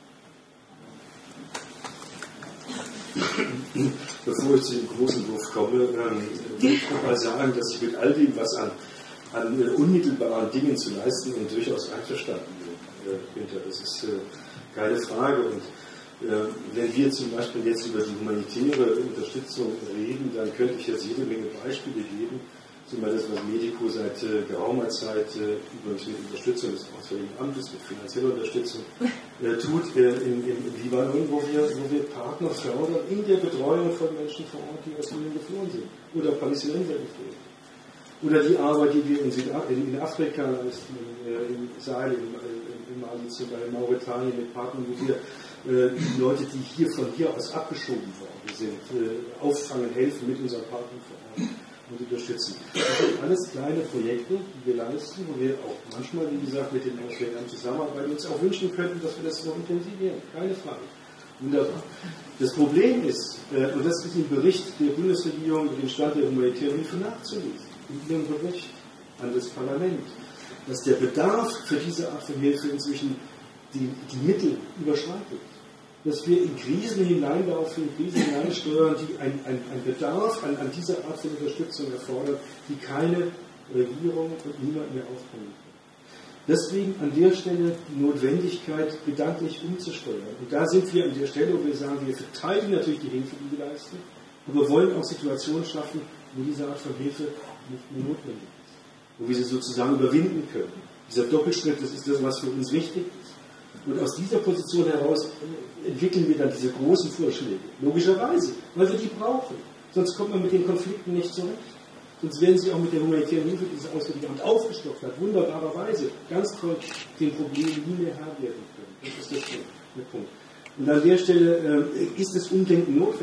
Bevor ich zu dem großen Wurf komme, ähm, will ich noch mal sagen, dass ich mit all dem, was an, an äh, unmittelbaren Dingen zu leisten bin, durchaus einverstanden bin. Äh, das ist äh, keine Frage. Und äh, wenn wir zum Beispiel jetzt über die humanitäre Unterstützung reden, dann könnte ich jetzt jede Menge Beispiele geben. Zum Beispiel das, was Medico seit äh, geraumer Zeit äh, übrigens mit Unterstützung des Auswärtigen Amtes, mit finanzieller Unterstützung äh, tut äh, in, in, in Libanon, wo wir, wo wir Partner fördern in der Betreuung von Menschen vor Ort, die aus Syrien geflohen sind oder Palästinenser geflohen sind. Oder die Arbeit, die wir in, Südaf in, in Afrika leisten, äh, im Sahel, in, in, in Mali, zum Beispiel in Mauretanien mit Partnern, wo wir äh, die Leute, die hier von hier aus abgeschoben worden sind, äh, auffangen, helfen mit unseren Partnern vor Ort und unterstützen. Das sind alles kleine Projekte, die wir leisten, wo wir auch manchmal, wie gesagt, mit den Auswärtigen Ämtern zusammenarbeiten und uns auch wünschen könnten, dass wir das noch intensivieren. Keine Frage. Wunderbar. Das Problem ist, äh, und das ist im Bericht der Bundesregierung mit dem Stand der humanitären Hilfe nachzulesen, in ihrem Bericht an das Parlament, dass der Bedarf für diese Art von Hilfe inzwischen die, die Mittel überschreitet. Dass wir in Krisen hineinlaufen, in Krisen hineinsteuern, die einen ein Bedarf an, an dieser Art von Unterstützung erfordern, die keine Regierung und niemand mehr aufbringen kann. Deswegen an der Stelle die Notwendigkeit, gedanklich umzusteuern. Und da sind wir an der Stelle, wo wir sagen, wir verteidigen natürlich die Hilfe, die wir leisten, aber wollen auch Situationen schaffen, wo diese Art von Hilfe nicht mehr notwendig ist. Wo wir sie sozusagen überwinden können. Dieser Doppelschritt, das ist das, was für uns wichtig ist. Und aus dieser Position heraus entwickeln wir dann diese großen Vorschläge. Logischerweise, weil wir die brauchen. Sonst kommt man mit den Konflikten nicht zurecht. Sonst werden sie auch mit der humanitären Hilfe, die das Auswärtige Amt aufgestockt hat, wunderbarerweise, ganz toll, den Problemen nie mehr Herr werden können. Das ist der Punkt. Und an der Stelle äh, ist das Umdenken notwendig.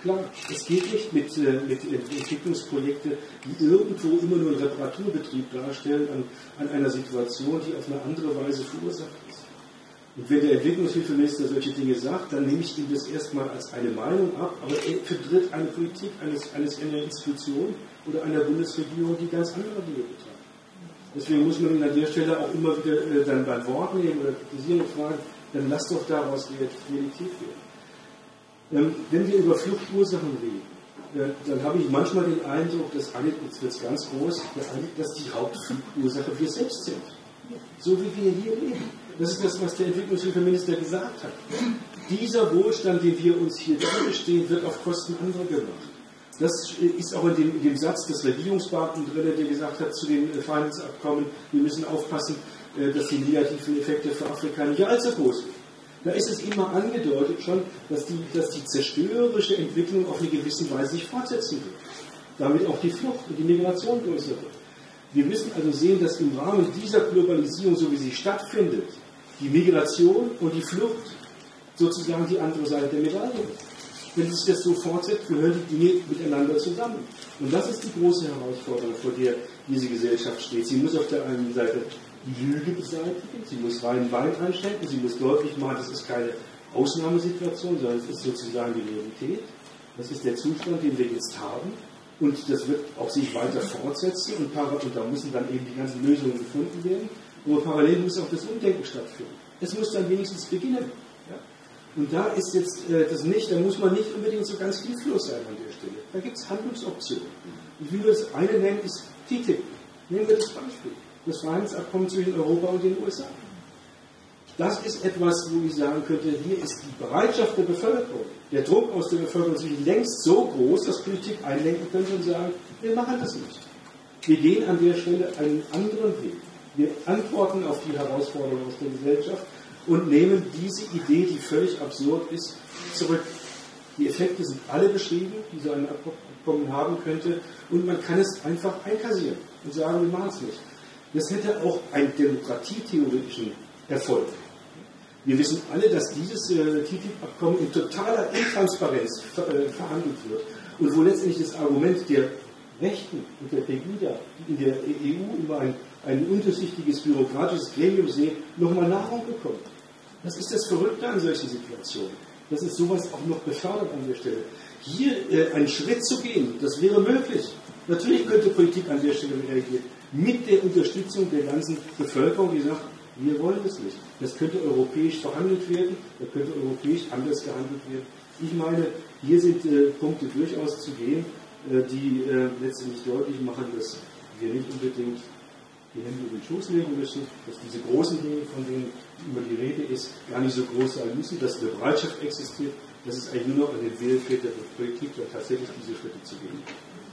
Klar, es geht nicht mit, äh, mit Entwicklungsprojekten, die irgendwo immer nur einen Reparaturbetrieb darstellen an, an einer Situation, die auf eine andere Weise verursacht ist. Und wenn der Entwicklungshilfeminister solche Dinge sagt, dann nehme ich ihm das erstmal als eine Meinung ab, aber er vertritt eine Politik eines, eines einer Institution oder einer Bundesregierung, die ganz andere Dinge betreibt. Deswegen muss man ihn an der Stelle auch immer wieder äh, dann beim Wort nehmen oder kritisieren und fragen, dann lass doch daraus Realität werden. Ähm, wenn wir über Fluchtursachen reden, äh, dann habe ich manchmal den Eindruck, dass alle, jetzt wird es ganz groß, dass die Hauptfluchtursache wir selbst sind. So wie wir hier leben. Das ist das, was der Entwicklungshilfeminister gesagt hat. Dieser Wohlstand, den wir uns hier zugestehen, wird auf Kosten anderer gemacht. Das ist auch in dem, in dem Satz des Regierungsbeamten drin, der gesagt hat zu den Freihandelsabkommen, wir müssen aufpassen, dass die negativen Effekte für Afrika nicht allzu groß sind. Da ist es immer angedeutet schon, dass die, dass die zerstörerische Entwicklung auf eine gewisse Weise sich fortsetzen wird. Damit auch die Flucht und die Migration größer wird. Wir müssen also sehen, dass im Rahmen dieser Globalisierung, so wie sie stattfindet, die Migration und die Flucht sozusagen die andere Seite der Medaille ist. Wenn sich das so fortsetzt, gehören die Dinge miteinander zusammen. Und das ist die große Herausforderung, vor der diese Gesellschaft steht. Sie muss auf der einen Seite die Lüge beseitigen, sie muss reinen Wein einschränken, sie muss deutlich machen, das ist keine Ausnahmesituation, sondern es ist sozusagen die Realität. Das ist der Zustand, den wir jetzt haben. Und das wird auch sich weiter fortsetzen und, und da müssen dann eben die ganzen Lösungen gefunden werden. Aber parallel muss auch das Umdenken stattfinden. Es muss dann wenigstens beginnen. Ja? Und da ist jetzt äh, das nicht, da muss man nicht unbedingt so ganz hilflos sein an der Stelle. Da gibt es Handlungsoptionen. Ich will das eine nennen, ist T T I P. Nehmen wir das Beispiel. Das Freihandelsabkommen zwischen Europa und den U S A. Das ist etwas, wo ich sagen könnte, hier ist die Bereitschaft der Bevölkerung, der Druck aus der Bevölkerung natürlich längst so groß, dass Politik einlenken könnte und sagen, wir machen das nicht. Wir gehen an der Stelle einen anderen Weg. Wir antworten auf die Herausforderungen aus der Gesellschaft und nehmen diese Idee, die völlig absurd ist, zurück. Die Effekte sind alle beschrieben, die so ein Abkommen haben könnte, und man kann es einfach einkassieren und sagen, wir machen es nicht. Das hätte auch einen demokratietheoretischen Erfolg. Wir wissen alle, dass dieses äh, T T I P-Abkommen in totaler Intransparenz ver äh, verhandelt wird und wo letztendlich das Argument der Rechten und der Pegida, die in der E U über ein, ein undurchsichtiges bürokratisches Gremium sehen, nochmal Nahrung bekommt. Das ist das Verrückte an solchen Situationen. Das ist sowas auch noch befördert an der Stelle. Hier äh, einen Schritt zu gehen, das wäre möglich. Natürlich könnte Politik an der Stelle reagieren, mit der Unterstützung der ganzen Bevölkerung, die sagt, wir wollen es nicht. Das könnte europäisch verhandelt werden, da könnte europäisch anders gehandelt werden. Ich meine, hier sind äh, Punkte durchaus zu gehen, äh, die äh, letztendlich deutlich machen, dass wir nicht unbedingt die Hände in den Schoß legen müssen, dass diese großen Dinge, von denen immer die Rede ist, gar nicht so groß sein müssen, dass eine Bereitschaft existiert, dass es eigentlich nur noch an den Willen fehlt, der Politik dann tatsächlich diese Schritte zu gehen.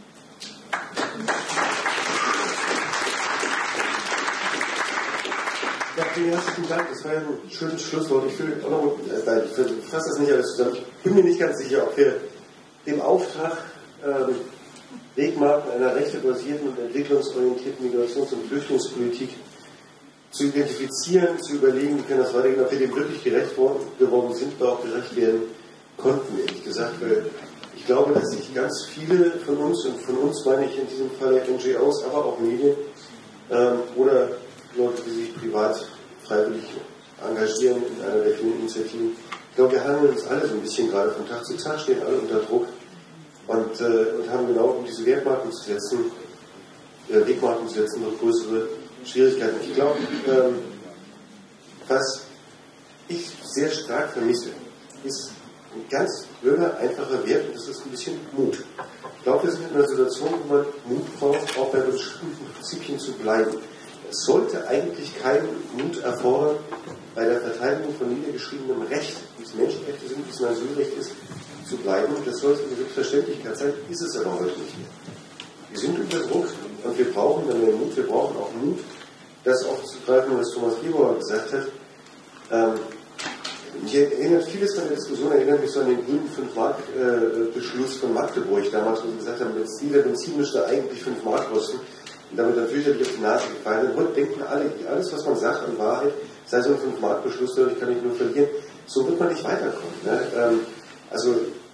Ja, vielen herzlichen Dank. Das war ja ein schönes Schlusswort. Ich will auch noch, äh, ich fasse das nicht alles zusammen. Ich bin mir nicht ganz sicher, ob wir dem Auftrag, ähm, Wegmarken einer rechtebasierten und entwicklungsorientierten Migrations- und Flüchtlingspolitik zu identifizieren, zu überlegen, wie kann das weitergehen, ob wir dem wirklich gerecht worden, geworden sind, oder auch gerecht werden konnten, ehrlich gesagt. Weil ich glaube, dass sich ganz viele von uns, und von uns meine ich in diesem Fall N G Os, aber auch Medien ähm, oder Leute, die sich privat freiwillig engagieren in einer der vielen Initiativen. Ich glaube, wir handeln uns alle so ein bisschen gerade von Tag zu Tag, stehen alle unter Druck und, äh, und haben genau, um diese Wertmarken zu setzen, äh, Wegmarken zu setzen, noch größere Schwierigkeiten. Ich glaube, ähm, was ich sehr stark vermisse, ist ein ganz blöder, einfacher Wert, und das ist ein bisschen Mut. Ich glaube, wir sind in einer Situation, wo man Mut braucht, auch bei bestimmten Prinzipien zu bleiben. Es sollte eigentlich keinen Mut erfordern, bei der Verteidigung von niedergeschriebenem Recht, wie es Menschenrechte sind, wie es ein Asylrecht ist, zu bleiben. Das sollte eine Selbstverständlichkeit sein, ist es aber heute nicht mehr. Wir sind unter Druck und wir brauchen dann mehr Mut, wir brauchen auch Mut, das aufzugreifen, was Thomas Gebauer gesagt hat. Ähm, mich erinnert vieles von der Diskussion, erinnert mich so an den grünen fünf Mark Beschluss von Magdeburg damals, wo sie gesagt haben, jetzt jeder Benzin müsste eigentlich fünf Mark kosten. Und damit dann fürchterlich auf die Nase gefallen sind. Heute denken alle, alles, was man sagt an Wahrheit, sei so ein fünf Mark Beschluss, dadurch kann ich nur verlieren. So wird man nicht weiterkommen. Ne? Ähm, also, ich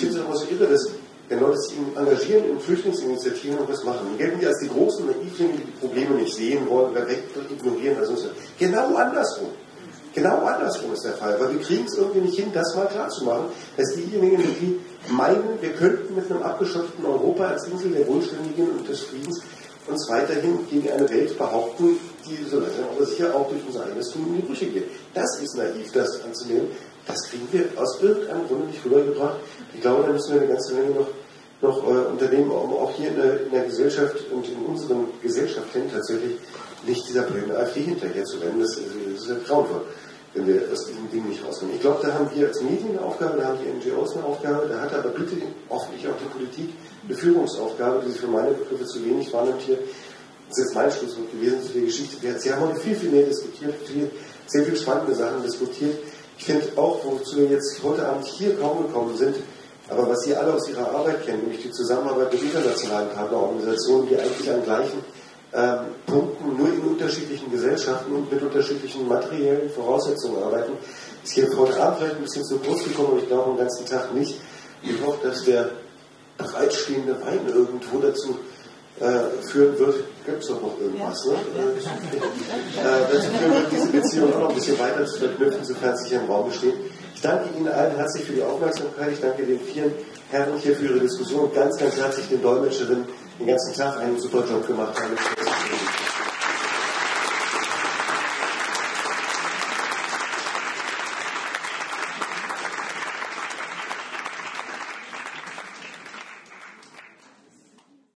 finde es auch so irre, dass wenn Leute sich engagieren in Flüchtlingsinitiativen und was machen, dann gelten die als die großen Naivlinge, die die Probleme nicht sehen wollen oder weg ignorieren. Also genau andersrum. Genau andersrum ist der Fall, weil wir kriegen es irgendwie nicht hin, das mal klar zu machen, dass diejenigen, die meinen, wir könnten mit einem abgeschotteten Europa als Insel der Wohlständigen und des Friedens uns weiterhin gegen eine Welt behaupten, die so langsam aber sicher auch durch unser eigenes Tun in die Brüche geht. Das ist naiv, das anzunehmen. Das kriegen wir aus irgendeinem Grunde nicht rübergebracht. Ich glaube, da müssen wir eine ganze Menge noch, noch äh, unternehmen, um auch hier in der, in der Gesellschaft und in unseren Gesellschaften tatsächlich nicht dieser blöden AfD hinterher zu rennen. Das, das ist ja grauenvoll, wenn wir aus diesem Ding nicht rauskommen. Ich glaube, da haben wir als Medien eine Aufgabe, da haben die N G Os eine Aufgabe, da hat aber bitte hoffentlich auch die Politik eine Führungsaufgabe, die sich für meine Begriffe zu wenig wahrnimmt hier. Das ist jetzt mein Schlusswort gewesen zu der Geschichte. Sie haben heute viel, viel mehr diskutiert, viel, sehr viele spannende Sachen diskutiert. Ich finde auch, wozu wir jetzt heute Abend hier kaum gekommen sind, aber was Sie alle aus Ihrer Arbeit kennen, nämlich die Zusammenarbeit mit internationalen Partnerorganisationen, die eigentlich an gleichen ähm, Punkten, nur in unterschiedlichen Gesellschaften und mit unterschiedlichen materiellen Voraussetzungen arbeiten, ist hier heute Abend vielleicht ein bisschen zu kurz gekommen, aber ich glaube den ganzen Tag nicht. Ich hoffe, dass der bereitstehende Wein irgendwo dazu äh, führen wird. Gibt es doch noch irgendwas, ja. Ne? äh, dazu führen wird, diese Beziehung auch noch ein bisschen weiter zu verknüpfen, sofern es hier im Raum besteht. Ich danke Ihnen allen herzlich für die Aufmerksamkeit. Ich danke den vielen Herren hier für Ihre Diskussion und ganz, ganz herzlich den Dolmetscherinnen den ganzen Tag einen super Job gemacht haben.